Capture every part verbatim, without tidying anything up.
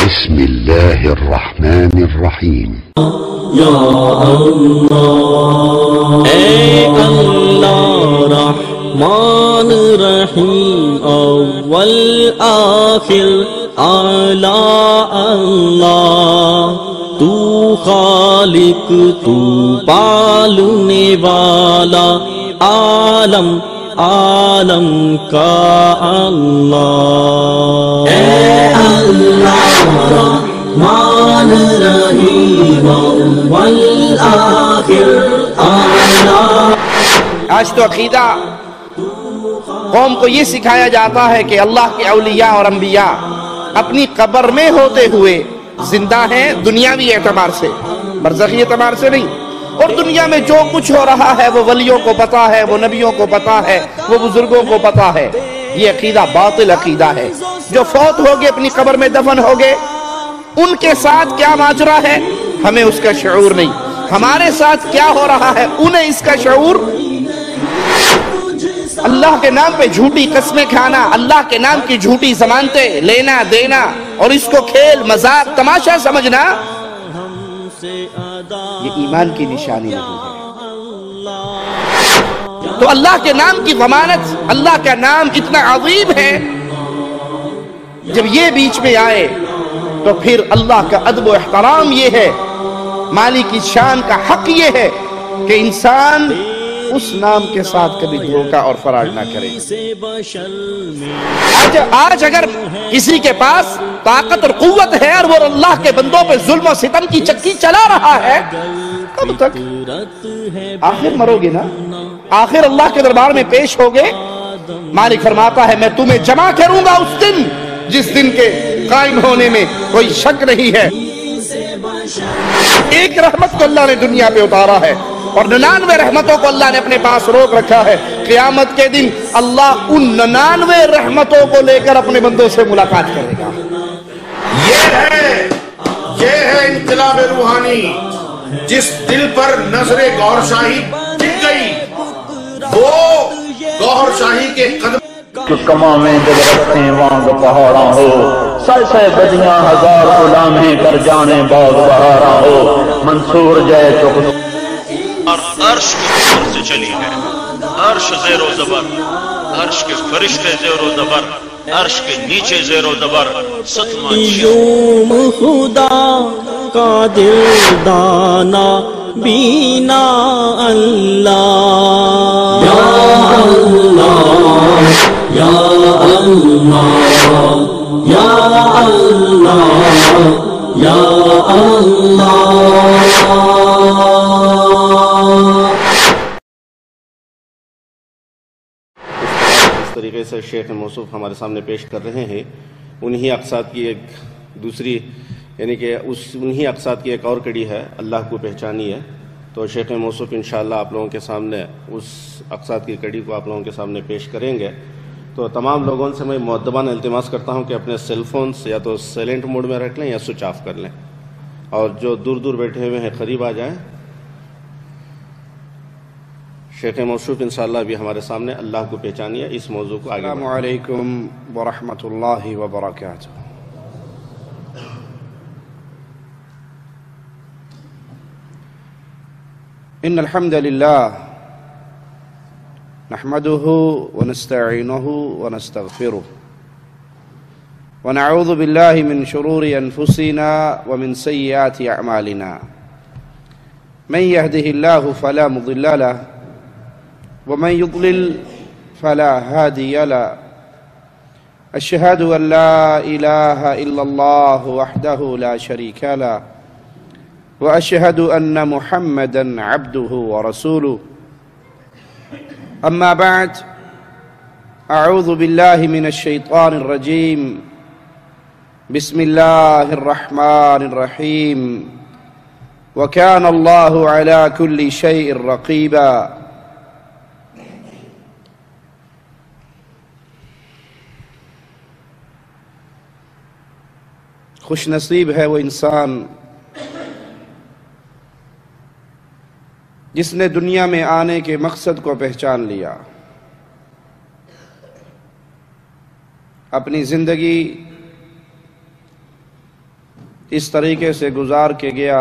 بسم الله الرحمن الرحيم. یا اللہ اے اللہ رحمان رحیم اول آخر اعلی اللہ تو خالق تو پالنے والا عالم عالم کا اللہ اے اللہ رحمان رحیم اول آخر اعلی. آج تو عقیدہ قوم کو یہ سکھایا جاتا ہے کہ اللہ کے اولیاء اور انبیاء اپنی قبر میں ہوتے ہوئے زندہ ہیں، دنیاوی اعتبار سے، برزخی اعتبار سے نہیں. اور دنیا میں جو کچھ ہو رہا ہے وہ ولیوں کو پتا ہے، وہ نبیوں کو پتا ہے، وہ بزرگوں کو پتا ہے. یہ عقیدہ باطل عقیدہ ہے. جو فوت ہو گئے اپنی قبر میں دفن ہو گئے، ان کے ساتھ کیا ماجرا ہے ہمیں اس کا شعور نہیں. ہمارے ساتھ کیا ہو رہا ہے انہیں اس کا شعور. اللہ کے نام پہ جھوٹی قسمیں کھانا، اللہ کے نام کی جھوٹی ضمانتیں لینا دینا اور اس کو کھیل مذاق تماشا سمجھنا، یہ ایمان کی نشانی نہیں ہے. تو اللہ کے نام کی ضمانت، اللہ کا نام اتنا عظیم ہے، جب یہ بیچ میں آئے تو پھر اللہ کا ادب و احترام یہ ہے، مالک کی شان کا حق یہ ہے کہ انسان اس نام کے ساتھ کبھی دھوکہ اور فراڈ نہ کرے. آج, آج اگر کسی کے پاس طاقت اور قوت ہے اور وہ اللہ کے بندوں پہ ظلم و ستم کی چکی چلا رہا ہے، کب تک؟ آخر مرو گے نا، آخر اللہ کے دربار میں پیش ہوگے. مالک فرماتا ہے میں تمہیں جمع کروں گا اس دن جس دن کے قائم ہونے میں کوئی شک نہیں ہے. ایک رحمت کو اللہ نے دنیا پہ اتارا ہے اور ننانوے رحمتوں کو اللہ نے اپنے پاس روک رکھا ہے. قیامت کے دن اللہ ان ننانوے رحمتوں کو لے کر اپنے بندوں سے ملاقات کرے گا. یہ ہے یہ ہے انقلاب روحانی. جس دل پر نظر گوھر شاہی ٹک گئی وہ گوھر شاہی کے قدم کہ کماں میں دل رکھیں وانگ پہاڑاں ہو، سہ سہ بدیاں ہزار غلامیں کر جانے باغ بہاراں ہو. منصور جائے چک اور عرش کی اوپر سے چلی ہے، عرش زیر و زبر، عرش کے فرشتے زیر و زبر، عرش کے نیچے زیر و زبر. ستواں یوم خدا کا دل دانا بینا اللہ یا اللہ یا اللہ یا اللہ یا اللہ. اس طریقے سے شیخ موصوف ہمارے سامنے پیش کر رہے ہیں. انہی اقساط کی ایک دوسری یعنی کہ اس انہی اقساط کی ایک اور کڑی ہے اللہ کو پہچانی ہے. تو شیخ موصوف انشاءاللہ آپ لوگوں کے سامنے اس اقساط کی کڑی کو آپ لوگوں کے سامنے پیش کریں گے. تو تمام لوگوں سے میں مؤدبانہ التماس کرتا ہوں کہ اپنے سیل فونز یا تو سائلنٹ موڈ میں رکھ لیں یا سوئچ آف کر لیں، اور جو دور دور بیٹھے ہوئے ہیں قریب آ جائیں. شیخ موصوف انشاءاللہ بھی ہمارے سامنے اللہ کو پہچانیے اس موضوع کو آگے. السلام علیکم ورحمۃ اللہ وبرکاتہ. ان الحمد للہ نحمده ونستعینه ونستغفره ونعوذ باللہ من شرور انفسنا ومن سیئات اعمالنا. من يهده الله فلا مضل له ومن يضلل فلا هادي له. أشهد أن لا إله إلا الله وحده لا شريك له وأشهد أن محمدا عبده ورسوله. أما بعد، أعوذ بالله من الشيطان الرجيم. بسم الله الرحمن الرحيم. وكان الله على كل شيء رقيبا. خوش نصیب ہے وہ انسان جس نے دنیا میں آنے کے مقصد کو پہچان لیا، اپنی زندگی اس طریقے سے گزار کے گیا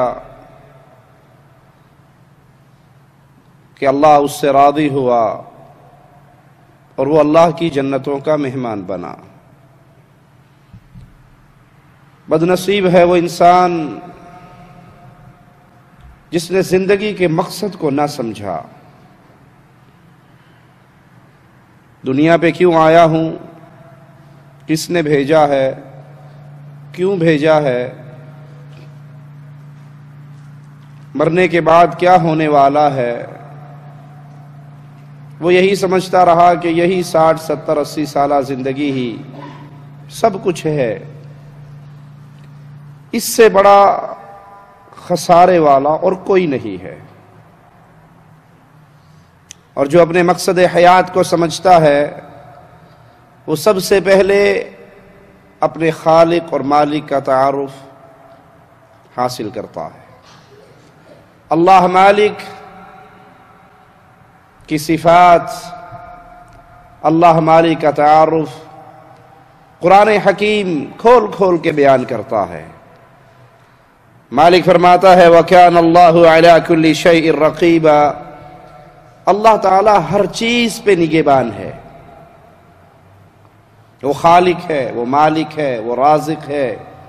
کہ اللہ اس سے راضی ہوا اور وہ اللہ کی جنتوں کا مہمان بنا۔ بدنصیب ہے وہ انسان جس نے زندگی کے مقصد کو نہ سمجھا۔ دنیا پہ کیوں آیا ہوں، کس نے بھیجا ہے، کیوں بھیجا ہے، مرنے کے بعد کیا ہونے والا ہے، وہ یہی سمجھتا رہا کہ یہی ساٹھ ستر اسی سالہ زندگی ہی سب کچھ ہے، اس سے بڑا خسارے والا اور کوئی نہیں ہے۔ اور جو اپنے مقصد حیات کو سمجھتا ہے وہ سب سے پہلے اپنے خالق اور مالک کا تعارف حاصل کرتا ہے۔ اللہ مالک کی صفات، اللہ مالک کا تعارف قرآن حکیم کھول کھول کے بیان کرتا ہے۔ مالک فرماتا ہے وَكَانَ اللَّهُ عَلَى كُلِّ شَيْءٍ رَقِيبًا، اللہ تعالیٰ ہر چیز پہ نگہبان ہے۔ وہ خالق ہے، وہ مالک ہے، وہ رازق ہے،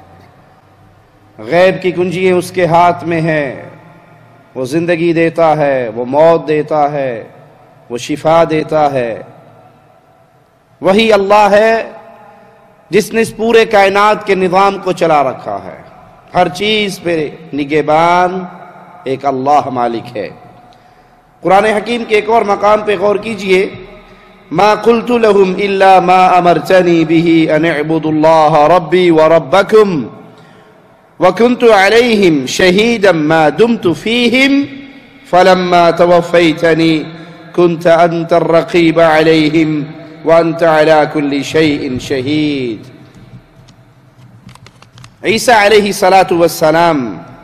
غیب کی کنجیاں اس کے ہاتھ میں ہیں، وہ زندگی دیتا ہے، وہ موت دیتا ہے، وہ شفا دیتا ہے۔ وہی اللہ ہے جس نے اس پورے کائنات کے نظام کو چلا رکھا ہے۔ ہر چیز پہ نگہبان ایک اللہ مالک ہے۔ قرآن حکیم کے ایک اور مقام پہ غور کیجئے، ما قلت لهم الا ما امرتنی به ان اعبدوا اللہ ربی وربکم وکنت علیہم شہیدا ما دمت فیہم فلما توفیتنی كنت انت الرقیب علیہم وانت على كل شیء شہید۔ عیسیٰ علیہ السلام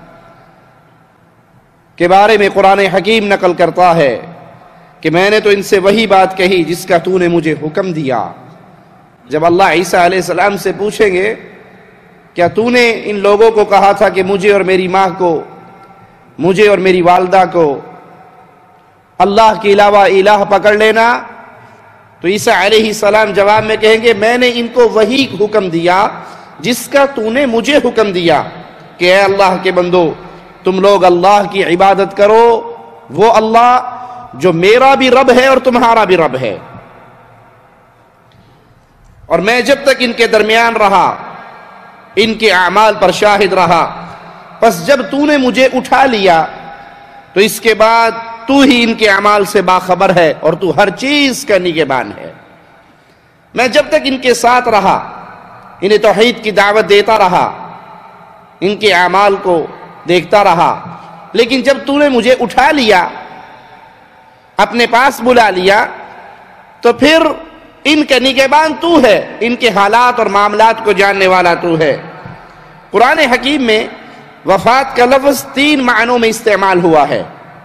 کے بارے میں قرآن حکیم نقل کرتا ہے کہ میں نے تو ان سے وہی بات کہی جس کا تو نے مجھے حکم دیا۔ جب اللہ عیسیٰ علیہ السلام سے پوچھیں گے کیا تو نے ان لوگوں کو کہا تھا کہ مجھے اور میری ماں کو، مجھے اور میری والدہ کو اللہ کے علاوہ الہ پکڑ لینا، تو عیسیٰ علیہ السلام جواب میں کہیں گے میں نے ان کو وہی حکم دیا جس کا تو نے مجھے حکم دیا کہ اے اللہ کے بندو تم لوگ اللہ کی عبادت کرو، وہ اللہ جو میرا بھی رب ہے اور تمہارا بھی رب ہے۔ اور میں جب تک ان کے درمیان رہا، ان کے اعمال پر شاہد رہا، پس جب تو نے مجھے اٹھا لیا تو اس کے بعد تو ہی ان کے اعمال سے باخبر ہے اور تو ہر چیز کا نگہبان ہے۔ میں جب تک ان کے ساتھ رہا، انہیں توحید کی دعوت دیتا رہا، ان کے اعمال کو دیکھتا رہا، لیکن جب تو نے مجھے اٹھا لیا، اپنے پاس بلا لیا، تو پھر ان کا نگہبان تو ہے، ان کے حالات اور معاملات کو جاننے والا تو ہے۔ قرآن حکیم میں وفات کا لفظ تین معنوں میں استعمال ہوا ہے۔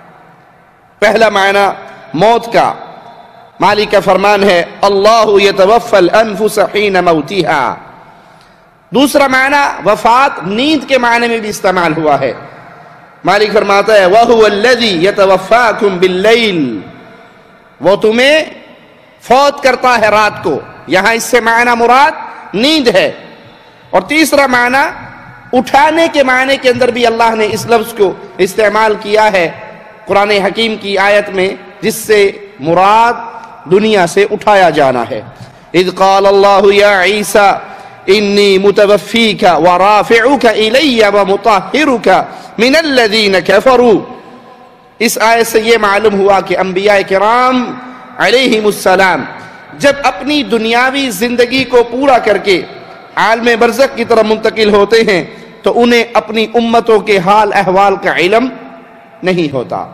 پہلا معنی موت کا، مالک کا فرمان ہے اللہ یتوفی الانفس حین موتها۔ دوسرا معنی وفات نیند کے معنی میں بھی استعمال ہوا ہے۔ مالک فرماتا ہے وَهُوَ الَّذِي يَتَوَفَّاكُمْ بِاللَّيْلِ، وہ تمہیں فوت کرتا ہے رات کو، یہاں اس سے معنی مراد نیند ہے۔ اور تیسرا معنی اٹھانے کے معنی کے اندر بھی اللہ نے اس لفظ کو استعمال کیا ہے قرآن حکیم کی آیت میں، جس سے مراد دنیا سے اٹھایا جانا ہے۔ اذ قال اللہ یا عیسیٰ انی متوفیک ورافعک الی ومطہرک من الذین کفروا۔ اس آیت سے یہ معلوم ہوا کہ انبیاء کرام علیہم السلام جب اپنی دنیاوی زندگی کو پورا کر کے عالم برزخ کی طرف منتقل ہوتے ہیں تو انہیں اپنی امتوں کے حال احوال کا علم نہیں ہوتا۔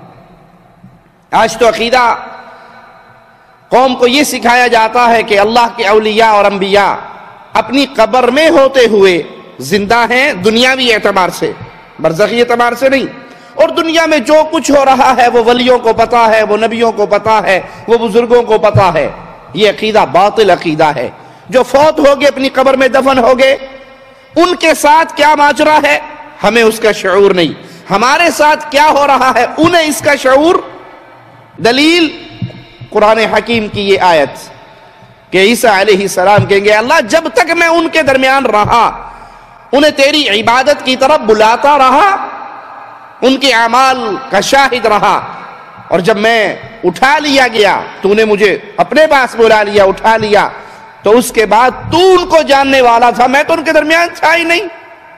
آج تو عقیدہ قوم کو یہ سکھایا جاتا ہے کہ اللہ کے اولیاء اور انبیاء اپنی قبر میں ہوتے ہوئے زندہ ہیں، دنیاوی اعتبار سے، برزخی اعتبار سے نہیں۔ اور دنیا میں جو کچھ ہو رہا ہے وہ ولیوں کو پتا ہے، وہ نبیوں کو پتا ہے، وہ بزرگوں کو پتا ہے۔ یہ عقیدہ باطل عقیدہ ہے۔ جو فوت ہو گئے، اپنی قبر میں دفن ہو گئے، ان کے ساتھ کیا ماجرا ہے ہمیں اس کا شعور نہیں. ہمارے ساتھ کیا ہو رہا ہے انہیں اس کا شعور. دلیل قرآن حکیم کی یہ آیت کہ عیسیٰ علیہ السلام کہیں گے اللہ جب تک میں ان کے درمیان رہا انہیں تیری عبادت کی طرف بلاتا رہا, ان کے اعمال کا شاہد رہا, اور جب میں اٹھا لیا گیا تو نے مجھے اپنے پاس بلا لیا, اٹھا لیا, تو اس کے بعد تو ان کو جاننے والا تھا, میں تو ان کے درمیان تھا ہی نہیں.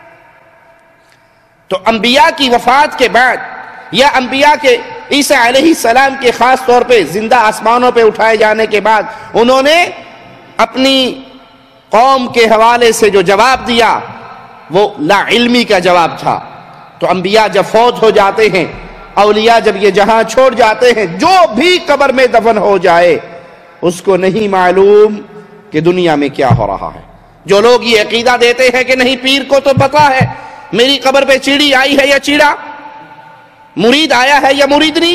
تو انبیاء کی وفات کے بعد یا انبیاء کے عیسیٰ علیہ السلام کے خاص طور پہ زندہ آسمانوں پہ اٹھائے جانے کے بعد انہوں نے اپنی قوم کے حوالے سے جو جواب دیا وہ لا علمی کا جواب تھا. تو انبیاء جب فوت ہو جاتے ہیں, اولیاء جب یہ جہاں چھوڑ جاتے ہیں, جو بھی قبر میں دفن ہو جائے اس کو نہیں معلوم کہ دنیا میں کیا ہو رہا ہے. جو لوگ یہ عقیدہ دیتے ہیں کہ نہیں پیر کو تو پتا ہے میری قبر پہ چیڑی آئی ہے یا چیڑا, مرید آیا ہے یا مرید نہیں,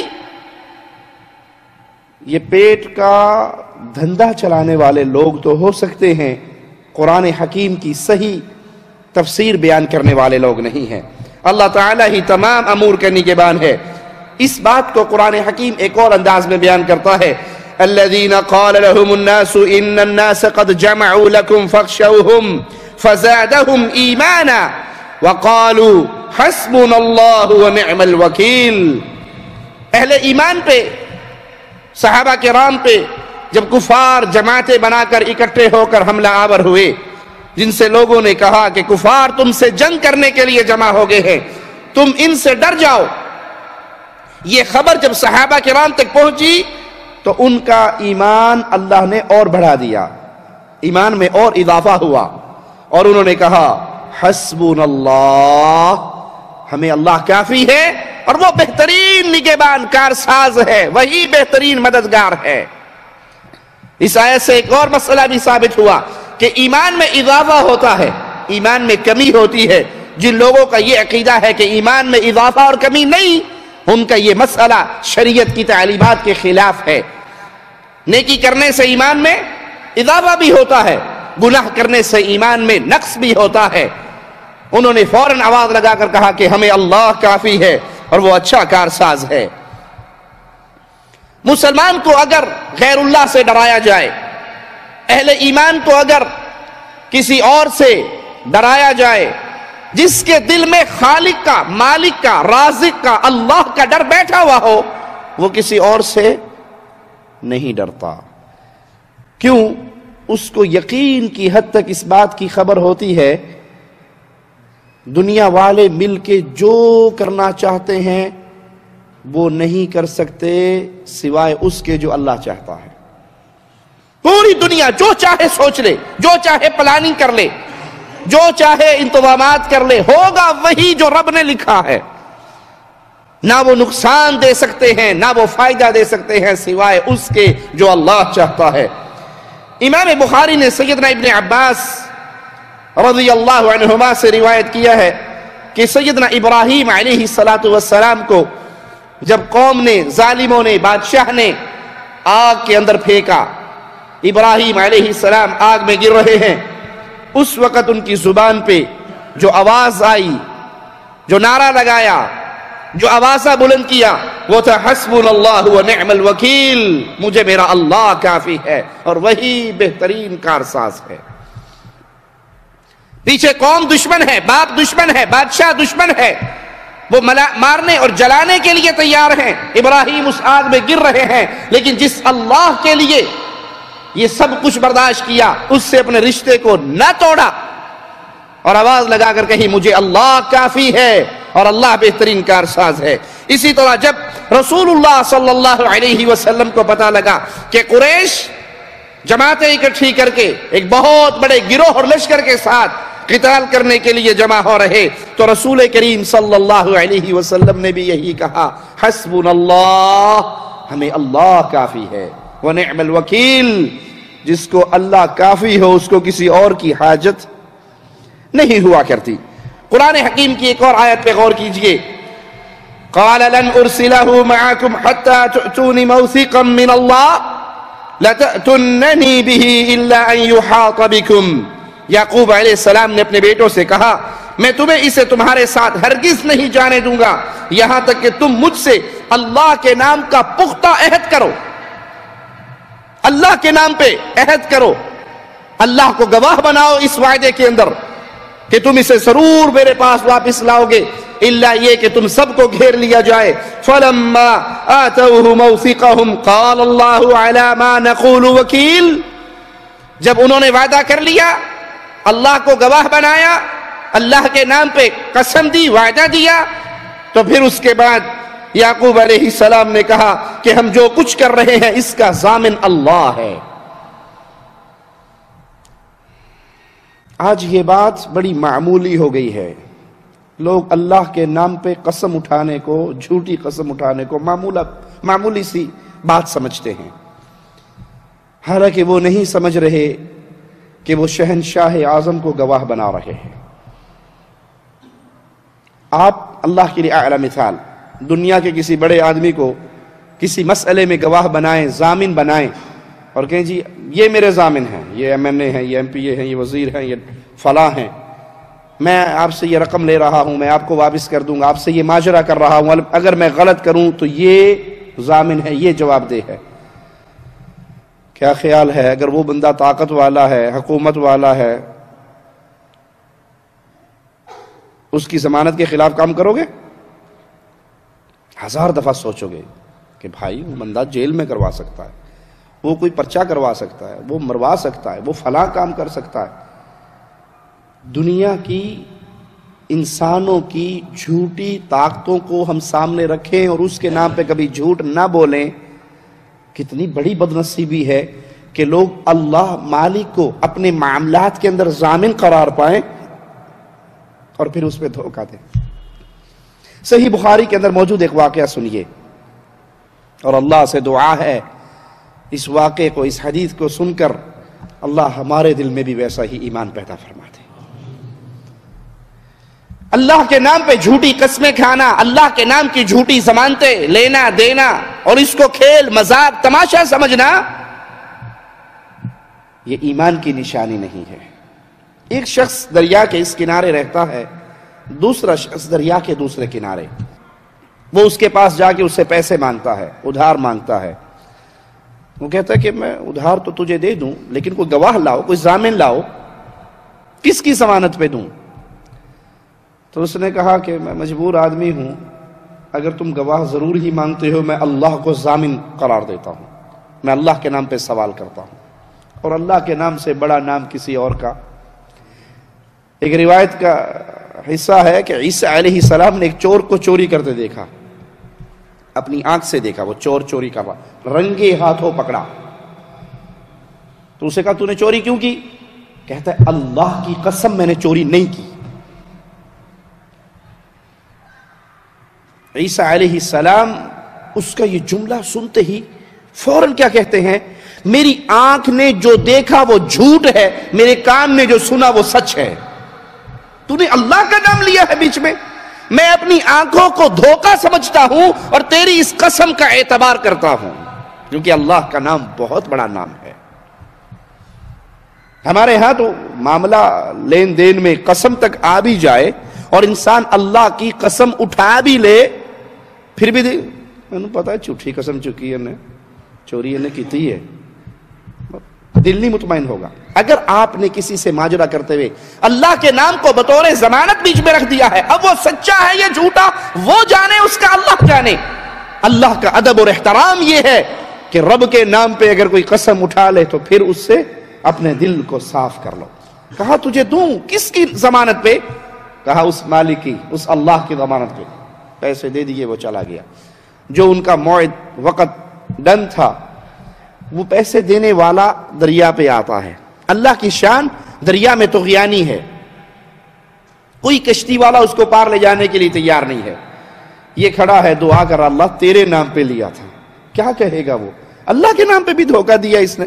یہ پیٹ کا دھندا چلانے والے لوگ تو ہو سکتے ہیں, قرآن حکیم کی صحیح تفسیر بیان کرنے والے لوگ نہیں ہیں. اللہ تعالیٰ ہی تمام امور کا نگہبان ہے. اس بات کو قرآن حکیم ایک اور انداز میں بیان کرتا ہے, الذین قال لهم الناس ان الناس قد جمعوا لكم فاخشوهم فزادهم ایمانا وقالوا حسبنا اللہ ونعم الوکیل. اہل ایمان پہ, صحابہ کرام پہ جب کفار جماعتیں بنا کر اکٹھے ہو کر حملہ آور ہوئے, جن سے لوگوں نے کہا کہ کفار تم سے جنگ کرنے کے لیے جمع ہو گئے ہیں, تم ان سے ڈر جاؤ, یہ خبر جب صحابہ کرام تک پہنچی تو ان کا ایمان اللہ نے اور بڑھا دیا, ایمان میں اور اضافہ ہوا, اور انہوں نے کہا حسبنا اللہ, ہمیں اللہ کافی ہے, اور وہ بہترین نگہبان کارساز ہے, وہی بہترین مددگار ہے. اس آیت سے ایک اور مسئلہ بھی ثابت ہوا کہ ایمان میں اضافہ ہوتا ہے, ایمان میں کمی ہوتی ہے. جن لوگوں کا یہ عقیدہ ہے کہ ایمان میں اضافہ اور کمی نہیں, ان کا یہ مسئلہ شریعت کی تعلیمات کے خلاف ہے. نیکی کرنے سے ایمان میں اضافہ بھی ہوتا ہے, گناہ کرنے سے ایمان میں نقص بھی ہوتا ہے. انہوں نے فوراً آواز لگا کر کہا کہ ہمیں اللہ کافی ہے اور وہ اچھا کارساز ہے. مسلمان کو اگر غیر اللہ سے ڈرایا جائے, اہل ایمان کو اگر کسی اور سے ڈرایا جائے, جس کے دل میں خالق کا, مالک کا, رازق کا, اللہ کا ڈر بیٹھا ہوا ہو, وہ کسی اور سے نہیں ڈرتا. کیوں؟ اس کو یقین کی حد تک اس بات کی خبر ہوتی ہے دنیا والے مل کے جو کرنا چاہتے ہیں وہ نہیں کر سکتے سوائے اس کے جو اللہ چاہتا ہے. پوری دنیا جو چاہے سوچ لے, جو چاہے پلاننگ کر لے, جو چاہے انتظامات کر لے, ہوگا وہی جو رب نے لکھا ہے. نہ وہ نقصان دے سکتے ہیں نہ وہ فائدہ دے سکتے ہیں سوائے اس کے جو اللہ چاہتا ہے. امام بخاری نے سیدنا ابن عباس رضی اللہ عنہما سے روایت کیا ہے کہ سیدنا ابراہیم علیہ السلام کو جب قوم نے, ظالموں نے, بادشاہ نے آگ کے اندر پھینکا, ابراہیم علیہ السلام آگ میں گر رہے ہیں, اس وقت ان کی زبان پہ جو آواز آئی, جو نعرہ لگایا, جو آوازہ بلند کیا, وہ تھا حسبنا اللہ ونعم الوکیل, مجھے میرا اللہ کافی ہے اور وہی بہترین کارساز ہے. پیچھے قوم دشمن ہے, باپ دشمن ہے, بادشاہ دشمن ہے, وہ مارنے اور جلانے کے لیے تیار ہیں. ابراہیم اس آگ میں گر رہے ہیں, لیکن جس اللہ کے لیے یہ سب کچھ برداشت کیا, اس سے اپنے رشتے کو نہ توڑا اور آواز لگا کر کہی مجھے اللہ کافی ہے اور اللہ بہترین کارساز ہے. اسی طرح جب رسول اللہ صلی اللہ علیہ وسلم کو پتا لگا کہ قریش جماعتیں اکٹھی کر کے ایک بہت بڑے گروہ اور لشکر کے ساتھ قتال کرنے کے لیے جمع ہو رہے, تو رسول کریم صلی اللہ علیہ وسلم نے بھی یہی کہا حسبنا اللہ, ہمیں اللہ کافی ہے, ونعم الوکیل, جس کو اللہ کافی ہو اس کو کسی اور کی حاجت نہیں ہوا کرتی. قرآن حکیم کی ایک اور آیت پہ غور کیجئے, قال لن ارسلہ معکم حتی تؤتون موثقا من اللہ لتأتننی به الا ان یحاط بکم. یعقوب علیہ السلام نے اپنے بیٹوں سے کہا میں تمہیں اسے تمہارے ساتھ ہرگز نہیں جانے دوں گا یہاں تک کہ تم مجھ سے اللہ کے نام کا پختہ عہد کرو، اللہ کے نام پہ عہد کرو، اللہ کو گواہ بناؤ اس وعدے کے اندر کہ تم اسے ضرور میرے پاس واپس لاؤ گے، الا یہ کہ تم سب کو گھیر لیا جائے۔ فَلَمَّا آتَوْهُ مَوْثِقَهُمْ قَالَ اللَّهُ عَلَى مَا نَقُولُ وَكِيلٌ، جب انہوں نے وعدہ کر لیا، اللہ کو گواہ بنایا، اللہ کے نام پہ قسم دی، وعدہ دیا، تو پھر اس کے بعد یعقوب علیہ السلام نے کہا کہ ہم جو کچھ کر رہے ہیں اس کا ضامن اللہ ہے۔ آج یہ بات بڑی معمولی ہو گئی ہے، لوگ اللہ کے نام پہ قسم اٹھانے کو، جھوٹی قسم اٹھانے کو معمولی سی بات سمجھتے ہیں، حالانکہ وہ نہیں سمجھ رہے کہ وہ شہنشاہ اعظم کو گواہ بنا رہے ہیں۔ آپ اللہ کے لیے اعلی مثال دنیا کے کسی بڑے آدمی کو کسی مسئلے میں گواہ بنائیں، ضامن بنائیں اور کہیں جی یہ میرے ضامن ہیں، یہ ایم این اے ہیں، یہ ایم پی اے ہیں، یہ وزیر ہیں، یہ فلاں ہیں، میں آپ سے یہ رقم لے رہا ہوں، میں آپ کو واپس کر دوں گا، آپ سے یہ ماجرہ کر رہا ہوں، اگر میں غلط کروں تو یہ ضامن ہے، یہ جواب دہ ہے۔ کیا خیال ہے اگر وہ بندہ طاقت والا ہے، حکومت والا ہے، اس کی ضمانت کے خلاف کام کرو گے؟ ہزار دفعہ سوچو گے کہ بھائی وہ بندہ جیل میں کروا سکتا ہے، وہ کوئی پرچہ کروا سکتا ہے، وہ مروا سکتا ہے، وہ فلاں کام کر سکتا ہے۔ دنیا کی انسانوں کی جھوٹی طاقتوں کو ہم سامنے رکھیں اور اس کے نام پہ کبھی جھوٹ نہ بولیں، کتنی بڑی بدنصیبی ہے کہ لوگ اللہ مالک کو اپنے معاملات کے اندر ضامن قرار پائیں اور پھر اس پہ دھوکہ دیں۔ صحیح بخاری کے اندر موجود ایک واقعہ سنیے، اور اللہ سے دعا ہے اس واقعے کو، اس حدیث کو سن کر اللہ ہمارے دل میں بھی ویسا ہی ایمان پیدا فرما دے۔ اللہ کے نام پہ جھوٹی قسمیں کھانا، اللہ کے نام کی جھوٹی ضمانتیں لینا دینا اور اس کو کھیل مذاق تماشا سمجھنا، یہ ایمان کی نشانی نہیں ہے۔ ایک شخص دریا کے اس کنارے رہتا ہے، دوسرا شخص دریا کے دوسرے کنارے، وہ اس کے پاس جا کے اس سے پیسے مانگتا ہے، ادھار مانگتا ہے۔ وہ کہتا ہے کہ میں ادھار تو تجھے دے دوں لیکن کوئی گواہ لاؤ، کوئی ضامن لاؤ، کس کی ضمانت پہ دوں؟ تو اس نے کہا کہ میں مجبور آدمی ہوں، اگر تم گواہ ضرور ہی مانگتے ہو میں اللہ کو ضامن قرار دیتا ہوں، میں اللہ کے نام پہ سوال کرتا ہوں، اور اللہ کے نام سے بڑا نام کسی اور کا۔ ایک روایت کا حصہ ہے کہ عیسیٰ علیہ السلام نے ایک چور کو چوری کرتے دیکھا، اپنی آنکھ سے دیکھا، وہ چور چوری کر رہا، رنگے ہاتھوں پکڑا، تو اسے کہا تو نے چوری کیوں کی؟ کہتا ہے اللہ کی قسم میں نے چوری نہیں کی۔ عیسیٰ علیہ السلام اس کا یہ جملہ سنتے ہی فوراً کیا کہتے ہیں؟ میری آنکھ نے جو دیکھا وہ جھوٹ ہے، میرے کان نے جو سنا وہ سچ ہے۔ تو نے اللہ کا نام لیا ہے بیچ میں، میں اپنی آنکھوں کو دھوکہ سمجھتا ہوں اور تیری اس قسم کا اعتبار کرتا ہوں، کیونکہ اللہ کا نام بہت بڑا نام ہے۔ ہمارے ہاں تو معاملہ لین دین میں قسم تک آ بھی جائے اور انسان اللہ کی قسم اٹھا بھی لے، پھر بھی میں نے پتا ہے جھوٹی قسم چکی ہے، چوری نے کی ہے، دل نہیں مطمئن ہوگا۔ اگر آپ نے کسی سے ماجرہ کرتے ہوئے اللہ کے نام کو بطور ضمانت بیچ میں رکھ دیا ہے، اب وہ سچا ہے یا جھوٹا وہ جانے، اس کا اللہ جانے۔ اللہ کا ادب اور احترام یہ ہے کہ رب کے نام پہ اگر کوئی قسم اٹھا لے تو پھر اس سے اپنے دل کو صاف کر لو۔ کہا تجھے دوں، کس کی ضمانت پہ؟ کہا اس مالک کی، اس اللہ کی ضمانت پہ۔ پیسے دے دیے، وہ چلا گیا۔ جو ان کا موعد وقت ڈن تھا، وہ پیسے دینے والا دریا پہ آتا ہے۔ اللہ کی شان دریا میں طغیانی ہے، کوئی کشتی والا اس کو پار لے جانے کے لیے تیار نہیں ہے۔ یہ کھڑا ہے، دعا کر اللہ تیرے نام پہ لیا تھا، کیا کہے گا وہ؟ اللہ کے نام پہ بھی دھوکہ دیا اس نے۔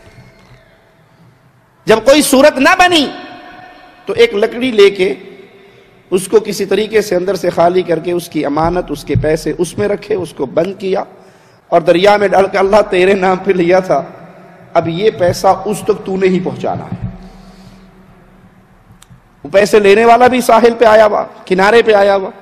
جب کوئی صورت نہ بنی تو ایک لکڑی لے کے اس کو کسی طریقے سے اندر سے خالی کر کے اس کی امانت، اس کے پیسے اس میں رکھے، اس کو بند کیا اور دریا میں ڈال کے اللہ تیرے نام پہ لیا تھا، اب یہ پیسہ اس تک تو نے ہی پہنچانا ہے۔ وہ پیسے لینے والا بھی ساحل پہ آیا ہوا، کنارے پہ آیا ہوا،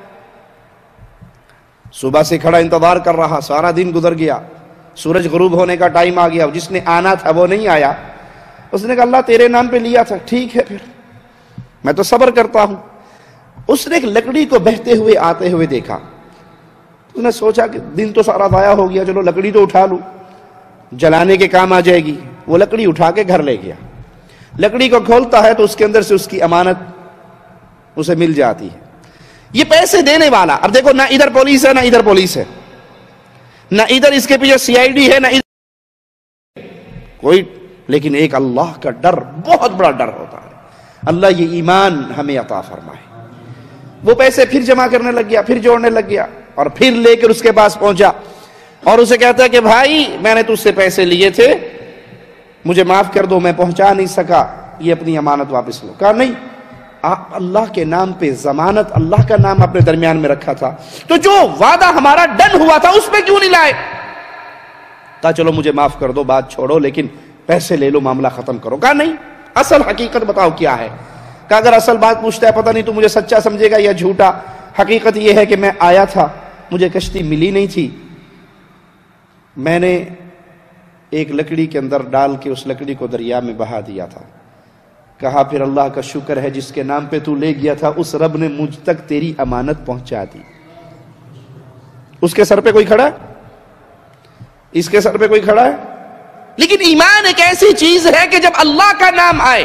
صبح سے کھڑا انتظار کر رہا، سارا دن گزر گیا، سورج غروب ہونے کا ٹائم آ گیا، جس نے آنا تھا وہ نہیں آیا۔ اس نے کہا اللہ تیرے نام پہ لیا تھا، ٹھیک ہے پھر میں تو صبر کرتا ہوں۔ اس نے ایک لکڑی کو بہتے ہوئے آتے ہوئے دیکھا، اس نے سوچا کہ دن تو سارا ضائع ہو گیا، چلو لکڑی تو اٹھا لوں، جلانے کے کام آ جائے گی۔ وہ لکڑی اٹھا کے گھر لے گیا، لکڑی کو کھولتا ہے تو اس کے اندر سے اس کی امانت اسے مل جاتی ہے۔ یہ پیسے دینے والا، اب دیکھو نہ ادھر پولیس ہے نہ ادھر پولیس ہے، نہ ادھر اس کے پیچھے سی آئی ڈی ہے نہ ادھر کوئی، لیکن ایک اللہ کا ڈر، بہت بڑا ڈر ہوتا ہے۔ اللہ یہ ایمان ہمیں عطا فرمائے۔ وہ پیسے پھر جمع کرنے لگ گیا، پھر جوڑنے لگ گیا، اور پھر لے کر اس کے پاس پہنچا اور اسے کہتا ہے کہ بھائی میں نے تجھ سے پیسے لیے تھے، مجھے معاف کر دو، میں پہنچا نہیں سکا، یہ اپنی امانت واپس لو۔ کہا نہیں، آپ اللہ کے نام پہ ضمانت، اللہ کا نام اپنے درمیان میں رکھا تھا، تو جو وعدہ ہمارا ڈن ہوا تھا اس پہ کیوں نہیں لائے؟ کہا چلو مجھے معاف کر دو، بات چھوڑو، لیکن پیسے لے لو، معاملہ ختم کرو۔ کہا نہیں، اصل حقیقت بتاؤ کیا ہے؟ کہ اگر اصل بات پوچھتا ہے، پتہ نہیں تو مجھے سچا سمجھے گا یا جھوٹا۔ حقیقت یہ ہے کہ میں آیا تھا، مجھے کشتی ملی نہیں تھی، میں نے ایک لکڑی کے اندر ڈال کے اس لکڑی کو دریا میں بہا دیا تھا۔ کہا پھر اللہ کا شکر ہے جس کے نام پہ تو لے گیا تھا، اس رب نے مجھ تک تیری امانت پہنچا دی۔ اس کے سر پہ کوئی کھڑا ہے؟ اس کے سر پہ کوئی کھڑا ہے؟ لیکن ایمان ایک ایسی چیز ہے کہ جب اللہ کا نام آئے،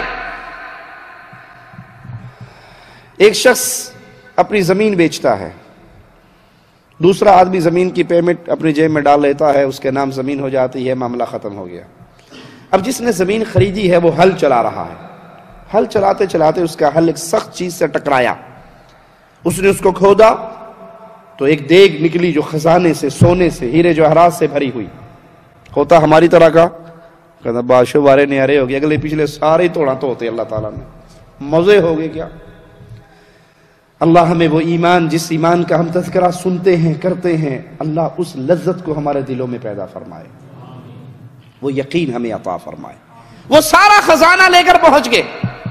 ایک شخص اپنی زمین بیچتا ہے، دوسرا آدمی زمین کی پیمنٹ اپنی جیب میں ڈال لیتا ہے، اس کے نام زمین ہو جاتی ہے، معاملہ ختم ہو گیا۔ اب جس نے زمین خریدی ہے وہ ہل چلا رہا ہے، ہل چلاتے چلاتے اس کا ہل ایک سخت چیز سے ٹکرایا، اس نے اس کو کھودا تو ایک دیگ نکلی جو خزانے سے، سونے سے، ہیرے جواہرات سے بھری ہوئی۔ ہوتا ہماری طرح کا، کہتا بادشاہ بارے نیارے ہو گئے، اگلے پچھلے سارے توڑا تو ہوتے اللہ تعالیٰ نے، مزے ہو گئے کیا؟ اللہ ہمیں وہ ایمان، جس ایمان کا ہم تذکرہ سنتے ہیں کرتے ہیں، اللہ اس لذت کو ہمارے دلوں میں پیدا فرمائے، وہ یقین ہمیں عطا فرمائے۔ وہ سارا خزانہ لے کر پہنچ گئے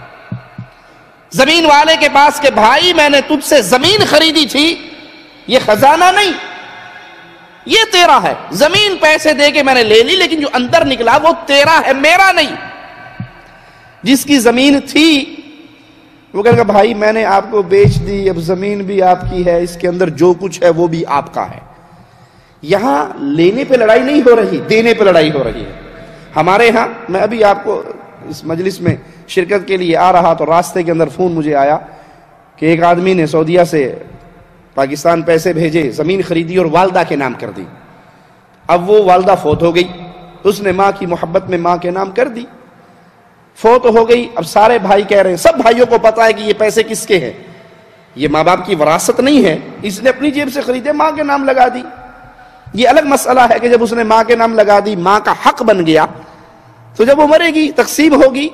زمین والے کے پاس کہ بھائی میں نے تجھ سے زمین خریدی تھی، یہ خزانہ نہیں، یہ تیرا ہے، زمین پیسے دے کے میں نے لے لی، لیکن جو اندر نکلا وہ تیرا ہے، میرا نہیں۔ جس کی زمین تھی وہ کہے گا بھائی میں نے آپ کو بیچ دی، اب زمین بھی آپ کی ہے، اس کے اندر جو کچھ ہے وہ بھی آپ کا ہے۔ یہاں لینے پہ لڑائی نہیں ہو رہی، دینے پہ لڑائی ہو رہی ہے۔ ہمارے ہاں، میں ابھی آپ کو اس مجلس میں شرکت کے لیے آ رہا تو راستے کے اندر فون مجھے آیا کہ ایک آدمی نے سعودیہ سے پاکستان پیسے بھیجے، زمین خریدی اور والدہ کے نام کر دی۔ اب وہ والدہ فوت ہو گئی، اس نے ماں کی محبت میں ماں کے نام کر دی، فوت ہو گئی۔ اب سارے بھائی کہہ رہے ہیں، سب بھائیوں کو پتا ہے کہ یہ پیسے کس کے ہیں، یہ ماں باپ کی وراثت نہیں ہے، اس نے اپنی جیب سے خریدے، ماں کے نام لگا دی۔ یہ الگ مسئلہ ہے کہ جب اس نے ماں کے نام لگا دی، ماں کا حق بن گیا، تو جب وہ مرے گی تقسیم ہوگی۔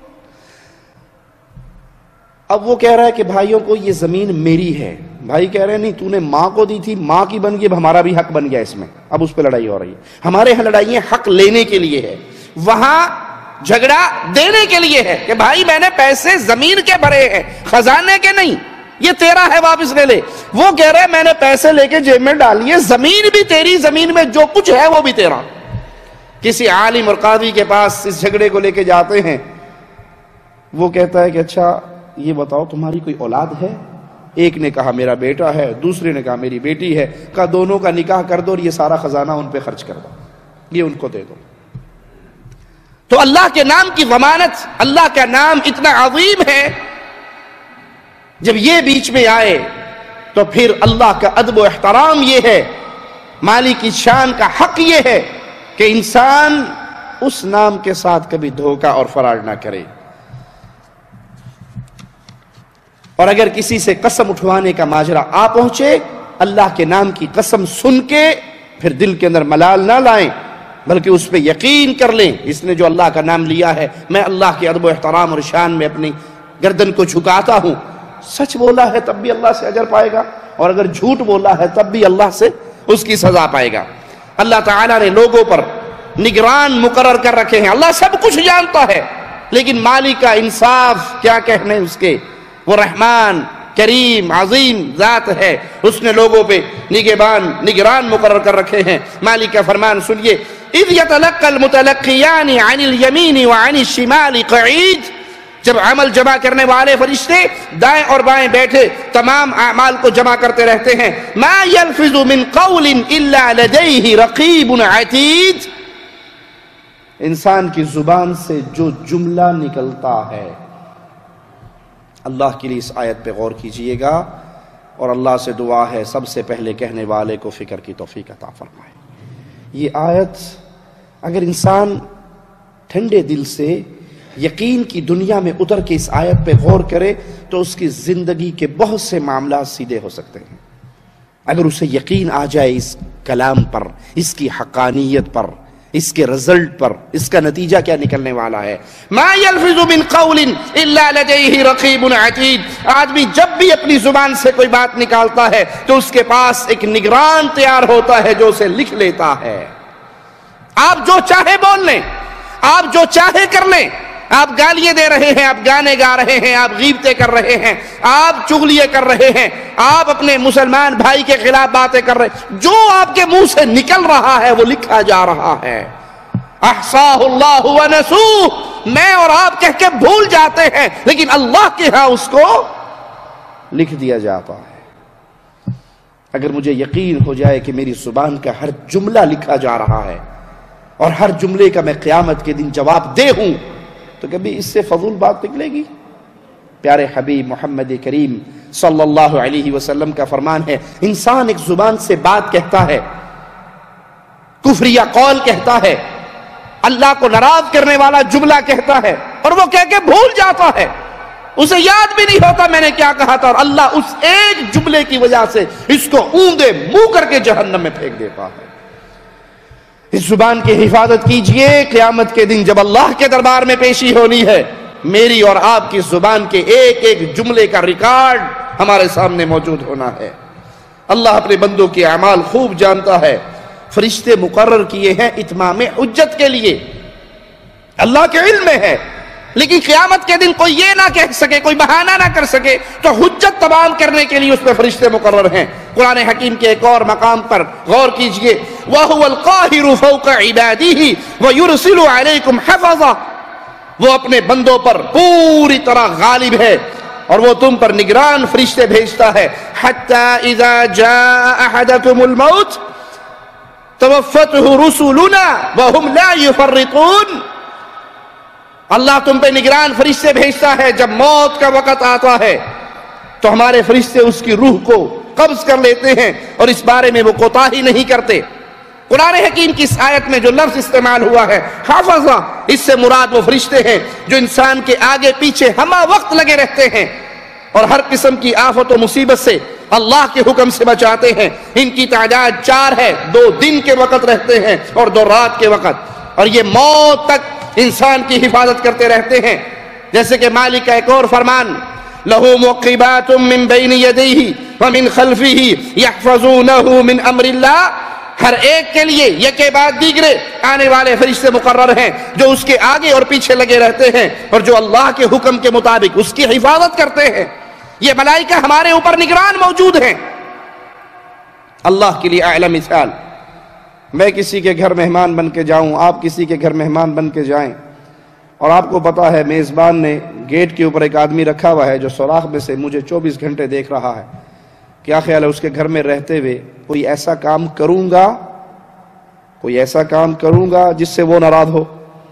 اب وہ کہہ رہا ہے کہ بھائیوں کو یہ زمین میری ہے، بھائی کہہ رہے ہیں نہیں تو نے ماں کو دی تھی، ماں کی بن گئی، اب ہمارا بھی حق بن گیا اس میں، اب اس پہ لڑائی ہو رہی ہے۔ ہمارے ہاں لڑائیاں حق لینے کے لیے ہے، وہاں جھگڑا دینے کے لیے ہے کہ بھائی میں نے پیسے زمین کے بھرے ہیں، خزانے کے نہیں، یہ تیرا ہے، واپس لے لے۔ وہ کہہ رہے میں نے پیسے لے کے جیب میں ڈالیے، زمین بھی تیری، زمین میں جو کچھ ہے وہ بھی تیرا۔ کسی عالم اور قاضی کے پاس اس جھگڑے کو لے کے جاتے ہیں، وہ کہتا ہے کہ اچھا یہ بتاؤ تمہاری کوئی اولاد ہے؟ ایک نے کہا میرا بیٹا ہے، دوسرے نے کہا میری بیٹی ہے۔ کہا دونوں کا نکاح کر دو اور یہ سارا خزانہ ان پہ خرچ کر دو، یہ ان کو دے دو۔ تو اللہ کے نام کی ضمانت، اللہ کا نام اتنا عظیم ہے، جب یہ بیچ میں آئے تو پھر اللہ کا ادب و احترام یہ ہے، مالک کی شان کا حق یہ ہے کہ انسان اس نام کے ساتھ کبھی دھوکہ اور فراڈ نہ کرے۔ اور اگر کسی سے قسم اٹھوانے کا ماجرا آ پہنچے، اللہ کے نام کی قسم سن کے پھر دل کے اندر ملال نہ لائیں، بلکہ اس پہ یقین کر لیں اس نے جو اللہ کا نام لیا ہے، میں اللہ کے ادب و احترام اور شان میں اپنی گردن کو جھکاتا ہوں۔ سچ بولا ہے تب بھی اللہ سے اجر پائے گا، اور اگر جھوٹ بولا ہے تب بھی اللہ سے اس کی سزا پائے گا۔ اللہ تعالیٰ نے لوگوں پر نگران مقرر کر رکھے ہیں، اللہ سب کچھ جانتا ہے، لیکن مالک کا انصاف کیا کہنے اس کے، وہ رحمان کریم عظیم ذات ہے، اس نے لوگوں پہ نگہبان نگران مقرر کر رکھے ہیں۔ مالک کا فرمان سنیے، اذ یتلقى المتلقیان عن الیمین وعن الشمال قعید، جب عمل جمع کرنے والے فرشتے دائیں اور بائیں بیٹھے تمام اعمال کو جمع کرتے رہتے ہیں۔ ما یلفظ من قول الا لدیہ رقیب عتید، انسان کی زبان سے جو جملہ نکلتا ہے، اللہ کے لیے اس آیت پہ غور کیجئے گا، اور اللہ سے دعا ہے سب سے پہلے کہنے والے کو فکر کی توفیق عطا فرمائے۔ یہ آیت اگر انسان ٹھنڈے دل سے یقین کی دنیا میں اتر کے اس آیت پہ غور کرے تو اس کی زندگی کے بہت سے معاملات سیدھے ہو سکتے ہیں، اگر اسے یقین آ جائے اس کلام پر، اس کی حقانیت پر، اس کے رزلٹ پر، اس کا نتیجہ کیا نکلنے والا ہے۔ ما یلفظ من قول الا لدیہ رقیب عتید، آدمی جب بھی اپنی زبان سے کوئی بات نکالتا ہے تو اس کے پاس ایک نگران تیار ہوتا ہے جو اسے لکھ لیتا ہے۔ آپ جو چاہے بول لیں، آپ جو چاہے کر لیں، آپ گالیاں دے رہے ہیں، آپ گانے گا رہے ہیں، آپ غیبتیں کر رہے ہیں، آپ چغلیاں کر رہے ہیں، آپ اپنے مسلمان بھائی کے خلاف باتیں کر رہے ہیں، جو آپ کے منہ سے نکل رہا ہے وہ لکھا جا رہا ہے۔ احصاہ اللہ ونسوہ، میں اور آپ کہہ کے بھول جاتے ہیں لیکن اللہ کے ہاں اس کو لکھ دیا جاتا ہے۔ اگر مجھے یقین ہو جائے کہ میری زبان کا ہر جملہ لکھا جا رہا ہے اور ہر جملے کا میں قیامت کے دن جواب دے ہوں تو کبھی اس سے فضول بات نکلے گی؟ پیارے حبیب محمد کریم صلی اللہ علیہ وسلم کا فرمان ہے، انسان ایک زبان سے بات کہتا ہے، کفریہ قول کہتا ہے، اللہ کو ناراض کرنے والا جملہ کہتا ہے، اور وہ کہہ کے بھول جاتا ہے، اسے یاد بھی نہیں ہوتا میں نے کیا کہا تھا، اور اللہ اس ایک جملے کی وجہ سے اس کو اونگے منہ کر کے جہنم میں پھینک دیتا ہے۔ اس زبان کی حفاظت کیجئے، قیامت کے دن جب اللہ کے دربار میں پیشی ہونی ہے، میری اور آپ کی زبان کے ایک ایک جملے کا ریکارڈ ہمارے سامنے موجود ہونا ہے۔ اللہ اپنے بندوں کے اعمال خوب جانتا ہے، فرشتے مقرر کیے ہیں اتمام حجت کے لیے، اللہ کے علم میں ہے، لیکن قیامت کے دن کوئی یہ نہ کہہ سکے، کوئی بہانہ نہ کر سکے، تو حجت تمام کرنے کے لیے اس پہ فرشتے مقرر ہیں۔ قرآن حکیم کے ایک اور مقام پر غور کیجئے، وَهُوَ الْقَاهِرُ فَوْقَ عِبَادِهِ وَيُرْسِلُ عَلَيْكُمْ حَفَظًا، وہ اپنے بندوں پر پوری طرح غالب ہے اور وہ تم پر نگران فرشتے بھیجتا ہے۔ حَتَّى إِذَا جَاءَ أَحَدَكُمُ الْمَوْتِ تَوَفَّتْهُ رُسُلُنَا وَهُمْ لَا يُفَرِّطُونَ، اللہ تم پہ نگران فرشتے بھیجتا ہے، جب موت کا وقت آتا ہے تو ہمارے فرشتے اس کی روح کو قبض کر لیتے ہیں اور اس بارے میں وہ کوتاہی نہیں کرتے۔ قرآن حکیم کی اس آیت میں جو لفظ استعمال ہوا ہے حافظہ، اس سے مراد وہ فرشتے ہیں جو انسان کے آگے پیچھے ہمہ وقت لگے رہتے ہیں اور ہر قسم کی آفت و مصیبت سے اللہ کے حکم سے بچاتے ہیں۔ ان کی تعداد چار ہے، دو دن کے وقت رہتے ہیں اور دو رات کے وقت، اور یہ موت تک انسان کی حفاظت کرتے رہتے ہیں۔ جیسے کہ مالک کا ایک اور فرمان، لَهُ مُعْقِبَاتٌ مِّن بَيْنِ يَدَيْهِ وَمِنْ خَلْفِهِ يَحْفَظُونَهُ مِنْ أَمْرِ اللَّهِ، ہر ایک کے لیے یکے بعد دیگرے آنے والے فرشتے مقرر ہیں جو اس کے آگے اور پیچھے لگے رہتے ہیں اور جو اللہ کے حکم کے مطابق اس کی حفاظت کرتے ہیں۔ یہ ملائکہ ہمارے اوپر نگران موجود ہیں۔ اللہ کے لیے اعلی مثال، میں کسی کے گھر مہمان بن کے جاؤں، آپ کسی کے گھر مہمان بن کے جائیں، اور آپ کو پتا ہے میزبان نے گیٹ کے اوپر ایک آدمی رکھا ہوا ہے جو سوراخ میں سے مجھے چوبیس گھنٹے دیکھ رہا ہے، کیا خیال ہے اس کے گھر میں رہتے ہوئے کوئی ایسا کام کروں گا کوئی ایسا کام کروں گا جس سے وہ ناراض ہو؟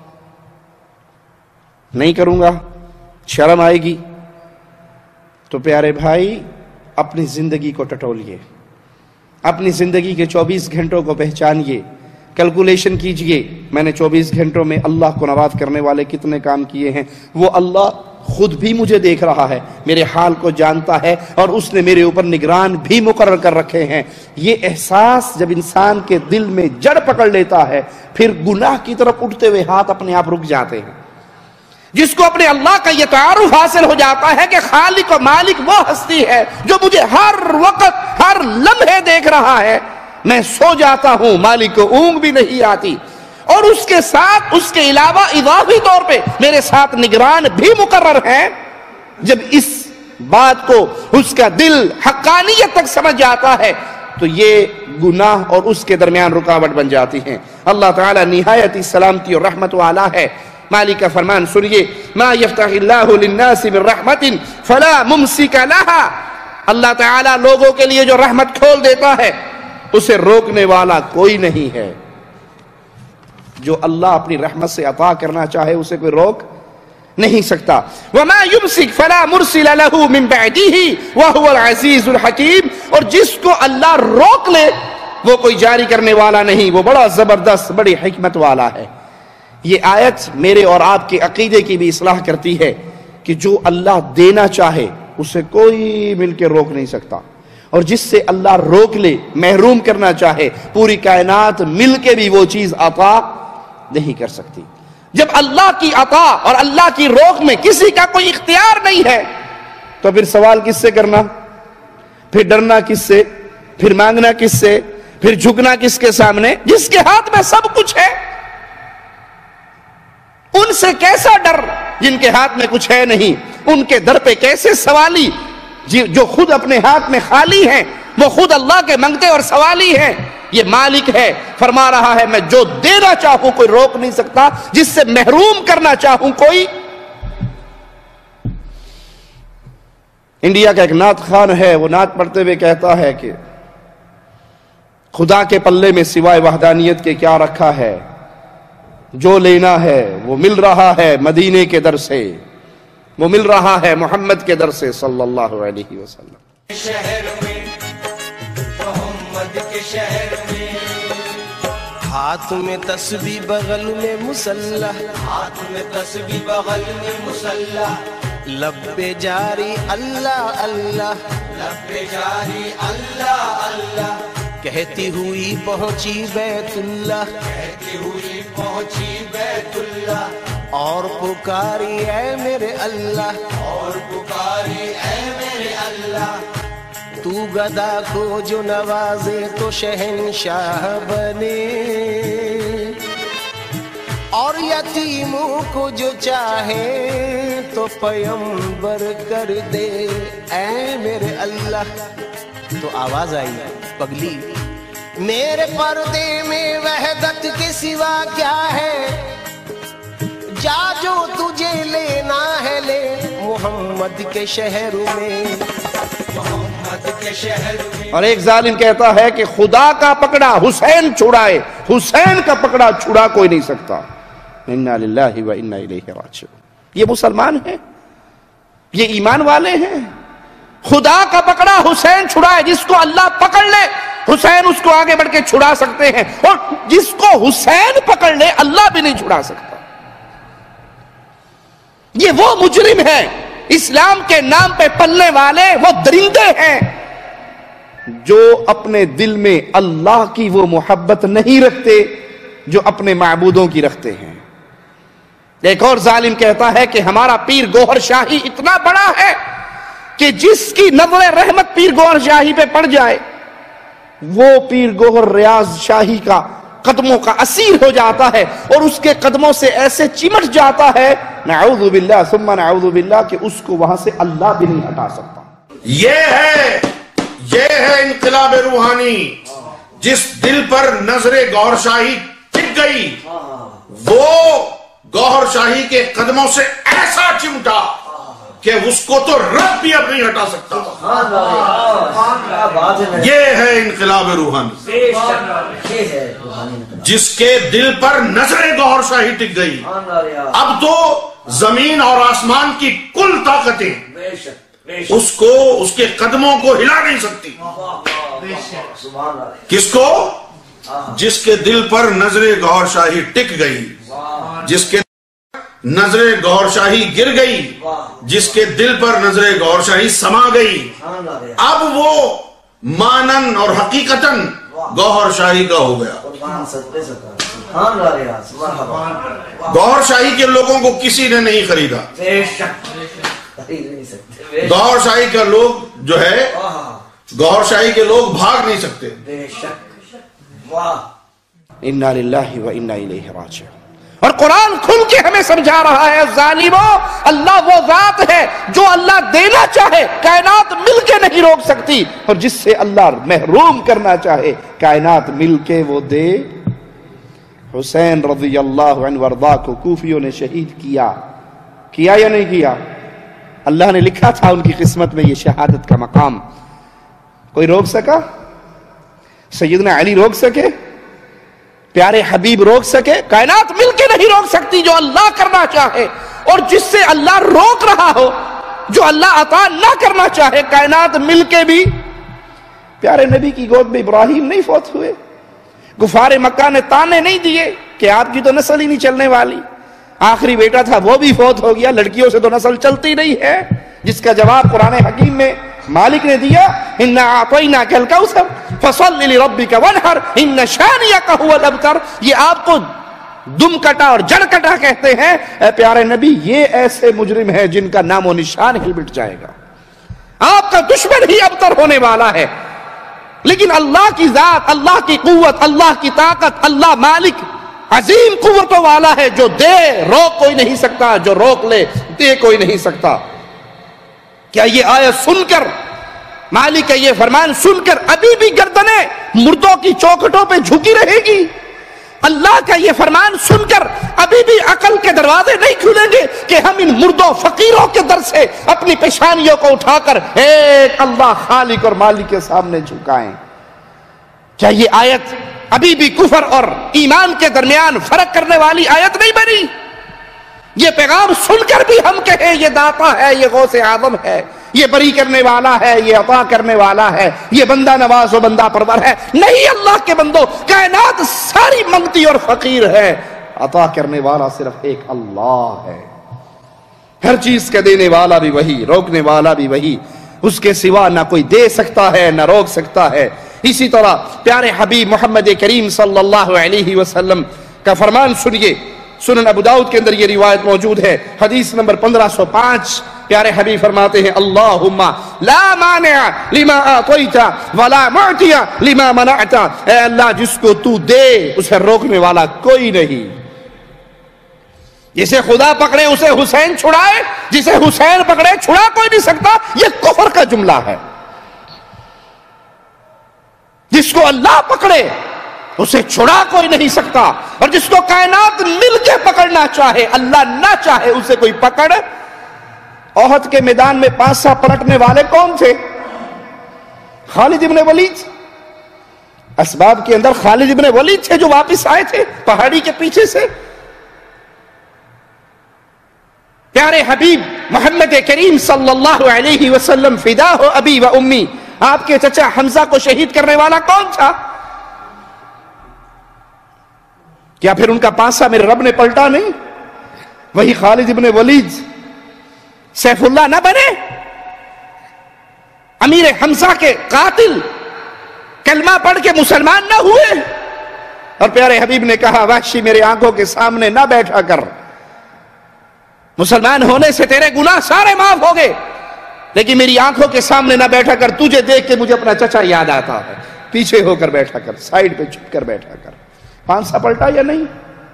نہیں کروں گا، شرم آئے گی۔ تو پیارے بھائی، اپنی زندگی کو ٹٹولیے، اپنی زندگی کے چوبیس گھنٹوں کو پہچانیے، کیلکولیشن کیجئے، میں نے چوبیس گھنٹوں میں اللہ کو ناراض کرنے والے کتنے کام کیے ہیں۔ وہ اللہ خود بھی مجھے دیکھ رہا ہے، میرے حال کو جانتا ہے، اور اس نے میرے اوپر نگران بھی مقرر کر رکھے ہیں۔ یہ احساس جب انسان کے دل میں جڑ پکڑ لیتا ہے، پھر گناہ کی طرف اٹھتے ہوئے ہاتھ اپنے آپ رک جاتے ہیں۔ جس کو اپنے اللہ کا یہ تعارف حاصل ہو جاتا ہے کہ خالق و مالک وہ ہستی ہے جو مجھے ہر وقت ہر لمحے دیکھ رہا ہے، میں سو جاتا ہوں، مالک کو اونگ بھی نہیں آتی، اور اس کے ساتھ اس کے علاوہ اضافی طور پہ میرے ساتھ نگران بھی مقرر ہیں۔ جب اس بات کو اس کا دل حقانیت تک سمجھ جاتا ہے تو یہ گناہ اور اس کے درمیان رکاوٹ بن جاتی ہیں۔ اللہ تعالیٰ نہایت سلامتی اور رحمت والا ہے۔ مالک کا فرمان سنیے، ما یفتح اللہ للناس من رحمت فلا ممسک لہا، اللہ تعالیٰ لوگوں کے لیے جو رحمت کھول دیتا ہے اسے روکنے والا کوئی نہیں ہے۔ جو اللہ اپنی رحمت سے عطا کرنا چاہے اسے کوئی روک نہیں سکتا۔ وما یمسک فلا مرسل لہ من بعدہ وہو العزیز الحکیم، اور جس کو اللہ روک لے وہ کوئی جاری کرنے والا نہیں، وہ بڑا زبردست بڑی حکمت والا ہے۔ یہ آیت میرے اور آپ کے عقیدے کی بھی اصلاح کرتی ہے کہ جو اللہ دینا چاہے اسے کوئی مل کے روک نہیں سکتا، اور جس سے اللہ روک لے محروم کرنا چاہے پوری کائنات مل کے بھی وہ چیز عطا نہیں کر سکتی۔ جب اللہ کی عطا اور اللہ کی روک میں کسی کا کوئی اختیار نہیں ہے تو پھر سوال کس سے کرنا، پھر ڈرنا کس سے، پھر مانگنا کس سے، پھر جھکنا کس کے سامنے؟ جس کے ہاتھ میں سب کچھ ہے ان سے کیسا ڈر جن کے ہاتھ میں کچھ ہے نہیں؟ ان کے در پہ کیسے سوالی جو خود اپنے ہاتھ میں خالی ہیں، وہ خود اللہ کے منگتے اور سوالی ہیں۔ یہ مالک ہے، فرما رہا ہے میں جو دینا چاہوں کوئی روک نہیں سکتا، جس سے محروم کرنا چاہوں کوئی۔ انڈیا کا ایک نعت خوان ہے، وہ نعت پڑھتے ہوئے کہتا ہے کہ خدا کے پلے میں سوائے وحدانیت کے کیا رکھا ہے، جو لینا ہے وہ مل رہا ہے مدینے کے در سے، وہ مل رہا ہے محمد کے در سے صلی اللہ علیہ وسلم۔ شہر میں محمد کے شہر میں، ہاتھ میں تسبیح بغل میں مسلح، ہاتھ میں تسبیح بغل میں مسلح، لب پہ جاری اللہ اللہ، لب پہ جاری اللہ اللہ، کہتی ہوئی پہنچی بیت اللہ، کہتی ہوئی پہنچی بیت اللہ، اور پکاری اے میرے اللہ، اور پکاری اے میرے اللہ، تو گدا کو جو نوازے تو شہنشاہ بنے، اور یتیموں کو جو چاہے تو پیمبر کر دے اے میرے اللہ۔ تو آواز آئی پگلی میرے پردے میں وحدت کے سوا کیا ہے، جا جو تجھے لینا ہے لے محمد کے شہر میں، محمد کے شہر میں۔ اور ایک ظالم کہتا ہے کہ خدا کا پکڑا حسین چھڑائے، حسین کا پکڑا چھڑا کوئی نہیں سکتا۔ انا للہ و انا الیہ راجعون۔ یہ مسلمان ہیں، یہ ایمان والے ہیں۔ خدا کا پکڑا حسین چھڑائے، جس کو اللہ پکڑ لے حسین اس کو آگے بڑھ کے چھڑا سکتے ہیں، اور جس کو حسین پکڑ لے اللہ بھی نہیں چھڑا سکتا۔ یہ وہ مجرم ہیں، اسلام کے نام پہ پلنے والے وہ درندے ہیں جو اپنے دل میں اللہ کی وہ محبت نہیں رکھتے جو اپنے معبودوں کی رکھتے ہیں۔ ایک اور ظالم کہتا ہے کہ ہمارا پیر گوہر شاہی اتنا بڑا ہے کہ جس کی نظر رحمت پیر گوہر شاہی پہ پڑ جائے وہ پیر گوہر ریاض شاہی کا قدموں کا اسیر ہو جاتا ہے، اور اس کے قدموں سے ایسے چمٹ جاتا ہے نعوذ باللہ ثم نعوذ باللہ کہ اس کو وہاں سے اللہ بھی نہیں ہٹا سکتا۔ یہ ہے یہ ہے انقلاب روحانی، جس دل پر نظر گوہر شاہی ٹک گئی وہ گوہر شاہی کے قدموں سے ایسا چمٹا کہ اس کو تو رب بھی اب نہیں ہٹا سکتا۔ یہ ہے انقلاب روحانی، جس کے دل پر نظر گوہر شاہی ٹک گئی، اب تو زمین اور آسمان کی کل طاقتیں اس کو اس کے قدموں کو ہلا نہیں سکتی۔ کس کو؟ جس کے دل پر نظر گوہر شاہی ٹک گئی، جس کے نظر گوہر شاہی گر گئی، جس کے دل پر نظر گوہر شاہی سما گئی، اب وہ مانن اور حقیقتاً گوہر شاہی کا ہو گیا۔ گوہر شاہی کے لوگوں کو کسی نے نہیں خریدا، گوہر شاہی کا لوگ جو ہے گوہر شاہی کے لوگ بھاگ نہیں سکتے۔ انا للہ و انا الیہ راجعون۔ اور قرآن کھل کے ہمیں سمجھا رہا ہے ظالموں، اللہ وہ ذات ہے جو اللہ دینا چاہے کائنات مل کے نہیں روک سکتی، اور جس سے اللہ محروم کرنا چاہے کائنات مل کے وہ دے۔ حسین رضی اللہ عنہ وارضاہ کو کوفیوں نے شہید کیا کیا یا نہیں کیا؟ اللہ نے لکھا تھا ان کی قسمت میں یہ شہادت کا مقام، کوئی روک سکا؟ سیدنا علی روک سکے؟ پیارے حبیب روک سکے؟ کائنات مل کے نہیں روک سکتی جو اللہ کرنا چاہے، اور جس سے اللہ روک رہا ہو، جو اللہ عطا نہ کرنا چاہے کائنات مل کے بھی۔ پیارے نبی کی گود میں ابراہیم نہیں فوت ہوئے، کفار مکہ نے تانے نہیں دیے کہ آپ کی تو نسل ہی نہیں چلنے والی، آخری بیٹا تھا وہ بھی فوت ہو گیا، لڑکیوں سے تو نسل چلتی نہیں ہے، جس کا جواب قرآن حکیم میں مالک نے دیا، اِنَّا أَعْطَيْنَاكَ الْكَوْثَرَ فَصَلِّ لِرَبِّكَ وَانْحَرْ إِنَّ شَانِئَكَ هُوَ الْأَبْتَرُ۔ یہ آپ کو دم کٹا اور جڑ کٹا کہتے ہیں، اے پیارے نبی یہ ایسے مجرم ہیں جن کا نام و نشان ہل مٹ جائے گا، آپ کا دشمن ہی ابتر ہونے والا ہے۔ لیکن اللہ کی ذات، اللہ کی قوت، اللہ کی طاقت، اللہ مالک عظیم قوتوں والا ہے، جو دے روک کوئی نہیں سکتا، جو روک لے دے کوئی نہیں سکتا۔ کیا یہ آیت سن کر، مالک کا یہ فرمان سن کر ابھی بھی گردنیں مردوں کی چوکھٹوں پہ جھکی رہے گی؟ اللہ کا یہ فرمان سن کر ابھی بھی عقل کے دروازے نہیں کھلیں گے کہ ہم ان مردوں فقیروں کے در سے اپنی پیشانیوں کو اٹھا کر ایک اللہ خالق اور مالک کے سامنے جھکائیں؟ کیا یہ آیت ابھی بھی کفر اور ایمان کے درمیان فرق کرنے والی آیت نہیں بنی؟ یہ پیغام سن کر بھی ہم کہیں یہ داتا ہے، یہ غوث اعظم ہے، یہ بری کرنے والا ہے، یہ عطا کرنے والا ہے، یہ بندہ نواز و بندہ پرور ہے؟ نہیں، اللہ کے بندو، کائنات ساری منگتی اور فقیر ہے، عطا کرنے والا صرف ایک اللہ ہے، ہر چیز کا دینے والا بھی وہی، روکنے والا بھی وہی، اس کے سوا نہ کوئی دے سکتا ہے نہ روک سکتا ہے۔ اسی طرح پیارے حبیب محمد کریم صلی اللہ علیہ وسلم کا فرمان سنیے، سنن ابو داؤد کے اندر یہ روایت موجود ہے، حدیث نمبر پندرہ سو پانچ، پیارے حبیب فرماتے ہیں اللہم لا مانع لما اعطیت ولا معطی لما منعت، اے اللہ جس کو تو دے اسے روکنے والا کوئی نہیں، جسے خدا پکڑے اسے حسین چھڑائے، جسے حسین پکڑے چھڑا کوئی نہیں سکتا، یہ کفر کا جملہ ہے۔ جس کو اللہ پکڑے اسے چھڑا کوئی نہیں سکتا، اور جس کو کائنات مل کے پکڑنا چاہے، اللہ نہ چاہے اسے کوئی پکڑ۔ احد کے میدان میں پانسا پلٹنے والے کون تھے؟ خالد ابن ولید، اسباب کے اندر خالد ابن ولید تھے جو واپس آئے تھے پہاڑی کے پیچھے سے۔ پیارے حبیب محمد کریم صلی اللہ علیہ وسلم فدا ہو ابی و امی، آپ کے چچا حمزہ کو شہید کرنے والا کون تھا؟ کیا پھر ان کا پانسا میرے رب نے پلٹا نہیں؟ وہی خالد ابن ولید سیف اللہ نہ بنے؟ امیر حمزہ کے قاتل کلمہ پڑھ کے مسلمان نہ ہوئے؟ اور پیارے حبیب نے کہا وحشی میرے آنکھوں کے سامنے نہ بیٹھا کر، مسلمان ہونے سے تیرے گناہ سارے معاف ہو گئے، لیکن میری آنکھوں کے سامنے نہ بیٹھا کر، تجھے دیکھ کے مجھے اپنا چچا یاد آتا ہے، پیچھے ہو کر بیٹھا کر، سائیڈ پہ چھپ کر بیٹھا کر۔ پانسا پلٹا یا نہیں؟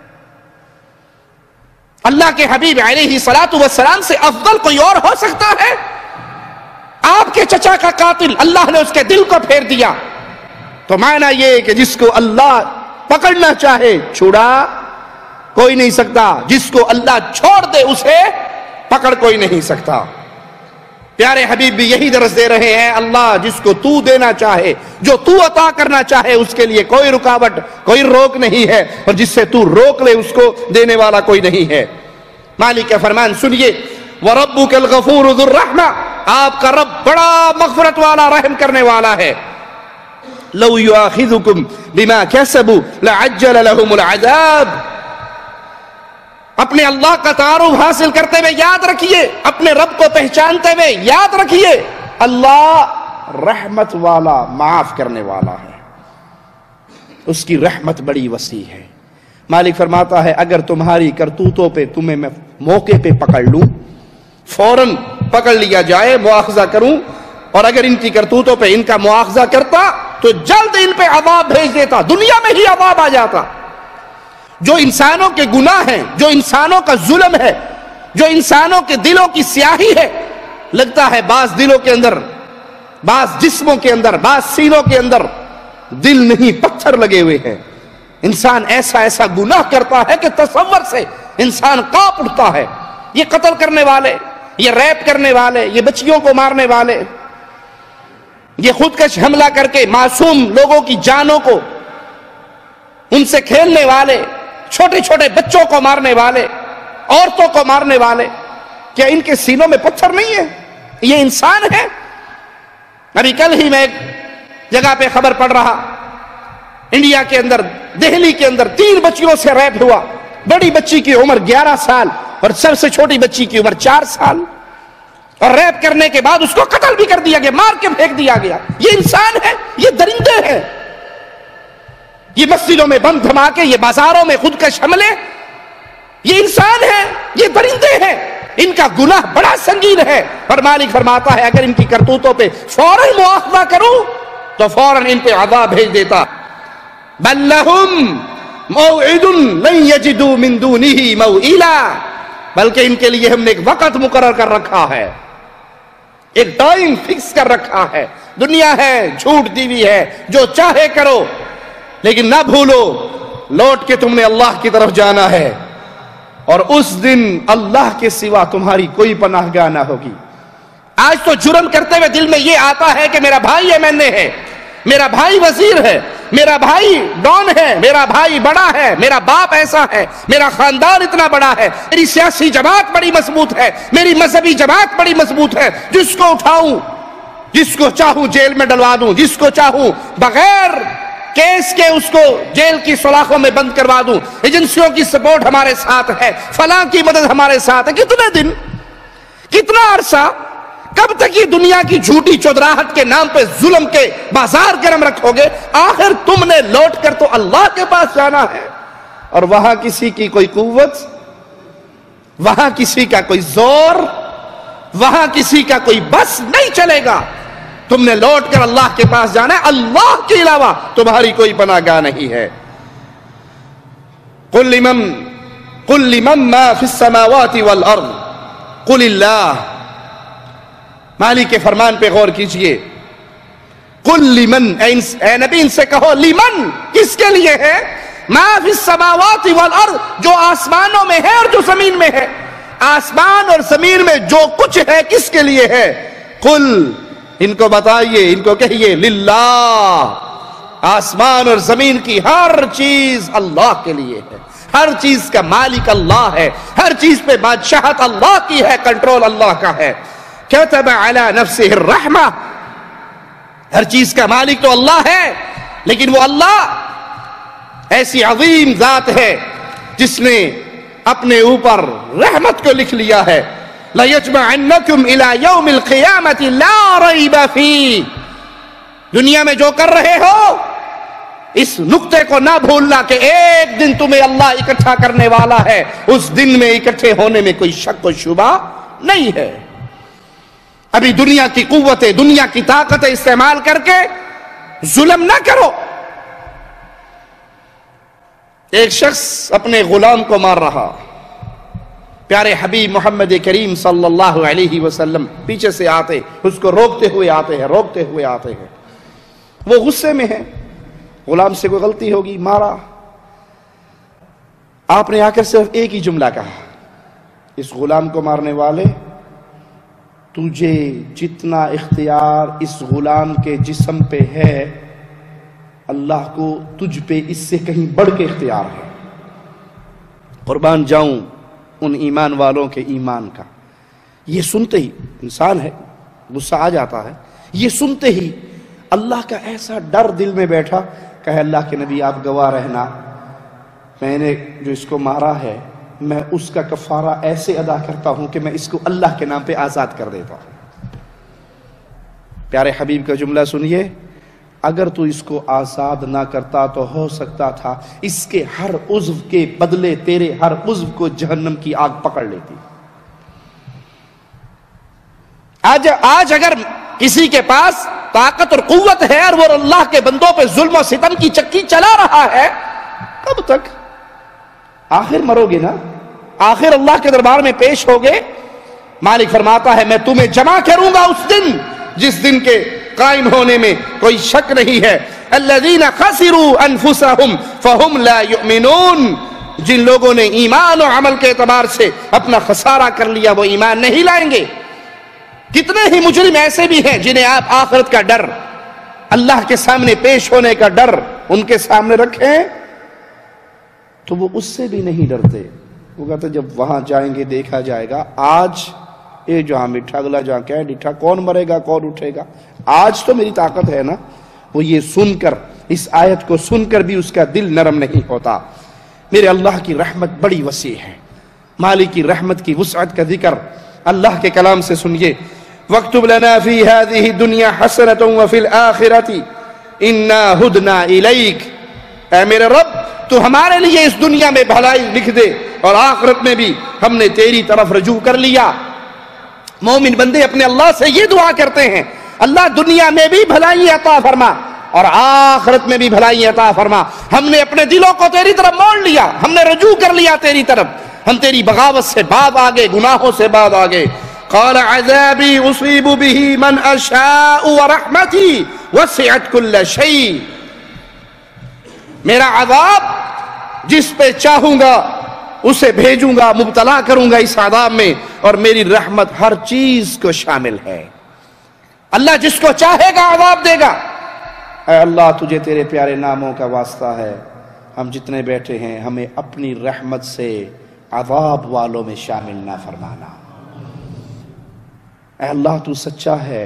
اللہ کے حبیب علیہ الصلوۃ والسلام سے افضل کوئی اور ہو سکتا ہے؟ آپ کے چچا کا قاتل اللہ نے اس کے دل کو پھیر دیا، تو معنی یہ کہ جس کو اللہ پکڑنا چاہے چھڑا کوئی نہیں سکتا، جس کو اللہ چھوڑ دے اسے پکڑ کوئی نہیں سکتا۔ پیارے حبیب بھی یہی درس دے رہے ہیں، اللہ جس کو تو دینا چاہے، جو تو عطا کرنا چاہے، اس کے لیے کوئی رکاوٹ کوئی روک نہیں ہے، اور جس سے تو روک لے اس کو دینے والا کوئی نہیں ہے۔ مالک کا فرمان سنیے، وَرَبُّكَ الْغَفُورُ ذُو الرَّحْمَةِ، آپ کا رب بڑا مغفرت والا رحم کرنے والا ہے۔ لَوْ يُؤَاخِذُكُمْ بِمَا كَسَبُوا لَعَجَّلَ لَهُمُ الْعَذَابَ، اپنے اللہ کا تعارف حاصل کرتے ہوئے یاد رکھیے، اپنے رب کو پہچانتے ہوئے یاد رکھیے، اللہ رحمت والا معاف کرنے والا ہے، اس کی رحمت بڑی وسیع ہے۔ مالک فرماتا ہے اگر تمہاری کرتوتوں پہ تمہیں میں موقع پہ پکڑ لوں، فوراً پکڑ لیا جائے، مواخذہ کروں، اور اگر ان کی کرتوتوں پہ ان کا مواخذہ کرتا تو جلد ان پہ عذاب بھیج دیتا، دنیا میں ہی عذاب آ جاتا۔ جو انسانوں کے گناہ ہیں، جو انسانوں کا ظلم ہے، جو انسانوں کے دلوں کی سیاہی ہے، لگتا ہے بعض دلوں کے اندر، بعض جسموں کے اندر، بعض سینوں کے اندر دل نہیں پتھر لگے ہوئے ہیں. انسان ایسا ایسا گناہ کرتا ہے کہ تصور سے انسان کانپ اٹھتا ہے. یہ قتل کرنے والے، یہ ریپ کرنے والے، یہ بچیوں کو مارنے والے، یہ خودکش حملہ کر کے معصوم لوگوں کی جانوں کو، ان سے کھیلنے والے، چھوٹے چھوٹے بچوں کو مارنے والے، عورتوں کو مارنے والے، کیا ان کے سینوں میں پتھر نہیں ہے؟ یہ انسان ہے. ابھی کل ہی میں ایک جگہ پہ خبر پڑھ رہا، انڈیا کے اندر، دہلی کے اندر تین بچیوں سے ریپ ہوا. بڑی بچی کی عمر گیارہ سال اور سب سے چھوٹی بچی کی عمر چار سال، اور ریپ کرنے کے بعد اس کو قتل بھی کر دیا گیا، مار کے پھینک دیا گیا. یہ انسان ہے؟ یہ درندے ہیں. یہ مسجدوں میں بم دھماکے، یہ بازاروں میں خودکش حملے، یہ انسان ہے؟ یہ درندے ہیں. ان کا گناہ بڑا سنگین ہے، اور مالک فرماتا ہے اگر ان کی کرتوتوں پہ فوراً مواخذہ کروں تو فوراً ان پہ عذاب بھیج دیتا. بل لہم موعد لن یجدوا من دونہ موئلا، بلکہ ان کے لیے ہم نے ایک وقت مقرر کر رکھا ہے، ایک ٹائم فکس کر رکھا ہے. دنیا ہے، جھوٹ دی ہوئی ہے، جو چاہے کرو، لیکن نہ بھولو لوٹ کے تم نے اللہ کی طرف جانا ہے، اور اس دن اللہ کے سوا تمہاری کوئی پناہ گاہ نہ ہوگی. آج تو جرم کرتے ہوئے دل میں یہ آتا ہے کہ میرا بھائی ایم این اے ہے، میرا بھائی وزیر ہے، میرا بھائی ڈان ہے، میرا بھائی بڑا ہے، میرا باپ ایسا ہے، میرا خاندان اتنا بڑا ہے، میری سیاسی جماعت بڑی مضبوط ہے، میری مذہبی جماعت بڑی مضبوط ہے، جس کو اٹھاؤں، جس کو چاہوں جیل میں ڈلوا دوں، جس کو چاہوں بغیر کیس کے اس کو جیل کی سلاخوں میں بند کروا دوں، ایجنسیوں کی سپورٹ ہمارے ساتھ ہے، فلاں کی مدد ہمارے ساتھ ہے. کتنے دن، کتنا عرصہ، کب تک یہ دنیا کی جھوٹی چودراہٹ کے نام پہ ظلم کے بازار گرم رکھو گے؟ آخر تم نے لوٹ کر تو اللہ کے پاس جانا ہے، اور وہاں کسی کی کوئی قوت، وہاں کسی کا کوئی زور، وہاں کسی کا کوئی بس نہیں چلے گا. تم نے لوٹ کر اللہ کے پاس جانا ہے، اللہ کے علاوہ تمہاری کوئی پناہ گاہ نہیں ہے. قل لمن قل لمن ما فی السماوات والارض قل اللہ. مالک کے فرمان پہ غور کیجئے. قل لمن، اے نبی ان سے کہو، لمن کس کے لیے ہے؟ ما فی السماوات والارض، جو آسمانوں میں ہے اور جو زمین میں ہے. آسمان اور زمین میں جو کچھ ہے کس کے لیے ہے؟ قل، ان کو بتائیے، ان کو کہیے، للہ، آسمان اور زمین کی ہر چیز اللہ کے لیے ہے، ہر چیز کا مالک اللہ ہے، ہر چیز پہ بادشاہت اللہ کی ہے، کنٹرول اللہ کا ہے. کتب علی نفسہ الرحمہ، ہر چیز کا مالک تو اللہ ہے، لیکن وہ اللہ ایسی عظیم ذات ہے جس نے اپنے اوپر رحمت کو لکھ لیا ہے. لَيَجْمَعَنَّكُمْ إِلَى يَوْمِ الْقِيَامَةِ لَا رَيْبَ فِيهِ. دنیا میں جو کر رہے ہو اس نقطے کو نہ بھولنا کہ ایک دن تمہیں اللہ اکٹھا کرنے والا ہے، اس دن میں اکٹھے ہونے میں کوئی شک و شبہ نہیں ہے. ابھی دنیا کی قوتیں، دنیا کی طاقتیں استعمال کر کے ظلم نہ کرو. ایک شخص اپنے غلام کو مار رہا، پیارے حبیب محمد کریم صلی اللہ علیہ وسلم پیچھے سے آتے، اس کو روکتے ہوئے آتے ہیں، روکتے ہوئے آتے ہیں. وہ غصے میں ہے، غلام سے کوئی غلطی ہوگی، مارا. آپ نے آ کر صرف ایک ہی جملہ کہا، اس غلام کو مارنے والے، تجھے جتنا اختیار اس غلام کے جسم پہ ہے، اللہ کو تجھ پہ اس سے کہیں بڑھ کے اختیار ہے. قربان جاؤں ان ایمان والوں کے ایمان کا. یہ سنتے ہی انسان ہے، غصہ آ جاتا ہے، یہ سنتے ہی اللہ کا ایسا ڈر دل میں بیٹھا، کہے اللہ کے نبی آپ گواہ رہنا، میں نے جو اس کو مارا ہے میں اس کا کفارہ ایسے ادا کرتا ہوں کہ میں اس کو اللہ کے نام پہ آزاد کر دیتا ہوں. پیارے حبیب کا جملہ سنیے، اگر تو اس کو آزاد نہ کرتا تو ہو سکتا تھا اس کے ہر عضو کے بدلے تیرے ہر عضو کو جہنم کی آگ پکڑ لیتی. آج آج اگر کسی کے پاس طاقت اور قوت ہے اور وہ اللہ کے بندوں پہ ظلم و ستم کی چکی چلا رہا ہے، کب تک آخر مرو گے نا, آخر اللہ کے دربار میں پیش ہوگے. مالک فرماتا ہے میں تمہیں جمع کروں گا اس دن جس دن کے قائم ہونے میں کوئی شک نہیں ہے. الذین خسروا انفسهم فهم لا یؤمنون, جن لوگوں نے ایمان و عمل کے اعتبار سے اپنا خسارہ کر لیا وہ ایمان نہیں لائیں گے. کتنے ہی مجرم ایسے بھی ہیں جنہیں آپ آخرت کا ڈر, اللہ کے سامنے پیش ہونے کا ڈر ان کے سامنے رکھیں تو وہ اس سے بھی نہیں ڈرتے. وہ کہتے جب وہاں جائیں گے دیکھا جائے گا, آج اے جہاں مٹھا اگلا جہاں کیا ڈٹھا, کون مرے گا کون اٹھے گا, آج تو میری طاقت ہے نا. وہ یہ سن کر, اس آیت کو سن کر بھی اس کا دل نرم نہیں ہوتا. میرے اللہ کی رحمت بڑی وسیع ہے. مالک کی رحمت کی وسعت کا ذکر اللہ کے کلام سے سنیے. وَاكْتُبْ لَنَا فِي هَذِهِ الدُّنْيَا حَسَنَةً وَفِي الْآخِرَةِ إِنَّا هُدْنَا إِلَيْكَ, اے میرے رب تو ہمارے لیے اس دنیا میں بھلائی لکھ دے اور آخرت میں بھی ہم نے تیری طرف رجوع کر لیا. مومن بندے اپنے اللہ سے یہ دعا کرتے ہیں, اللہ دنیا میں بھی بھلائی عطا فرما اور آخرت میں بھی بھلائی عطا فرما. ہم نے اپنے دلوں کو تیری طرف موڑ لیا, ہم نے رجوع کر لیا تیری طرف, ہم تیری بغاوت سے بعد آگے, گناہوں سے بعد آگے. قال عذابی اصیب به من اشاء ورحمتی وسعت كل شيء, میرا عذاب جس پہ چاہوں گا اسے بھیجوں گا, مبتلا کروں گا اس عذاب میں, اور میری رحمت ہر چیز کو شامل ہے. اللہ جس کو چاہے گا عذاب دے گا. اے اللہ تجھے تیرے پیارے ناموں کا واسطہ ہے, ہم جتنے بیٹھے ہیں ہمیں اپنی رحمت سے عذاب والوں میں شامل نہ فرمانا. اے اللہ تو سچا ہے,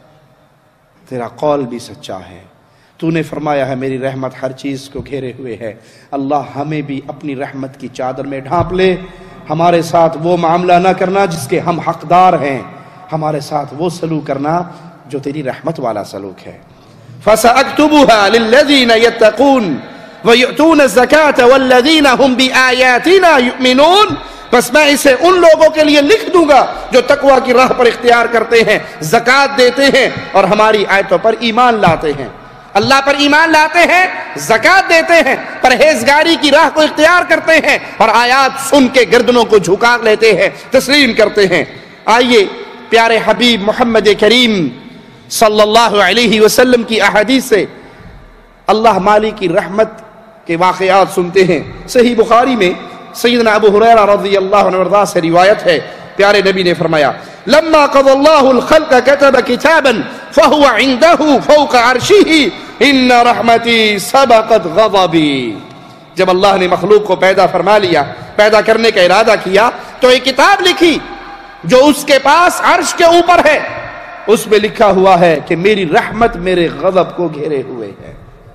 تیرا قول بھی سچا ہے, تو نے فرمایا ہے میری رحمت ہر چیز کو گھیرے ہوئے ہے. اللہ ہمیں بھی اپنی رحمت کی چادر میں ڈھانپ لے. ہمارے ساتھ وہ معاملہ نہ کرنا جس کے ہم حقدار ہیں, ہمارے ساتھ وہ سلوک کرنا جو تیری رحمت والا سلوک ہے. فَسَأَكْتُبُهَا لِلَّذِينَ يَتَّقُونَ وَيُؤْتُونَ الزَّكَاةَ وَالَّذِينَ هُمْ بِآيَاتِنَا يُؤْمِنُونَ, بس میں اسے ان لوگوں کے لیے لکھ دوں گا جو تقوی کی راہ پر اختیار کرتے ہیں, زکوٰۃ دیتے ہیں اور ہماری آیتوں پر ایمان لاتے ہیں. اللہ پر ایمان لاتے ہیں, زکوٰۃ دیتے ہیں, پرہیزگاری کی راہ کو اختیار کرتے ہیں اور آیات سن کے گردنوں کو جھکا لیتے ہیں, تسلیم کرتے ہیں. آئیے پیارے حبیب محمد کریم صلی اللہ علیہ وسلم کی احادیث سے اللہ مالی کی رحمت کے واقعات سنتے ہیں. صحیح بخاری میں سیدنا ابو ہریرہ رضی اللہ عنہ وارضاہ سے روایت ہے, پیارے نبی نے فرمایا لما قضى الله الخلق كتب كتابا فهو عنده فوق عرشه ان رحمتي سبقت غضبي. جب اللہ نے مخلوق کو پیدا فرما لیا, پیدا کرنے کا ارادہ کیا, تو ایک کتاب لکھی جو اس کے پاس عرش کے اوپر ہے. اس میں لکھا ہوا ہے کہ میری رحمت میرے غضب کو گھیرے ہوئے ہے.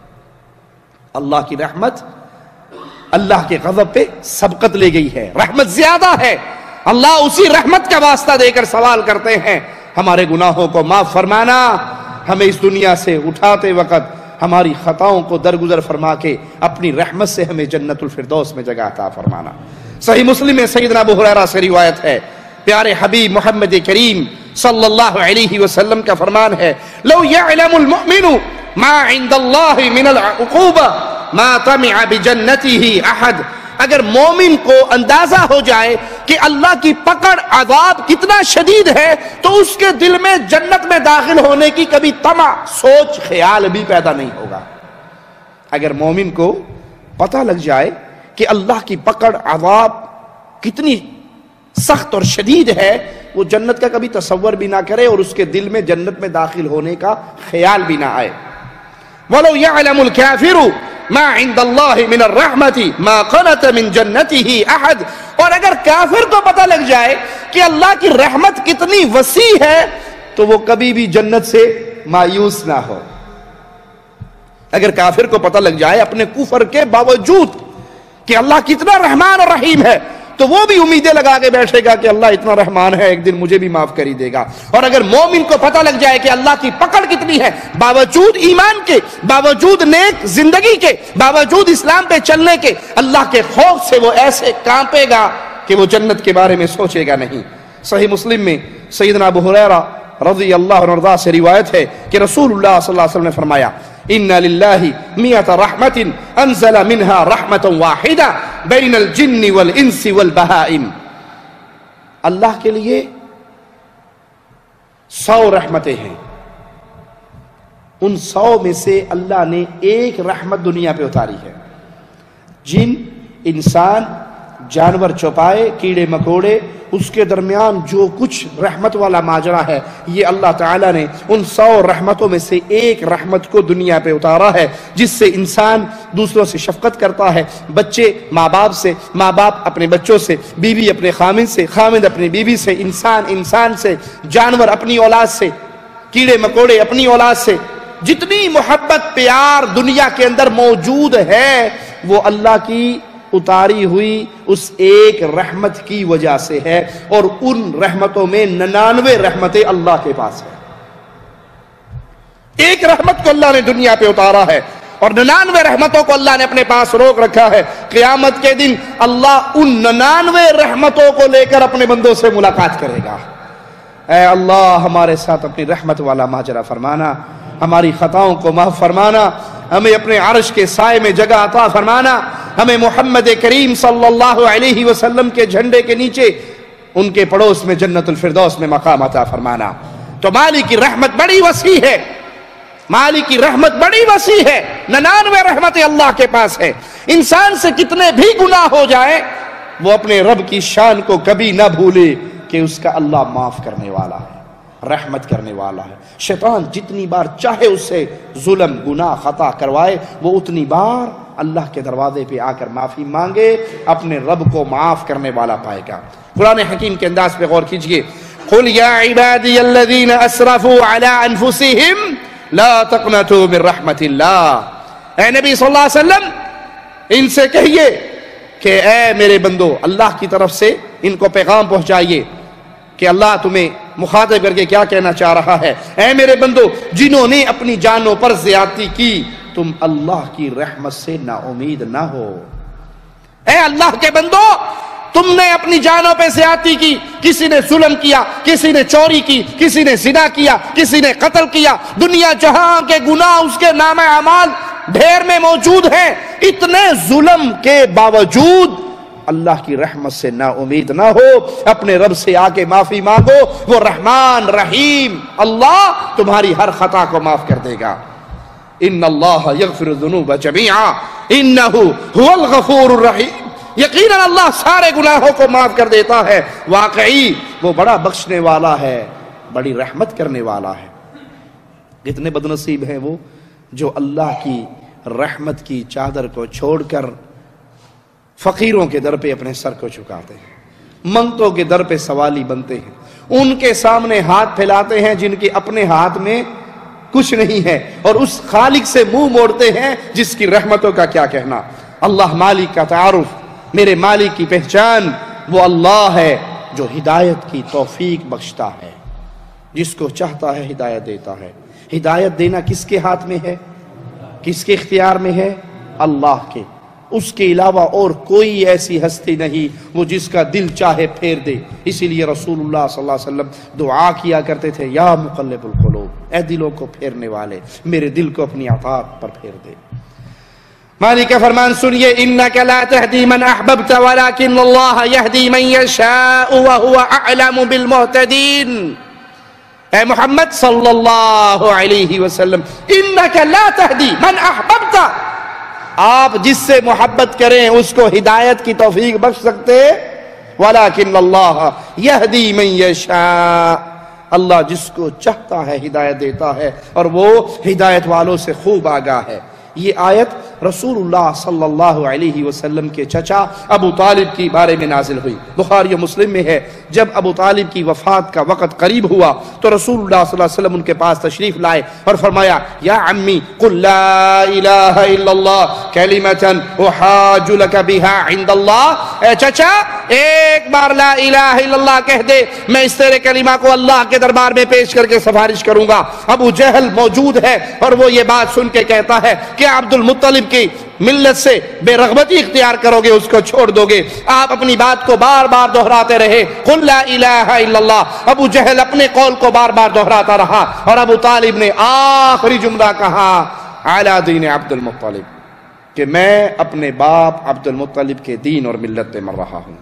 اللہ کی رحمت اللہ کے غضب پہ سبقت لے گئی ہے, رحمت زیادہ ہے. اللہ اسی رحمت کا واسطہ دے کر سوال کرتے ہیں ہمارے گناہوں کو معاف فرمانا, ہمیں اس دنیا سے اٹھاتے وقت ہماری خطاؤں کو درگزر فرما کے اپنی رحمت سے ہمیں جنت الفردوس میں جگہ عطا فرمانا. صحیح مسلم میں سیدنا ابو ہریرہ سے روایت ہے, پیارے حبیب محمد کریم صلی اللہ علیہ وسلم کا فرمان ہے لو يعلم المؤمن ما عند اللہ من العقوبہ ما طمع بجنته احد, اگر مومن کو اندازہ ہو جائے کہ اللہ کی پکڑ عذاب کتنا شدید ہے تو اس کے دل میں جنت میں داخل ہونے کی کبھی طمع, سوچ, خیال بھی پیدا نہیں ہوگا. اگر مومن کو پتہ لگ جائے کہ اللہ کی پکڑ عذاب کتنی سخت اور شدید ہے, وہ جنت کا کبھی تصور بھی نہ کرے اور اس کے دل میں جنت میں داخل ہونے کا خیال بھی نہ آئے. وَلَوْ يَعْلَمُ الْكَافِرُ مَا عِنْدَ اللَّهِ مِنَ الرَّحْمَةِ مَا قَنَتَ مِنْ جَنَّتِهِ أَحَدٍ, اور اگر کافر کو پتہ لگ جائے کہ اللہ کی رحمت کتنی وسیع ہے تو وہ کبھی بھی جنت سے مایوس نہ ہو. اگر کافر کو پتہ لگ جائے اپنے کفر کے باوجود کہ اللہ کتنا رحمان اور رحیم ہے تو وہ بھی امیدیں لگا کے بیٹھے گا کہ اللہ اتنا رحمان ہے ایک دن مجھے بھی معاف کر ہی دے گا. اور اگر مومن کو پتہ لگ جائے کہ اللہ کی پکڑ کتنی ہے, باوجود ایمان کے, باوجود نیک زندگی کے, باوجود اسلام پہ چلنے کے, اللہ کے خوف سے وہ ایسے کانپے گا کہ وہ جنت کے بارے میں سوچے گا نہیں. صحیح مسلم میں سیدنا ابو ہریرہ رضی اللہ عنہ سے روایت ہے کہ رسول اللہ صلی اللہ علیہ وسلم نے فرمایا ان للہ مئۃ رحمت انزل منها رحمۃ واحدہ بین الجن والانس والبہائم. اللہ کے لیے سو رحمتیں ہیں، ان سو میں سے اللہ نے ایک رحمت دنیا پہ اتاری ہے. جن، انسان، جانور چوپائے، کیڑے مکوڑے، اس کے درمیان جو کچھ رحمت والا ماجرا ہے، یہ اللہ تعالیٰ نے ان سو رحمتوں میں سے ایک رحمت کو دنیا پہ اتارا ہے، جس سے انسان دوسروں سے شفقت کرتا ہے. بچے ماں باپ سے، ماں باپ اپنے بچوں سے، بیوی اپنے خامند سے، خامند اپنی بیوی سے، انسان انسان سے، جانور اپنی اولاد سے، کیڑے مکوڑے اپنی اولاد سے. جتنی محبت پیار دنیا کے اندر موجود ہے وہ اللہ کی اتاری ہوئی اس ایک رحمت کی وجہ سے ہے، اور ان رحمتوں میں ننانوے رحمتیں اللہ کے پاس ہیں. ایک رحمت کو اللہ نے دنیا پہ اتارا ہے اور ننانوے رحمتوں کو اللہ نے اپنے پاس روک رکھا ہے. قیامت کے دن اللہ ان ننانوے رحمتوں کو لے کر اپنے بندوں سے ملاقات کرے گا. اے اللہ ہمارے ساتھ اپنی رحمت والا ماجرا فرمانا، ہماری خطاؤں کو معاف فرمانا، ہمیں اپنے عرش کے سائے میں جگہ عطا فرمانا، ہمیں محمد کریم صلی اللہ علیہ وسلم کے جھنڈے کے نیچے ان کے پڑوس میں جنت الفردوس میں مقام عطا فرمانا. تو مالک کی رحمت بڑی وسیع ہے، مالک کی رحمت بڑی وسیع ہے، ننانوے رحمتیں اللہ کے پاس ہے. انسان سے کتنے بھی گناہ ہو جائے وہ اپنے رب کی شان کو کبھی نہ بھولے کہ اس کا اللہ معاف کرنے والا ہے، رحمت کرنے والا ہے. شیطان جتنی بار چاہے اس سے ظلم، گناہ، خطا کروائے، وہ اتنی بار اللہ کے دروازے پہ آ کر معافی مانگے، اپنے رب کو معاف کرنے والا پائے گا. قرآن حکیم کے انداز پہ غور کیجئے. قُلْ يَا عِبَادِيَ الَّذِينَ أَسْرَفُوا عَلَىٰ أَنفُسِهِمْ لَا تَقْنَطُوا مِن رَحْمَةِ اللَّهِ. اے نبی صلی اللہ علیہ وسلم ان سے کہیے کہ اے میرے بندو، اللہ کی طرف سے ان کو پیغام پہنچائیے کہ اللہ تمہیں مخاطب کر کے کیا کہنا چاہ رہا ہے. اے میرے بندو، جنہوں نے اپنی جانوں پر زیادتی کی، تم اللہ کی رحمت سے نا امید نہ ہو. اے اللہ کے بندو، تم نے اپنی جانوں پہ زیادتی کی، کسی نے ظلم کیا، کسی نے چوری کی، کسی نے زنا کیا، کسی نے قتل کیا، دنیا جہاں کے گناہ اس کے نام اعمال ڈھیر میں موجود ہیں. اتنے ظلم کے باوجود اللہ کی رحمت سے نا امید نہ ہو، اپنے رب سے آ کے معافی مانگو. وہ رحمان رحیم اللہ تمہاری ہر خطا کو معاف کر دے گا. ان اللہ یغفر الذنوب جميعا انہ هو الغفور الرحیم. یقیناً اللہ سارے گناہوں کو معاف کر دیتا ہے، واقعی وہ بڑا بخشنے والا ہے، بڑی رحمت کرنے والا ہے. کتنے بدنصیب ہیں وہ جو اللہ کی رحمت کی چادر کو چھوڑ کر فقیروں کے در پہ اپنے سر کو جھکاتے ہیں، منگتوں کے در پہ سوالی بنتے ہیں، ان کے سامنے ہاتھ پھیلاتے ہیں جن کے اپنے ہاتھ میں کچھ نہیں ہے، اور اس خالق سے منہ موڑتے ہیں جس کی رحمتوں کا کیا کہنا. اللہ مالک کا تعارف، میرے مالک کی پہچان، وہ اللہ ہے جو ہدایت کی توفیق بخشتا ہے، جس کو چاہتا ہے ہدایت دیتا ہے. ہدایت دینا کس کے ہاتھ میں ہے، کس کے اختیار میں ہے؟ اللہ کے. اس کے علاوہ اور کوئی ایسی ہستی نہیں وہ جس کا دل چاہے پھیر دے. اسی لیے رسول اللہ صلی اللہ علیہ وسلم دعا کیا کرتے تھے، یا مقلب القلوب، اے دلوں کو پھیرنے والے، میرے دل کو اپنی عطاءت پر پھیر دے. مالک کا فرمان سنیے، انک لا تہدی من احببت ولکن اللہ یہدی من یشاء وہو اعلم بالمہتدین. اے محمد صلی اللہ علیہ وسلم، انک لا تہدی من احببت، آپ جس سے محبت کریں اس کو ہدایت کی توفیق بخش سکتے، ولیکن اللہ یہدی من یشاء، اللہ جس کو چاہتا ہے ہدایت دیتا ہے، اور وہ ہدایت والوں سے خوب آگاہ ہے. یہ آیت رسول اللہ صلی اللہ علیہ وسلم کے چچا ابو طالب کی بارے میں نازل ہوئی. بخاری و مسلم میں ہے، جب ابو طالب کی وفات کا وقت قریب ہوا تو رسول اللہ صلی اللہ علیہ وسلم ان کے پاس تشریف لائے اور فرمایا، یا عمی قل لا الہ الا اللہ کلمۃ احاج لک بها عند اللہ. اے چچا ایک بار لا الہ الا اللہ کہہ دے، میں اس تیرے کلمہ کو اللہ کے دربار میں پیش کر کے سفارش کروں گا. ابو جہل موجود ہے اور وہ یہ بات سن کے کہتا ہے کہ عبد المطلب کی ملت سے بے رغبتی اختیار کرو گے، اس کو چھوڑ دو گے. آپ اپنی بات کو بار بار دہراتے رہے، قل لا الہ الا اللہ. ابو جہل اپنے قول کو بار بار دہراتا رہا اور ابو طالب نے آخری جملہ کہا، علی دین عبد المطلب، کہ میں اپنے باپ عبد المطلب کے دین اور ملت پہ مر رہا ہوں۔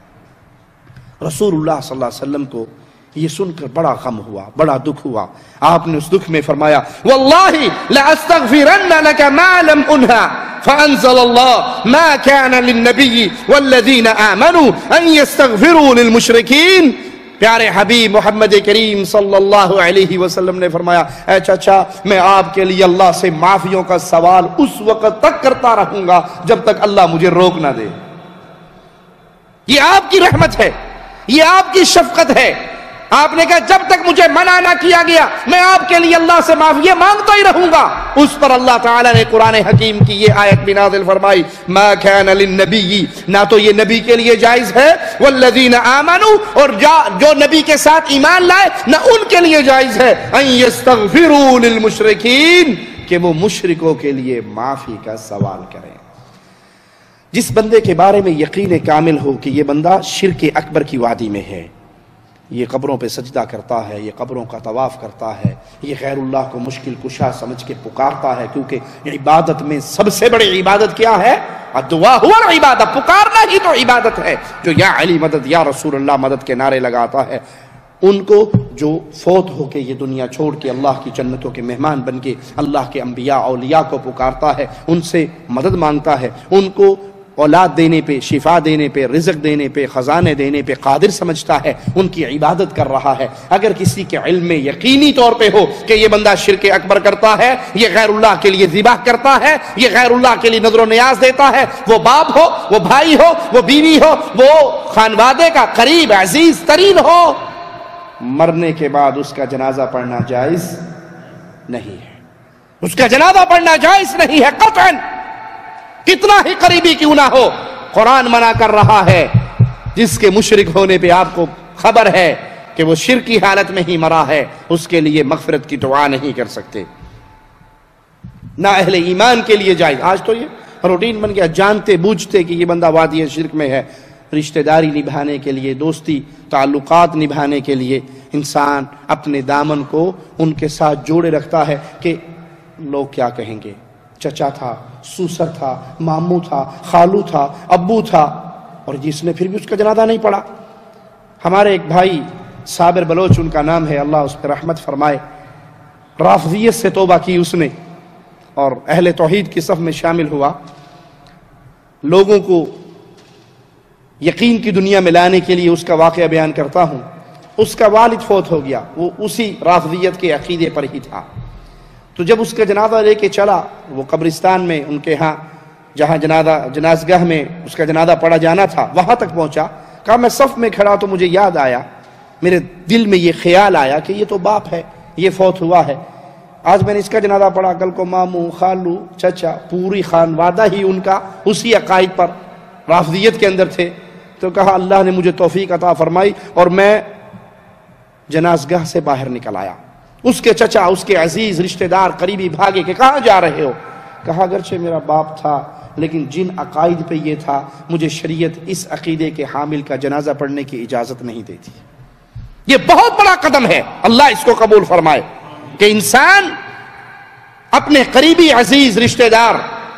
رسول اللہ صلی اللہ علیہ وسلم کو یہ سن کر بڑا غم ہوا، بڑا دکھ ہوا۔ آپ نے اس دکھ میں فرمایا واللہ لأستغفرن لك ما لم انہا فانزل اللہ ما كان للنبی والذین آمنوا ان يستغفروا للمشرکین۔ پیارے حبیب محمد کریم صلی اللہ علیہ وسلم نے فرمایا اے چچا میں آپ کے لیے اللہ سے معافیوں کا سوال اس وقت تک کرتا رہوں گا جب تک اللہ مجھے روک نہ دے۔ یہ آپ کی رحمت ہے، یہ آپ کی شفقت ہے۔ آپ نے کہا جب تک مجھے منع نہ کیا گیا میں آپ کے لیے اللہ سے معافی مانگتا ہی رہوں گا۔ اس پر اللہ تعالیٰ نے قرآن حکیم کی یہ آیت بھی نازل فرمائی ما كان للنبی، نہ تو یہ نبی کے لیے جائز ہے والذین آمنوا، اور جو نبی کے ساتھ ایمان لائے نہ ان کے لیے جائز ہے ان یستغفروا للمشرکین، کہ وہ مشرکوں کے لیے معافی کا سوال کریں۔ جس بندے کے بارے میں یقین کامل ہو کہ یہ بندہ شرک اکبر کی وادی میں ہے، یہ قبروں پہ سجدہ کرتا ہے، یہ قبروں کا طواف کرتا ہے، یہ غیر اللہ کو مشکل کشا سمجھ کے پکارتا ہے، کیونکہ عبادت میں سب سے بڑی عبادت کیا ہے؟ الدعاء هو العبادت، پکارنا ہی تو عبادت ہے۔ جو یا علی مدد، یا رسول اللہ مدد کے نعرے لگاتا ہے، ان کو جو فوت ہو کے یہ دنیا چھوڑ کے اللہ کی جنتوں کے مہمان بن کے اللہ کے انبیاء اولیاء کو پکارتا ہے، ان سے مدد مانگتا ہے، ان کو اولاد دینے پہ، شفا دینے پہ، رزق دینے پہ، خزانے دینے پہ قادر سمجھتا ہے، ان کی عبادت کر رہا ہے۔ اگر کسی کے علم میں یقینی طور پہ ہو کہ یہ بندہ شرک اکبر کرتا ہے، یہ غیر اللہ کے لیے ذبح کرتا ہے، یہ غیر اللہ کے لیے نذر و نیاز دیتا ہے، وہ باپ ہو، وہ بھائی ہو، وہ بیوی ہو، وہ خانوادے کا قریب عزیز ترین ہو، مرنے کے بعد اس کا جنازہ پڑھنا جائز نہیں ہے۔ اس کا جنازہ پڑھنا جائز نہیں ہے قطعاً، کتنا ہی قریبی کیوں نہ ہو۔ قرآن منع کر رہا ہے جس کے مشرک ہونے پہ آپ کو خبر ہے کہ وہ شرک کی حالت میں ہی مرا ہے، اس کے لیے مغفرت کی دعا نہیں کر سکتے، نہ اہل ایمان کے لیے جائز۔ آج تو یہ روٹین بن گیا، جانتے بوجھتے کہ یہ بندہ وادی شرک میں ہے، رشتہ داری نبھانے کے لیے، دوستی تعلقات نبھانے کے لیے انسان اپنے دامن کو ان کے ساتھ جوڑے رکھتا ہے کہ لوگ کیا کہیں گے۔ چچا تھا، سوسر تھا، ماموں تھا، خالو تھا، ابو تھا، اور جس نے پھر بھی اس کا جنازہ نہیں پڑھا۔ ہمارے ایک بھائی صابر بلوچ ان کا نام ہے، اللہ اس پہ رحمت فرمائے، رافضیت سے توبہ کی اس نے اور اہل توحید کی صف میں شامل ہوا۔ لوگوں کو یقین کی دنیا میں لانے کے لیے اس کا واقعہ بیان کرتا ہوں۔ اس کا والد فوت ہو گیا، وہ اسی رافضیت کے عقیدے پر ہی تھا۔ تو جب اس کا جنازہ لے کے چلا، وہ قبرستان میں ان کے ہاں جہاں جنازہ جنازگاہ میں اس کا جنازہ پڑھا جانا تھا وہاں تک پہنچا، کہا میں صف میں کھڑا تو مجھے یاد آیا، میرے دل میں یہ خیال آیا کہ یہ تو باپ ہے، یہ فوت ہوا ہے، آج میں نے اس کا جنازہ پڑھا، کل کو ماموں، خالو، چچا، پوری خانوادہ ہی ان کا اسی عقائد پر رافضیت کے اندر تھے۔ تو کہا اللہ نے مجھے توفیق عطا فرمائی اور میں جنازگاہ سے باہر نکل آیا۔ اس کے چچا، اس کے عزیز رشتہ دار قریبی بھاگے کہ کہاں جا رہے ہو؟ کہا اگرچہ میرا باپ تھا لیکن جن عقائد پہ یہ تھا مجھے شریعت اس عقیدے کے حامل کا جنازہ پڑھنے کی اجازت نہیں دیتی۔ یہ بہت بڑا قدم ہے، اللہ اس کو قبول فرمائے کہ انسان اپنے قریبی عزیز رشتہ دار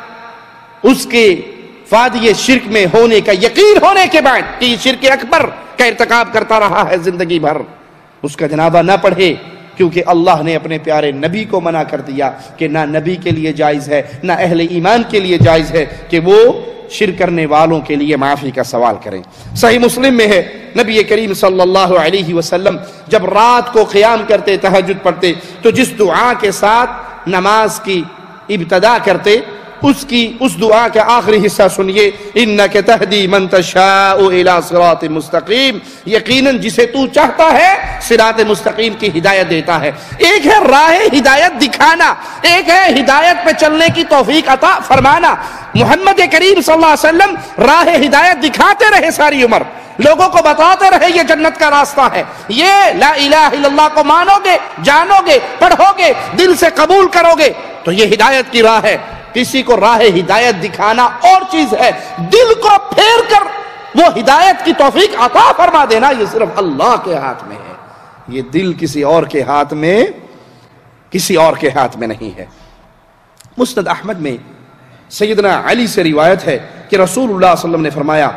اس کے وادی شرک میں ہونے کا یقین ہونے کے بعد کہ یہ شرک اکبر کا ارتکاب کرتا رہا ہے زندگی بھر، اس کا جنازہ نہ پڑھے، کیونکہ اللہ نے اپنے پیارے نبی کو منع کر دیا کہ نہ نبی کے لیے جائز ہے نہ اہل ایمان کے لیے جائز ہے کہ وہ شرک کرنے والوں کے لیے معافی کا سوال کریں۔ صحیح مسلم میں ہے نبی کریم صلی اللہ علیہ وسلم جب رات کو قیام کرتے، تہجد پڑھتے، تو جس دعا کے ساتھ نماز کی ابتدا کرتے اس کی اس دعا کا آخری حصہ سنیے، انک تہدی من تشاء الی صراط مستقیم، یقیناً جسے تو چاہتا ہے صراط مستقیم کی ہدایت دیتا ہے۔ ایک ہے راہ ہدایت دکھانا، ایک ہے ہدایت پہ چلنے کی توفیق عطا فرمانا۔ محمد کریم صلی اللہ علیہ وسلم راہ ہدایت دکھاتے رہے ساری عمر، لوگوں کو بتاتے رہے یہ جنت کا راستہ ہے، یہ لا الہ الا اللہ کو مانو گے، جانو گے، پڑھو گے، دل سے قبول کرو گے تو یہ ہدایت کی راہ ہے۔ کسی کو راہ ہدایت دکھانا اور چیز ہے، دل کو پھیر کر وہ ہدایت کی توفیق عطا فرما دینا یہ صرف اللہ کے ہاتھ میں ہے، یہ دل کسی اور کے ہاتھ میں کسی اور کے ہاتھ میں نہیں ہے۔ مسند احمد میں سیدنا علی سے روایت ہے کہ رسول اللہ صلی اللہ علیہ وسلم نے فرمایا،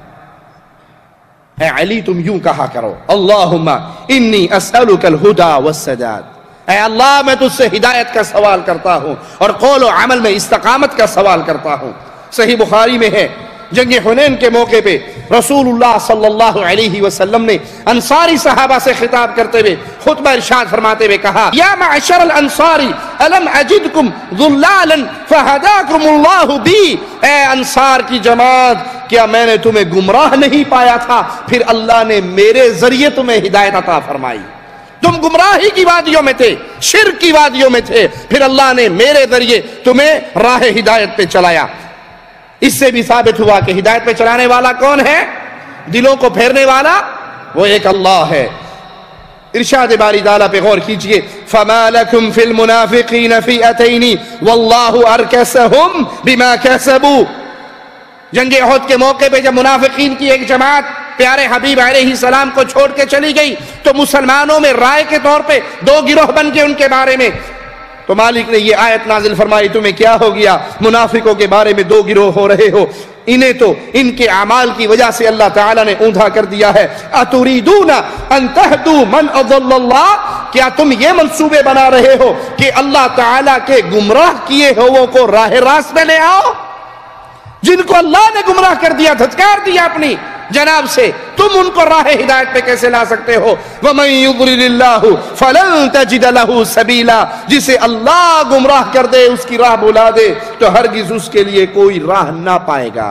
اے علی تم یوں کہا کرو، اللہم انی اسألک الہدی والسداد، اے اللہ میں تجھ سے ہدایت کا سوال کرتا ہوں اور قول و عمل میں استقامت کا سوال کرتا ہوں۔ صحیح بخاری میں ہے، جنگ حنین کے موقع پہ رسول اللہ صلی اللہ علیہ وسلم نے انصاری صحابہ سے خطاب کرتے ہوئے خطبہ ارشاد فرماتے ہوئے کہا، یا معشر الانصاری الم اجدکم ضلالا فہداکم اللہ بی، اے انصار کی جماعت کیا میں نے تمہیں گمراہ نہیں پایا تھا، پھر اللہ نے میرے ذریعے تمہیں ہدایت عطا فرمائی۔ تم گمراہی کی وادیوں میں تھے، شرک کی وادیوں میں تھے، پھر اللہ نے میرے ذریعے تمہیں راہ ہدایت پہ چلایا۔ اس سے بھی ثابت ہوا کہ ہدایت پہ چلانے والا کون ہے؟ دلوں کو پھیرنے والا وہ ایک اللہ ہے۔ ارشاد باری تعالیٰ پہ غور کیجئے، فَمَا لَكُمْ فِي الْمُنَافِقِينَ فِئَتَيْنِ وَاللَّهُ أَرْكَسَهُمْ بِمَا كَسَبُوا۔ جنگ احد کے موقع پہ جب منافقین کی ایک جماعت پیارے حبیب علیہ السلام کو چھوڑ کے چلی گئی تو مسلمانوں میں رائے کے طور پہ دو گروہ بن کے ان کے بارے میں، تو مالک نے یہ آیت نازل فرمائی، تمہیں کیا ہو گیا؟ منافقوں کے بارے میں دو گروہ ہو رہے ہو، انہیں تو ان کے اعمال کی وجہ سے اللہ تعالیٰ نے اوندھا کر دیا ہے۔ اتریدون ان تہدوا من اضل اللہ، کیا تم یہ منصوبے بنا رہے ہو کہ اللہ تعالیٰ کے گمراہ کیے ہووں کو راہ راست میں لے آؤ؟ جن کو اللہ نے گمراہ کر دیا، دھتکار دیا اپنی جناب سے، تم ان کو راہ ہدایت پہ کیسے لا سکتے ہو؟ وَمَن يُضْلِلِ اللَّهُ فَلَن تَجِدَ لَهُ سَبِيلًا، جسے اللہ گمراہ کر دے، اس کی راہ بلا دے تو ہرگز اس کے لیے کوئی راہ نہ پائے گا۔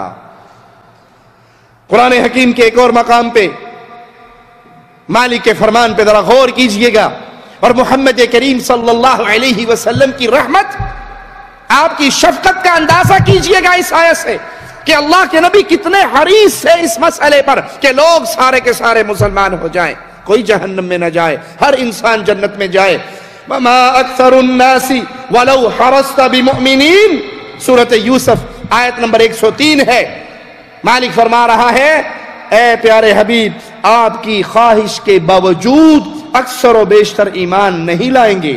قرآن حکیم کے ایک اور مقام پہ مالک کے فرمان پہ ذرا غور کیجئے گا، اور محمد کریم صلی اللہ علیہ وسلم کی رحمت، آپ کی شفقت کا اندازہ کیجئے گا اس آیت سے کہ اللہ کے نبی کتنے حریص ہے اس مسئلے پر کہ لوگ سارے کے سارے مسلمان ہو جائیں، کوئی جہنم میں نہ جائے، ہر انسان جنت میں جائے۔ وَمَا أَكْثَرُ النَّاسِ وَلَوْ حَرَصْتَ بِمُؤْمِنِينَ، سورۃ یوسف آیت نمبر ایک سو تین ہے۔ مالک فرما رہا ہے، اے پیارے حبیب آپ کی خواہش کے باوجود اکثر و بیشتر ایمان نہیں لائیں گے۔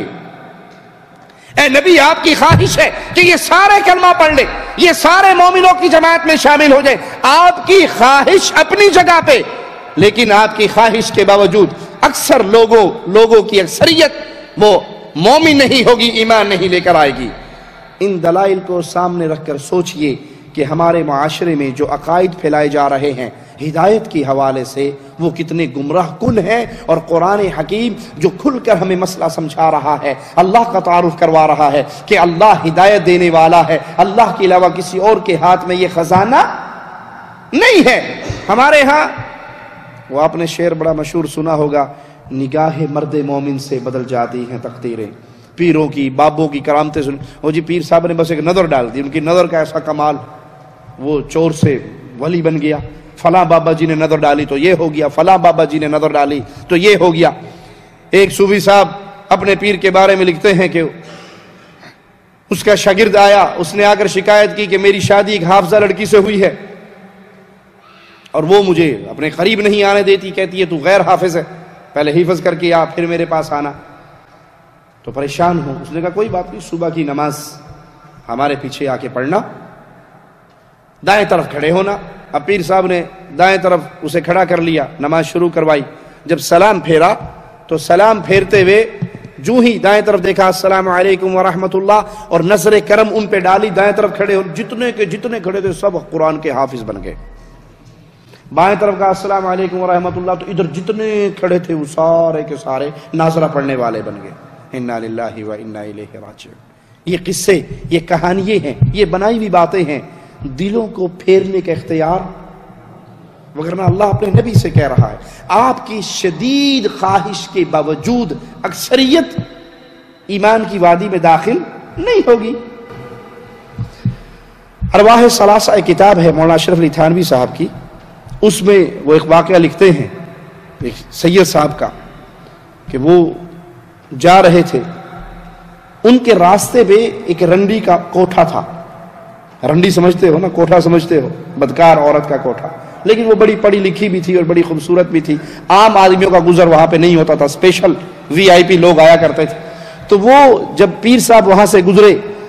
اے نبی آپ کی خواہش ہے کہ یہ سارے کلمہ پڑھ لیں، یہ سارے مومنوں کی جماعت میں شامل ہو جائیں، آپ کی خواہش اپنی جگہ پہ، لیکن آپ کی خواہش کے باوجود اکثر لوگوں لوگوں کی اکثریت وہ مومن نہیں ہوگی، ایمان نہیں لے کر آئے گی۔ ان دلائل کو سامنے رکھ کر سوچئے کہ ہمارے معاشرے میں جو عقائد پھیلائے جا رہے ہیں ہدایت کی حوالے سے، وہ کتنے گمراہ کن ہیں، اور قرآن حکیم جو کھل کر ہمیں مسئلہ سمجھا رہا ہے، اللہ کا تعارف کروا رہا ہے کہ اللہ ہدایت دینے والا ہے، اللہ کے علاوہ کسی اور کے ہاتھ میں یہ خزانہ نہیں ہے۔ ہمارے ہاں وہ آپ نے شعر بڑا مشہور سنا ہوگا، نگاہ مرد مومن سے بدل جاتی ہیں تقدیریں، پیروں کی بابوں کی کرامتیں سن، وہ جی پیر صاحب نے بس ایک نظر ڈال دی، ان کی نظر کا ایسا کمال، وہ چور سے ولی بن گیا، فلاں بابا جی نے نظر ڈالی تو یہ ہو گیا، فلاں بابا جی نے نظر ڈالی تو یہ ہو گیا۔ ایک صوفی صاحب اپنے پیر کے بارے میں لکھتے ہیں کہ اس کا شاگرد آیا، اس نے آ کر شکایت کی کہ میری شادی ایک حافظہ لڑکی سے ہوئی ہے اور وہ مجھے اپنے قریب نہیں آنے دیتی، کہتی ہے تو غیر حافظ ہے، پہلے حفظ کر کے آ پھر میرے پاس آنا۔ تو پریشان ہوں، اس نے کہا کوئی بات نہیں، صبح کی نماز ہمارے پیچھے آ کے پڑھنا، دائیں طرف کھڑے ہونا۔ اب پیر صاحب نے دائیں طرف اسے کھڑا کر لیا، نماز شروع کروائی، جب سلام پھیرا تو سلام پھیرتے ہوئے جو ہی دائیں طرف دیکھا السلام علیکم ورحمۃ اللہ، اور نظر کرم ان پہ ڈالی، دائیں طرف کھڑے ہو جتنے کے جتنے کھڑے تھے سب قرآن کے حافظ بن گئے۔ بائیں طرف کہا السلام علیکم ورحمۃ اللہ، تو ادھر جتنے کھڑے تھے وہ سارے کے سارے ناظرہ پڑھنے والے بن گئے۔ انا للہ و انا الیہ راجعون۔ یہ قصے، یہ کہانیاں ہیں، یہ بنائی ہوئی باتیں ہیں، دلوں کو پھیرنے کا اختیار، وگرنہ اللہ اپنے نبی سے کہہ رہا ہے آپ کی شدید خواہش کے باوجود اکثریت ایمان کی وادی میں داخل نہیں ہوگی۔ ارواح ثلاثہ ایک کتاب ہے مولانا اشرف علی تھانوی صاحب کی، اس میں وہ ایک واقعہ لکھتے ہیں ایک سید صاحب کا کہ وہ جا رہے تھے، ان کے راستے پہ ایک رنڈی کا کوٹھا تھا۔ رنڈی سمجھتے ہو نا، کوٹھا سمجھتے ہو، بدکار عورت کا کوٹھا، لیکن وہ بڑی پڑھی لکھی بھی تھی اور بڑی خوبصورت بھی تھی، عام آدمیوں کا گزر وہاں پہ نہیں ہوتا تھا، اسپیشل وی آئی پی لوگ آیا کرتے تھے۔ تو وہ جب پیر صاحب وہاں سے گزرے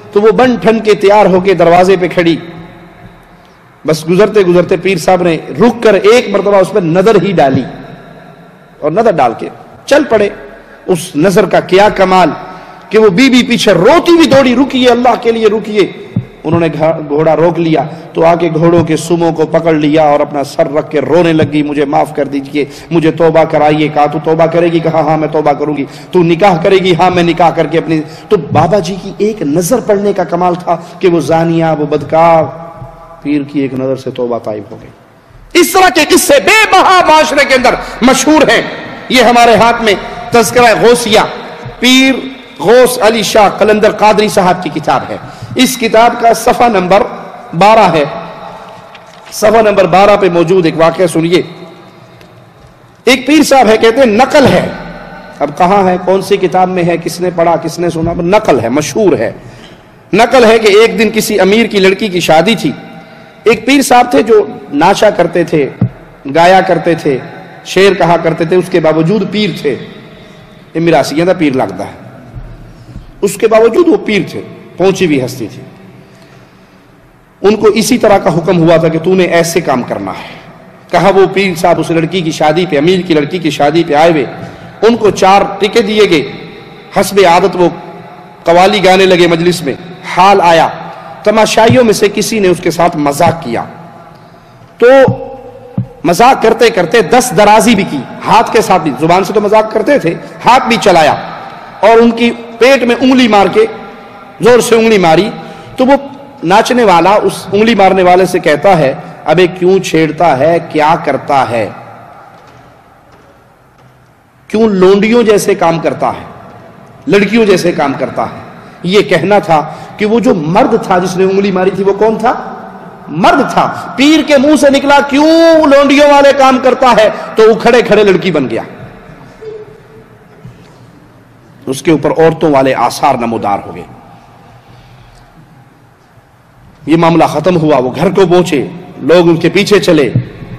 تو وہ بن ٹھن کے تیار ہو کے دروازے پہ کھڑی. بس گزرتے گزرتے پیر صاحب نے رک کر ایک مرتبہ اس پر نظر ہی ڈالی اور نظر ڈال کے چل پڑے. اس نظر کا کیا کمال کہ وہ بی بی پیچھے روتی بھی دوڑی, رکیے اللہ کے لیے رکیے. انہوں نے گھوڑا روک لیا تو آ کے گھوڑوں کے سموں کو پکڑ لیا اور اپنا سر رکھ کے رونے لگی, مجھے معاف کر دیجئے, مجھے توبہ کرائیے. کہا تو توبہ کرے گی؟ کہا ہاں میں توبہ کروں گی. تو نکاح کرے گی؟ ہاں میں نکاح کر کے اپنی. تو بابا جی کی ایک نظر پڑنے کا کمال تھا کہ وہ زانیہ, وہ بدکار, پیر کی ایک نظر سے توبہ طائب ہو گئی. اس طرح کے قصے بے بہا معاشرے کے اندر مشہور ہیں. یہ ہمارے ہاتھ میں تذکرہ غوثیہ پیر غوث علی شاہ قلندر قادری صاحب کی کتاب ہے. اس کتاب کا صفحہ نمبر بارہ ہے. صفحہ نمبر بارہ پہ موجود ایک واقعہ سنیے. ایک پیر صاحب ہے, کہتے ہیں نقل ہے. اب کہاں ہے, کون سی کتاب میں ہے, کس نے پڑھا, کس نے سنا, نقل ہے, مشہور ہے. نقل ہے کہ ایک دن کسی امیر کی لڑکی کی شادی تھی. ایک پیر صاحب تھے جو ناشا کرتے تھے, گایا کرتے تھے, شعر کہا کرتے تھے, اس کے باوجود پیر تھے. یہ میراسیاں دا پیر لگتا ہے, اس کے باوجود وہ پیر تھے, پہنچی ہوئی ہستی تھی. ان کو اسی طرح کا حکم ہوا تھا کہ تو نے ایسے کام کرنا ہے. کہا وہ پیر صاحب اس لڑکی کی شادی پہ, امیر کی لڑکی کی شادی پہ آئے ہوئے, ان کو چار ٹکے دیے گئے. حسب عادت وہ قوالی گانے لگے مجلس میں. حال آیا تماشائیوں میں سے کسی نے اس کے ساتھ مذاق کیا, تو مذاق کرتے کرتے دس درازی بھی کی, ہاتھ کے ساتھ بھی, زبان سے تو مذاق کرتے تھے, ہاتھ بھی چلایا اور ان کی پیٹ میں انگلی مار کے زور سے انگلی ماری. تو وہ ناچنے والا اس انگلی مارنے والے سے کہتا ہے, ابے کیوں چھیڑتا ہے, کیا کرتا ہے, کیوں لونڈیوں جیسے کام کرتا ہے, لڑکیوں جیسے کام کرتا ہے. یہ کہنا تھا کہ وہ جو مرد تھا جس نے انگلی ماری تھی وہ کون تھا, مرد تھا. پیر کے منہ سے نکلا کیوں لونڈیوں والے کام کرتا ہے, تو وہ کھڑے کھڑے لڑکی بن گیا. اس کے اوپر عورتوں والے آثار نمودار ہو گئے. یہ معاملہ ختم ہوا, وہ گھر کو پہنچے, لوگ ان کے پیچھے چلے.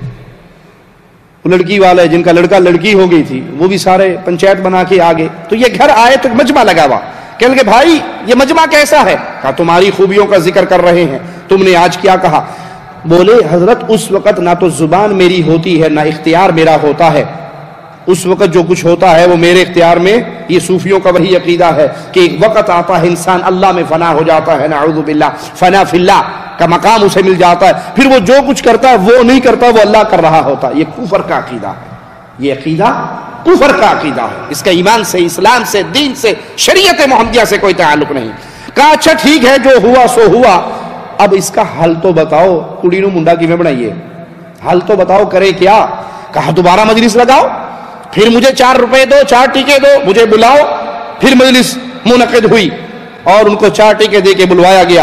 لڑکی والے جن کا لڑکا لڑکی ہو گئی تھی وہ بھی سارے پنچایت بنا کے آگے. تو یہ گھر آئے تو مجمع لگا ہوا. کہنے لگے بھائی یہ مجمع کیسا ہے؟ کہا تمہاری خوبیوں کا ذکر کر رہے ہیں, تم نے آج کیا کہا؟ بولے حضرت اس وقت نہ تو زبان میری ہوتی ہے نہ اختیار میرا ہوتا ہے, اس وقت جو کچھ ہوتا ہے وہ میرے اختیار میں. یہ صوفیوں کا وہی عقیدہ ہے کہ ایک وقت آتا ہے انسان اللہ میں فنا ہو جاتا ہے, نعوذ باللہ, فنا فی اللہ کا مقام اسے مل جاتا ہے, پھر وہ جو کچھ کرتا ہے وہ نہیں کرتا, وہ اللہ کر رہا ہوتا. یہ کفر کا عقیدہ ہے, یہ عقیدہ کفر کا عقیدہ ہے. اس کا ایمان سے, اسلام سے, دین سے, شریعت محمدیہ سے کوئی تعلق نہیں. کہا اچھا ٹھیک ہے, جو ہوا سو ہوا, اب اس کا حل تو بتاؤ. کڑی نو منڈا کی میں بنائیے, حل تو بتاؤ کرے کیا؟ کہا دوبارہ مجلس لگاؤ, پھر مجھے چار روپے دو, چار ٹکے دو, مجھے بلاؤ. پھر مجلس منعقد ہوئی اور ان کو چار ٹکے دے کے بلوایا گیا.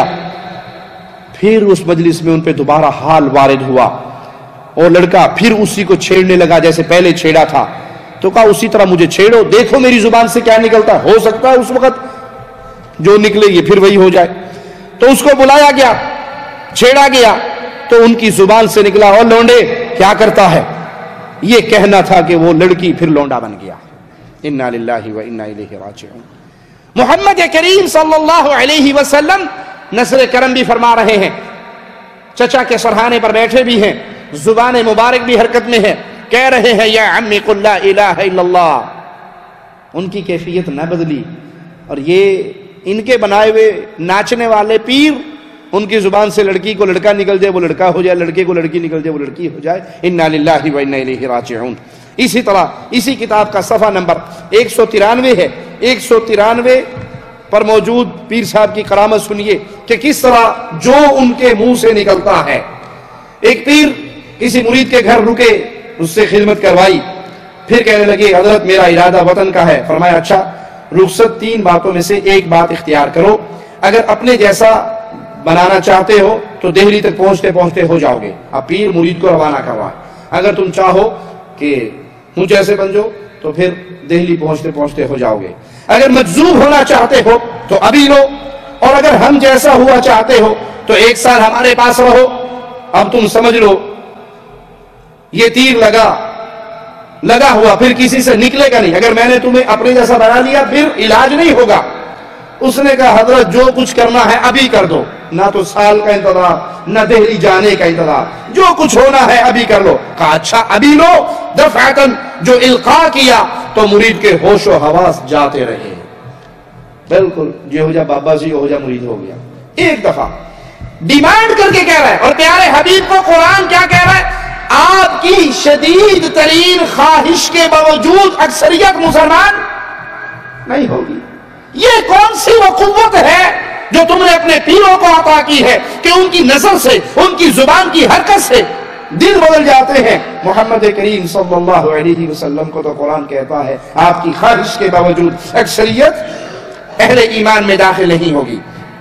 پھر اس مجلس میں ان پہ دوبارہ حال وارد ہوا اور لڑکا پھر اسی کو چھیڑنے لگا جیسے پہلے چھیڑا تھا. تو کہا اسی طرح مجھے چھیڑو, دیکھو میری زبان سے کیا نکلتا ہے, ہو سکتا ہے اس وقت جو نکلے یہ پھر وہی ہو جائے. تو اس کو بلایا گیا, چھیڑا گیا, تو ان کی زبان سے نکلا اور لونڈے کیا کرتا ہے. یہ کہنا تھا کہ وہ لڑکی پھر لونڈا بن گیا. انا للہ و انا الیہ راجعون. محمد کریم صلی اللہ علیہ وسلم نصر کرم بھی فرما رہے ہیں, چچا کے سرہانے پر بیٹھے بھی ہیں, زبان مبارک بھی حرکت میں ہے, کہہ رہے ہیں یا عمی قل لا الہ الا اللہ. ان کی کیفیت نہ بدلی, اور یہ ان کے بنائے ہوئے ناچنے والے پیر, ان کی زبان سے لڑکی کو لڑکا نکل جائے وہ لڑکا ہو جائے, لڑکے کو لڑکی نکل جائے وہ لڑکی ہو جائے. انا للہ و انا الیہ راجعون. اسی طرح اسی کتاب کا صفحہ نمبر ایک سو ترانوے ہے. ایک سو ترانوے پر موجود پیر صاحب کی کرامت سنیے کہ کس طرح جو ان کے منہ سے نکلتا ہے. ایک پیر کسی مرید کے گھر رکے, اس سے خدمت کروائی, پھر کہنے لگے حضرت میرا ارادہ وطن کا ہے. فرمایا اچھا رخصت تین باتوں میں سے ایک بات اختیار کرو, اگر اپنے جیسا بنانا چاہتے ہو تو دہلی تک پہنچتے پہنچتے ہو جاؤ گے. اب پیر مرید کو روانہ کروا, اگر تم چاہو کہ مجھ جیسے بن جاؤ تو پھر دہلی پہنچتے پہنچتے ہو جاؤ گے. اگر مجذوب ہونا چاہتے ہو تو ابھی لو, اور اگر ہم جیسا ہوا چاہتے ہو تو ایک سال ہمارے پاس رہو. اب تم سمجھ لو یہ تیر لگا لگا ہوا پھر کسی سے نکلے گا نہیں. اگر میں نے تمہیں اپنے جیسا بنا لیا پھر علاج نہیں ہوگا. اس نے کہا حضرت جو کچھ کرنا ہے ابھی کر دو، نہ تو سال کا انتظار نہ دہلی جانے کا انتظار، جو کچھ ہونا ہے ابھی کر لو۔ کہا اچھا ابھی لو۔ دفعتاً جو القاء کیا تو مرید کے ہوش و حواس جاتے رہے، بالکل جو ہو جا بابا جی ہو جا مرید ہو گیا۔ ایک دفعہ ڈیمانڈ کر کے کہہ رہا ہے، اور پیارے حبیب کو قرآن کیا کہہ رہا ہے؟ آپ کی شدید ترین خواہش کے باوجود اکثریت مسلمان نہیں ہوگی۔ یہ کون سی وہ قوت ہے جو تم نے اپنے پیروں کو عطا کی ہے کہ ان کی نظر سے، ان کی زبان کی حرکت سے دل بدل جاتے ہیں؟ محمد کریم صلی اللہ علیہ وسلم کو تو قرآن کہتا ہے آپ کی خواہش کے باوجود اکثریت اہل ایمان میں داخل نہیں ہوگی۔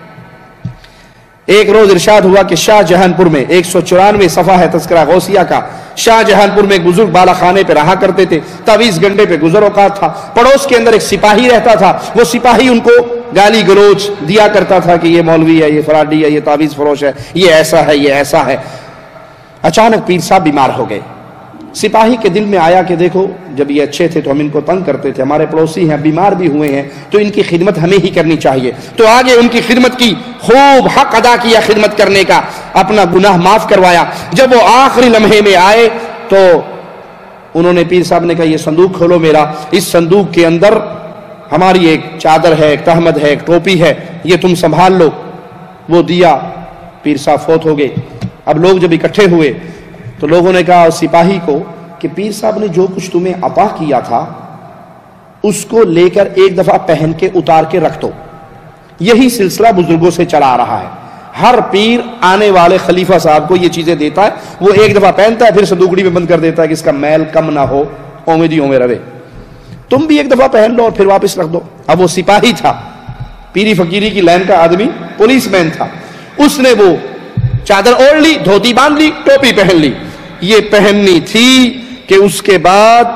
ایک روز ارشاد ہوا کہ شاہ جہان پور میں ایک سو چورانوے صفحہ ہے تذکرہ غوثیہ کا، شاہ جہان پور میں ایک بزرگ بالا خانے پہ رہا کرتے تھے، تعویذ گھنٹے پہ گزر اوقات تھا، پڑوس کے اندر ایک سپاہی رہتا تھا، وہ سپاہی ان کو گالی گلوچ دیا کرتا تھا کہ یہ مولوی ہے، یہ فراڈی ہے، یہ تعویذ فروش ہے، یہ ایسا ہے، یہ ایسا ہے۔ اچانک پیر صاحب بیمار ہو گئے۔ سپاہی کے دل میں آیا کہ دیکھو جب یہ اچھے تھے تو ہم ان کو تنگ کرتے تھے، ہمارے پڑوسی ہیں، بیمار بھی ہوئے ہیں، تو ان کی خدمت ہمیں ہی کرنی چاہیے۔ تو آگے ان کی خدمت کی، خوب حق ادا کیا خدمت کرنے کا، اپنا گناہ معاف کروایا۔ جب وہ آخری لمحے میں آئے تو انہوں نے پیر صاحب نے کہا یہ صندوق کھولو میرا، اس صندوق کے اندر ہماری ایک چادر ہے، ایک تہمد ہے، ایک ٹوپی ہے، یہ تم سنبھال لو۔ وہ دیا، پیر صاحب فوت ہو گئے۔ اب لوگ جب اکٹھے ہوئے تو لوگوں نے کہا سپاہی کو کہ پیر صاحب نے جو کچھ تمہیں عطا کیا تھا اس کو لے کر ایک دفعہ پہن کے اتار کے رکھ دو۔ یہی سلسلہ بزرگوں سے چلا آ رہا ہے، ہر پیر آنے والے خلیفہ صاحب کو یہ چیزیں دیتا ہے، وہ ایک دفعہ پہنتا ہے پھر صندوقڑی میں بند کر دیتا ہے کہ اس کا میل کم نہ ہو، اومے دی اومے روے۔ تم بھی ایک دفعہ پہن لو اور پھر واپس رکھ دو۔ اب وہ سپاہی تھا، پیری فقیری کی لائن کا آدمی، پولیس مین تھا، اس نے وہ چادر اوڑھ لی، دھوتی باندھ لی، ٹوپی پہن لی۔ یہ پہننی تھی کہ اس کے بعد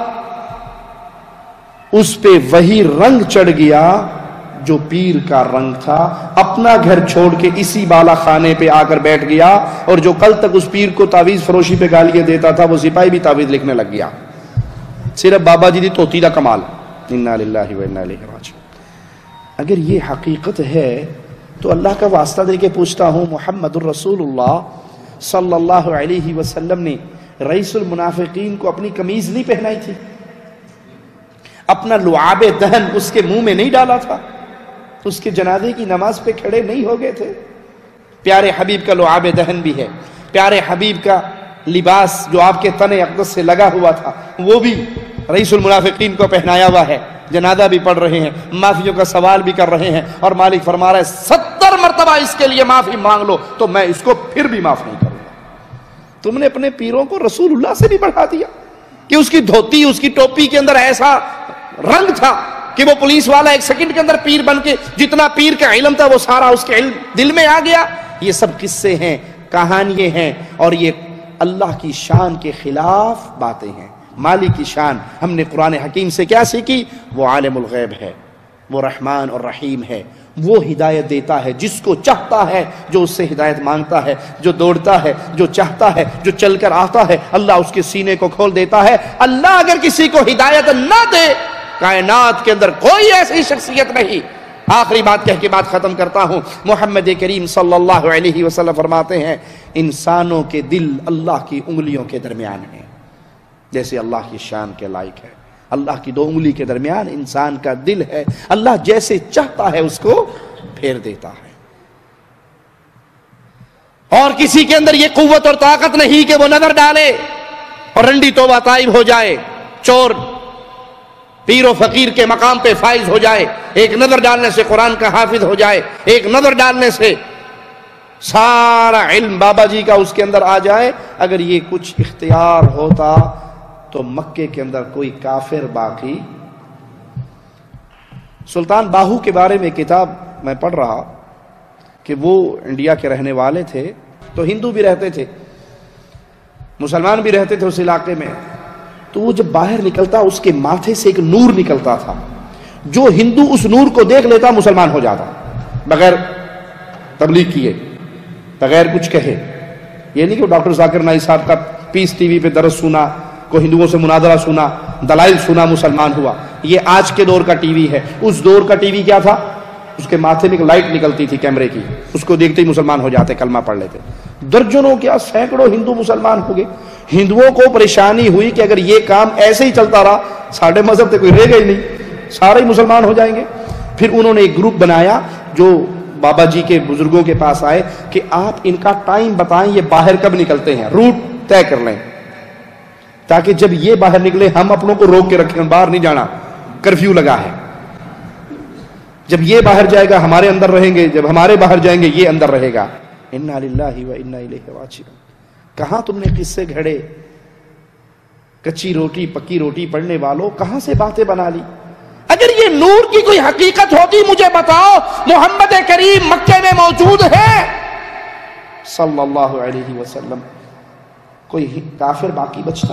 اس پہ وہی رنگ چڑھ گیا جو پیر کا رنگ تھا، اپنا گھر چھوڑ کے اسی بالا خانے پہ آ کر بیٹھ گیا، اور جو کل تک اس پیر کو تعویذ فروشی پہ گالیاں دیتا تھا وہ سپاہی بھی تعویذ لکھنے لگ گیا۔ صرف بابا جی دی توتی دا کمال۔ انا للہ و انا الیہ راجعون۔ اگر یہ حقیقت ہے تو اللہ کا واسطہ دے کے پوچھتا ہوں، محمد الرسول اللہ صلی اللہ علیہ وسلم نے رئیس المنافقین کو اپنی قمیض نہیں پہنائی تھی؟ اپنا لعاب دہن اس کے منہ میں نہیں ڈالا تھا؟ اس کے جنازے کی نماز پہ کھڑے نہیں ہو گئے تھے؟ پیارے حبیب کا لعاب دہن بھی ہے، پیارے حبیب کا لباس جو آپ کے تن اقدس سے لگا ہوا تھا وہ بھی رئیس المنافقین کو پہنایا ہوا ہے۔ جنازہ بھی پڑھ رہے ہیں، معافیوں کا سوال بھی کر رہے ہیں، اور مالک فرما رہا ہے ستر مرتبہ اس کے لیے معافی مانگ لو تو میں اس کو پھر بھی معاف نہیں کروں گا۔ تم نے اپنے پیروں کو رسول اللہ سے بھی بڑھا دیا کہ اس کی دھوتی، اس کی ٹوپی کے اندر ایسا رنگ تھا کہ وہ پولیس والا ایک سیکنڈ کے اندر پیر بن کے جتنا پیر کا علم تھا وہ سارا اس کے علم دل میں آ گیا۔ یہ سب قصے ہیں، کہانیاں ہیں، اور یہ اللہ کی شان کے خلاف باتیں ہیں۔ مالک کی شان ہم نے قرآن حکیم سے کیا سیکھی؟ وہ عالم الغیب ہے، وہ رحمان اور رحیم ہے، وہ ہدایت دیتا ہے جس کو چاہتا ہے، جو اس سے ہدایت مانگتا ہے، جو دوڑتا ہے، جو چاہتا ہے، جو چل کر آتا ہے، اللہ اس کے سینے کو کھول دیتا ہے۔ اللہ اگر کسی کو ہدایت نہ دے، کائنات کے اندر کوئی ایسی شخصیت نہیں۔ آخری بات کہہ کے بات ختم کرتا ہوں۔ محمد کریم صلی اللہ علیہ وسلم فرماتے ہیں انسانوں کے دل اللہ کی انگلیوں کے درمیان ہیں، جیسے اللہ کی شان کے لائق ہے۔ اللہ کی دو انگلی کے درمیان انسان کا دل ہے، اللہ جیسے چاہتا ہے اس کو پھیر دیتا ہے، اور کسی کے اندر یہ قوت اور طاقت نہیں کہ وہ نظر ڈالے اور رنڈی توبہ طائب ہو جائے، چور پیر و فقیر کے مقام پہ فائز ہو جائے، ایک نظر ڈالنے سے قرآن کا حافظ ہو جائے، ایک نظر ڈالنے سے سارا علم بابا جی کا اس کے اندر آ جائے۔ اگر یہ کچھ اختیار ہوتا تو مکے کے اندر کوئی کافر باقی۔ سلطان باہو کے بارے میں کتاب میں پڑھ رہا کہ وہ انڈیا کے رہنے والے تھے، تو ہندو بھی رہتے تھے، مسلمان بھی رہتے تھے اس علاقے میں، تو وہ جب باہر نکلتا اس کے ماتھے سے ایک نور نکلتا تھا، جو ہندو اس نور کو دیکھ لیتا مسلمان ہو جاتا، بغیر تبلیغ کیے، بغیر کچھ کہے۔ یہ نہیں کہ ڈاکٹر ذاکر نائی صاحب کا پیس ٹی وی پہ درس سنا، کو ہندوؤں سے مناظرہ سنا، دلائل سنا، مسلمان ہوا۔ یہ آج کے دور کا ٹی وی ہے، اس دور کا ٹی وی کیا تھا؟ اس کے ماتھے میں ایک لائٹ نکلتی تھی کیمرے کی، اس کو دیکھتے ہی مسلمان ہو جاتے، کلمہ پڑھ لیتے. درجنوں کیا سینکڑوں ہندو مسلمان ہو گئے. ہندوؤں کو پریشانی ہوئی کہ اگر یہ کام ایسے ہی چلتا رہا ساڑھے مذہب تو کوئی رہ گئی نہیں، سارے ہی مسلمان ہو جائیں گے. پھر انہوں نے ایک گروپ بنایا جو بابا جی کے بزرگوں کے پاس آئے کہ آپ ان کا ٹائم بتائیں، یہ باہر کب نکلتے ہیں، روٹ طے کر لیں تاکہ جب یہ باہر نکلے ہم اپنوں کو روک کے رکھیں، باہر نہیں جانا، کرفیو لگا ہے. جب یہ باہر جائے گا ہمارے اندر رہیں گے، جب ہمارے باہر جائیں گے یہ اندر رہے گا. انا للہ و انا الیہ راجعون. کہاں تم نے قصے گھڑے، کچی روٹی پکی روٹی پڑھنے والوں، کہاں سے باتیں بنا لی؟ اگر یہ نور کی کوئی حقیقت ہوتی مجھے بتاؤ. محمد کریم مکے میں موجود ہے صلی اللہ علیہ وسلم، کوئی کافر باقی بچتا؟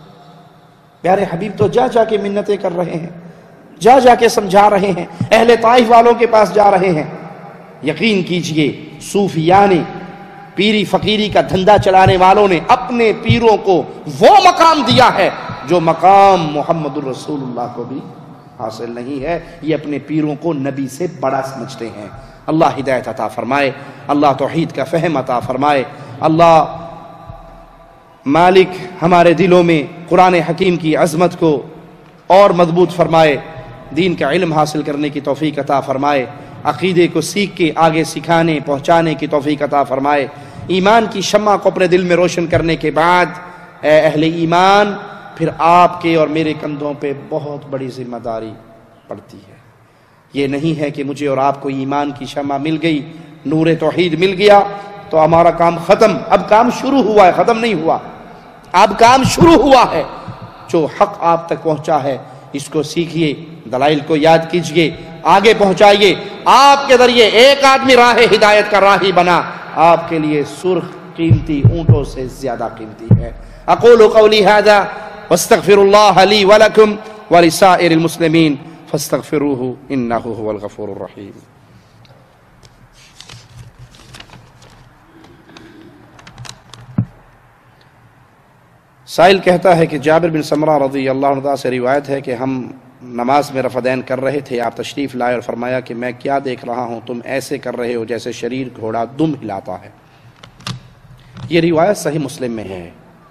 پیارے حبیب تو جا جا کے منتیں کر رہے ہیں، جا جا کے سمجھا رہے ہیں، اہل طائف والوں کے پاس جا رہے ہیں. یقین کیجئے صوفیانے پیری فقیری کا دھندا چلانے والوں نے اپنے پیروں کو وہ مقام دیا ہے جو مقام محمد الرسول اللہ کو بھی حاصل نہیں ہے. یہ اپنے پیروں کو نبی سے بڑا سمجھتے ہیں. اللہ ہدایت عطا فرمائے، اللہ توحید کا فہم عطا فرمائے. اللہ مالک ہمارے دلوں میں قرآن حکیم کی عظمت کو اور مضبوط فرمائے، دین کا علم حاصل کرنے کی توفیق عطا فرمائے، عقیدے کو سیکھ کے آگے سکھانے پہنچانے کی توفیق عطا فرمائے. ایمان کی شمع کو اپنے دل میں روشن کرنے کے بعد اے اہل ایمان، پھر آپ کے اور میرے کندھوں پہ بہت بڑی ذمہ داری پڑتی ہے. یہ نہیں ہے کہ مجھے اور آپ کو ایمان کی شمع مل گئی، نور توحید مل گیا تو ہمارا کام ختم. اب کام شروع ہوا ہے، ختم نہیں ہوا. اب کام شروع ہوا ہے. جو حق آپ تک پہنچا ہے اس کو سیکھیے، دلائل کو یاد کیجئے، آگے پہنچائیے. آپ کے ذریعے ایک آدمی راہ ہدایت کا راہی بنا، آپ کے لیے سرخ قیمتی اونٹوں سے زیادہ قیمتی ہے. اقول قولی ھذا واستغفر اللہ لی ولکم ولسائر المسلمین فاستغفروہ انہ هو الغفور الرحیم. سائل کہتا ہے کہ جابر بن سمرہ رضی اللہ عنہ سے روایت ہے کہ ہم نماز میں رفع کر رہے تھے، آپ تشریف لائے اور فرمایا کہ میں کیا دیکھ رہا ہوں، تم ایسے کر رہے ہو جیسے شریر گھوڑا دم ہلاتا ہے. یہ روایت صحیح مسلم میں ہے.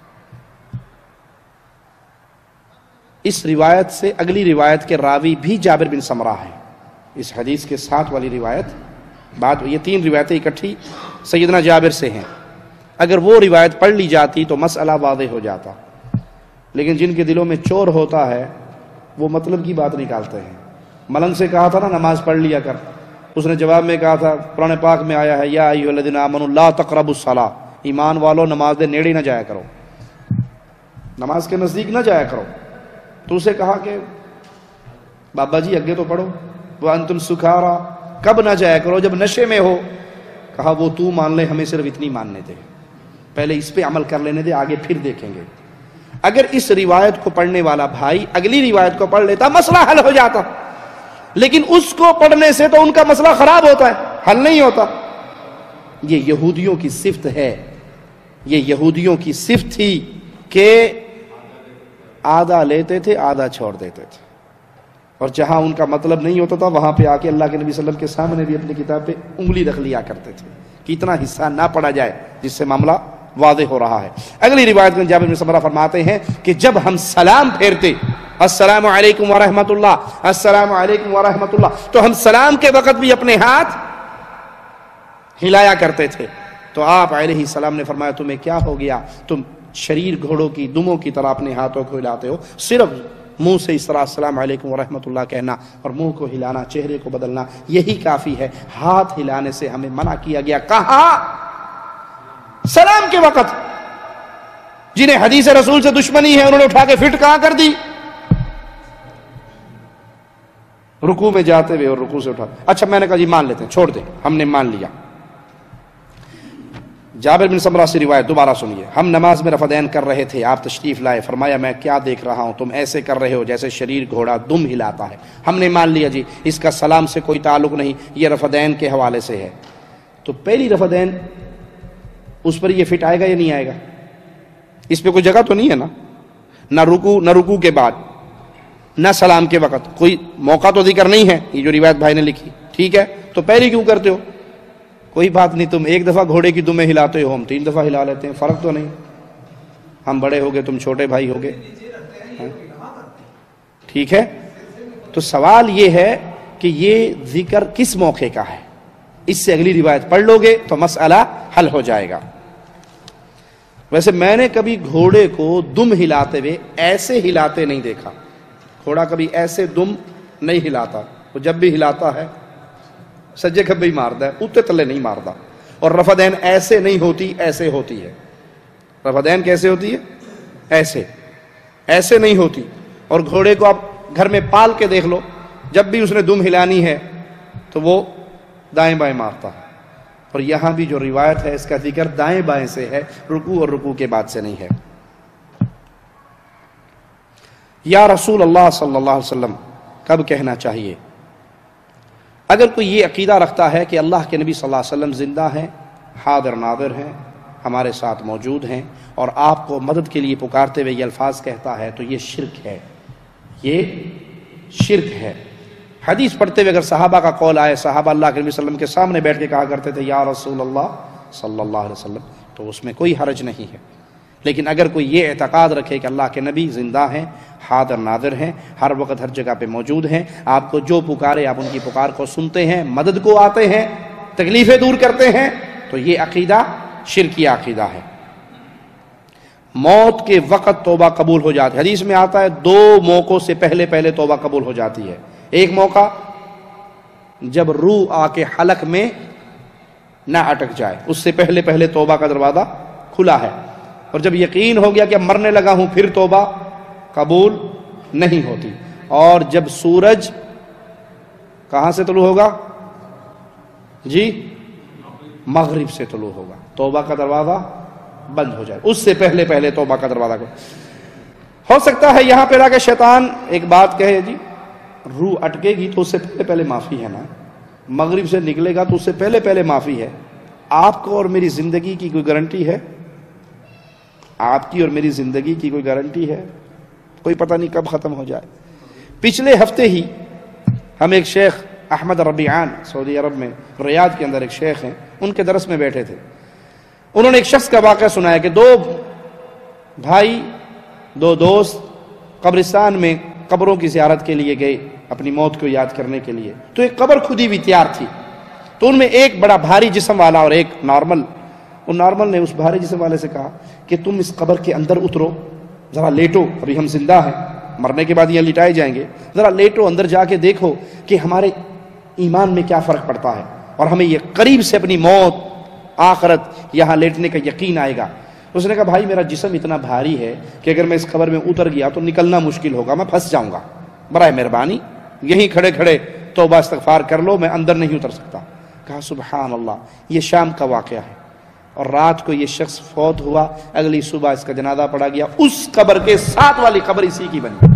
اس روایت سے اگلی روایت کے راوی بھی جابر بن سمرہ ہے. اس حدیث کے ساتھ والی روایت بات، یہ تین روایتیں اکٹھی سیدنا جابر سے ہیں. اگر وہ روایت پڑھ لی جاتی تو مسئلہ واضح ہو جاتا، لیکن جن کے دلوں میں چور ہوتا ہے وہ مطلب کی بات نکالتے ہیں. ملنگ سے کہا تھا نا نماز پڑھ لیا کر، اس نے جواب میں کہا تھا قرآن پاک میں آیا ہے یا ایھا الذین آمنوا لا تقربوا الصلاۃ، ایمان والو نماز دے نیڑے نہ جایا کرو، نماز کے نزدیک نہ جایا کرو. تو اسے کہا کہ بابا جی اگے تو پڑھو، وانتم سکارا، کب نہ جایا کرو؟ جب نشے میں ہو. کہا وہ تو مان لے، ہمیں صرف اتنی ماننے دے، پہلے اس پہ عمل کر لینے دے، آگے پھر دیکھیں گے. اگر اس روایت کو پڑھنے والا بھائی اگلی روایت کو پڑھ لیتا مسئلہ حل ہو جاتا، لیکن اس کو پڑھنے سے تو ان کا مسئلہ خراب ہوتا ہے، حل نہیں ہوتا. یہ یہودیوں کی صفت ہے، یہ یہودیوں کی صفت تھی کہ آدھا لیتے تھے آدھا چھوڑ دیتے تھے، اور جہاں ان کا مطلب نہیں ہوتا تھا وہاں پہ آ کے اللہ کے نبی صلی اللہ علیہ وسلم کے سامنے بھی اپنی کتاب پہ انگلی رکھ لیا کرتے تھے کہ اتنا حصہ نہ پڑا جائے جس سے معاملہ واضح ہو رہا ہے. اگلی روایت میں جابر بن سمرہ فرماتے ہیں کہ جب ہم سلام پھیرتے السلام علیکم ورحمۃ اللہ السلام علیکم ورحمۃ اللہ، تو ہم سلام کے وقت بھی اپنے ہاتھ ہلایا کرتے تھے. تو آپ علیہ السلام نے فرمایا تمہیں کیا ہو گیا، تم شریر گھوڑوں کی دموں کی طرح اپنے ہاتھوں کو ہلاتے ہو. صرف منہ سے اس طرح السلام علیکم ورحمۃ اللہ کہنا اور منہ کو ہلانا، چہرے کو بدلنا، یہی کافی ہے. ہاتھ ہلانے سے ہمیں منع کیا گیا. کہاں؟ سلام کے وقت. جنہیں حدیث رسول سے دشمنی ہے انہوں نے اٹھا کے فٹ کہاں کر دی، رکوع میں جاتے ہوئے اور رکوع سے اٹھا. اچھا میں نے کہا جی مان لیتے ہیں، چھوڑ دیں، ہم نے مان لیا. جابر بن سمرہ سے روایت دوبارہ سنیے. ہم نماز میں رفع دین کر رہے تھے، آپ تشریف لائے، فرمایا میں کیا دیکھ رہا ہوں، تم ایسے کر رہے ہو جیسے شریر گھوڑا دم ہلاتا ہے. ہم نے مان لیا جی اس کا سلام سے کوئی تعلق نہیں، یہ رفع دین کے حوالے سے ہے. تو پہلی رفع دین اس پر یہ فٹ آئے گا یا نہیں آئے گا؟ اس پہ کوئی جگہ تو نہیں ہے نا، نہ رکوع نہ رکوع کے بعد نہ سلام کے وقت، کوئی موقع تو ذکر نہیں ہے. یہ جو روایت بھائی نے لکھی ٹھیک ہے، تو پیری کیوں کرتے ہو؟ کوئی بات نہیں، تم ایک دفعہ گھوڑے کی دمیں ہلاتے ہو، ہم تین دفعہ ہلا لیتے ہیں، فرق تو نہیں، ہم بڑے ہو گئے تم چھوٹے بھائی ہو گئے، ٹھیک ہے؟ تو سوال یہ ہے کہ یہ ذکر کس موقع کا ہے؟ اس سے اگلی روایت پڑھ لو گے تو مسئلہ حل ہو جائے گا۔ ویسے میں نے کبھی گھوڑے کو دم ہلاتے ہوئے ایسے ہلاتے نہیں دیکھا، گھوڑا کبھی ایسے دم نہیں ہلاتا، وہ جب بھی ہلاتا ہے سجے کھبے ہی مارتا ہے، اوتے تلے نہیں مارتا، اور رفع دین ایسے نہیں ہوتی، ایسے ہوتی ہے۔ رفع دین کیسے ہوتی ہے؟ ایسے ایسے نہیں ہوتی۔ اور گھوڑے کو آپ گھر میں پال کے دیکھ لو، جب بھی اس نے دم ہلانی ہے تو وہ دائیں بائیں مارتا ہے۔ اور یہاں بھی جو روایت ہے اس کا ذکر دائیں بائیں سے ہے، رکوع اور رکوع کے بعد سے نہیں ہے۔ یا رسول اللہ صلی اللہ علیہ وسلم کب کہنا چاہیے؟ اگر کوئی یہ عقیدہ رکھتا ہے کہ اللہ کے نبی صلی اللہ علیہ وسلم زندہ ہیں، حاضر ناظر ہیں، ہمارے ساتھ موجود ہیں، اور آپ کو مدد کے لیے پکارتے ہوئے یہ الفاظ کہتا ہے، تو یہ شرک ہے، یہ شرک ہے۔ حدیث پڑھتے ہوئے اگر صحابہ کا قول آئے، صحابہ اللہ کے نبی صلی اللہ علیہ وسلم کے سامنے بیٹھ کے کہا کرتے تھے یا رسول اللہ صلی اللہ علیہ وسلم، تو اس میں کوئی حرج نہیں ہے۔ لیکن اگر کوئی یہ اعتقاد رکھے کہ اللہ کے نبی زندہ ہیں، حاضر ناظر ہیں، ہر وقت ہر جگہ پہ موجود ہیں، آپ کو جو پکارے آپ ان کی پکار کو سنتے ہیں، مدد کو آتے ہیں، تکلیفیں دور کرتے ہیں، تو یہ عقیدہ شرکی عقیدہ ہے۔ موت کے وقت توبہ قبول ہو جاتی ہے، حدیث میں آتا ہے دو موقعوں سے پہلے پہلے توبہ قبول ہو جاتی ہے۔ ایک موقع جب روح آ کے حلق میں نہ اٹک جائے، اس سے پہلے پہلے توبہ کا دروازہ کھلا ہے، اور جب یقین ہو گیا کہ اب مرنے لگا ہوں پھر توبہ قبول نہیں ہوتی۔ اور جب سورج کہاں سے طلوع ہوگا؟ جی مغرب سے طلوع ہوگا، توبہ کا دروازہ بند ہو جائے، اس سے پہلے پہلے توبہ کا دروازہ کھلا۔ ہو سکتا ہے یہاں پہ لا کے شیطان ایک بات کہے، جی روح اٹکے گی تو اس سے پہلے پہلے معافی ہے نا، مغرب سے نکلے گا تو اس سے پہلے پہلے معافی ہے۔ آپ کو اور میری زندگی کی کوئی گارنٹی ہے؟ آپ کی اور میری زندگی کی کوئی گارنٹی ہے؟ کوئی پتہ نہیں کب ختم ہو جائے۔ پچھلے ہفتے ہی ہم ایک شیخ احمد ربیعان، سعودی عرب میں ریاض کے اندر ایک شیخ ہیں، ان کے درس میں بیٹھے تھے۔ انہوں نے ایک شخص کا واقعہ سنایا کہ دو بھائی، دو دوست قبرستان میں قبروں کی زیارت کے لیے گئے اپنی موت کو یاد کرنے کے لیے، تو ایک قبر کھدی ہوئی تیار تھی، تو ان میں ایک بڑا بھاری جسم والا اور ایک نارمل۔ ان نارمل نے اس بھاری جسم والے سے کہا کہ تم اس قبر کے اندر اترو، ذرا لیٹو، ابھی ہم زندہ ہیں، مرنے کے بعد یہ لٹائے جائیں گے، ذرا لیٹو، اندر جا کے دیکھو کہ ہمارے ایمان میں کیا فرق پڑتا ہے، اور ہمیں یہ قریب سے اپنی موت، آخرت، یہاں لیٹنے کا یقین آئے گا۔ اس نے کہا بھائی میرا جسم اتنا بھاری ہے کہ اگر میں اس قبر میں اتر گیا تو نکلنا مشکل ہوگا، میں پھنس جاؤں گا، برائے مہربانی یہیں کھڑے کھڑے توبہ استغفار کر لو، میں اندر نہیں اتر سکتا۔ کہا سبحان اللہ، یہ شام کا واقعہ ہے، اور رات کو یہ شخص فوت ہوا، اگلی صبح اس کا جنازہ پڑا گیا، اس قبر کے ساتھ والی قبر اسی کی بنی۔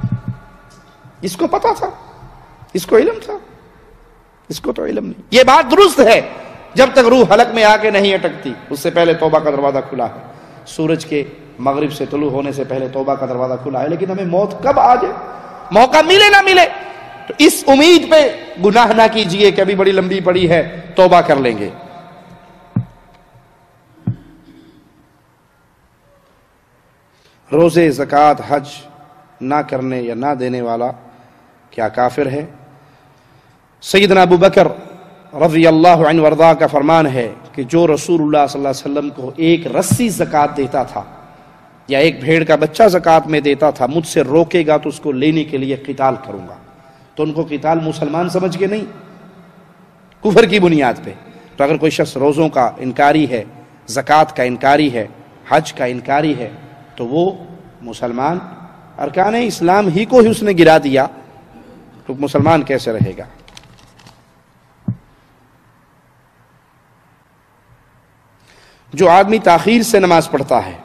اس کو پتا تھا، اس کو علم تھا، اس کو تو علم نہیں۔ یہ بات درست ہے، جب تک روح حلق میں آ کے نہیں اٹکتی اس سے پہلے توبہ کا دروازہ کھلا ہے۔ سورج کے مغرب سے طلوع ہونے سے پہلے توبہ کا دروازہ کھلا ہے، لیکن ہمیں موت کب آ جائے، موقع ملے نہ ملے، تو اس امید پہ گناہ نہ کیجئے کہ ابھی بڑی لمبی پڑی ہے، توبہ کر لیں گے۔ روزے، زکوٰۃ، حج نہ کرنے یا نہ دینے والا کیا کافر ہے؟ سیدنا ابو بکر رضی اللہ عنہ وارضاہ کا فرمان ہے کہ جو رسول اللہ صلی اللہ علیہ وسلم کو ایک رسی زکوٰۃ دیتا تھا یا ایک بھیڑ کا بچہ زکوٰۃ میں دیتا تھا، مجھ سے روکے گا تو اس کو لینے کے لیے قتال کروں گا۔ تو ان کو قتال مسلمان سمجھ کے نہیں، کفر کی بنیاد پہ۔ تو اگر کوئی شخص روزوں کا انکاری ہے، زکوٰۃ کا انکاری ہے، حج کا انکاری ہے، تو وہ مسلمان، ارکان اسلام ہی کو ہی اس نے گرا دیا، تو مسلمان کیسے رہے گا؟ جو آدمی تاخیر سے نماز پڑھتا ہے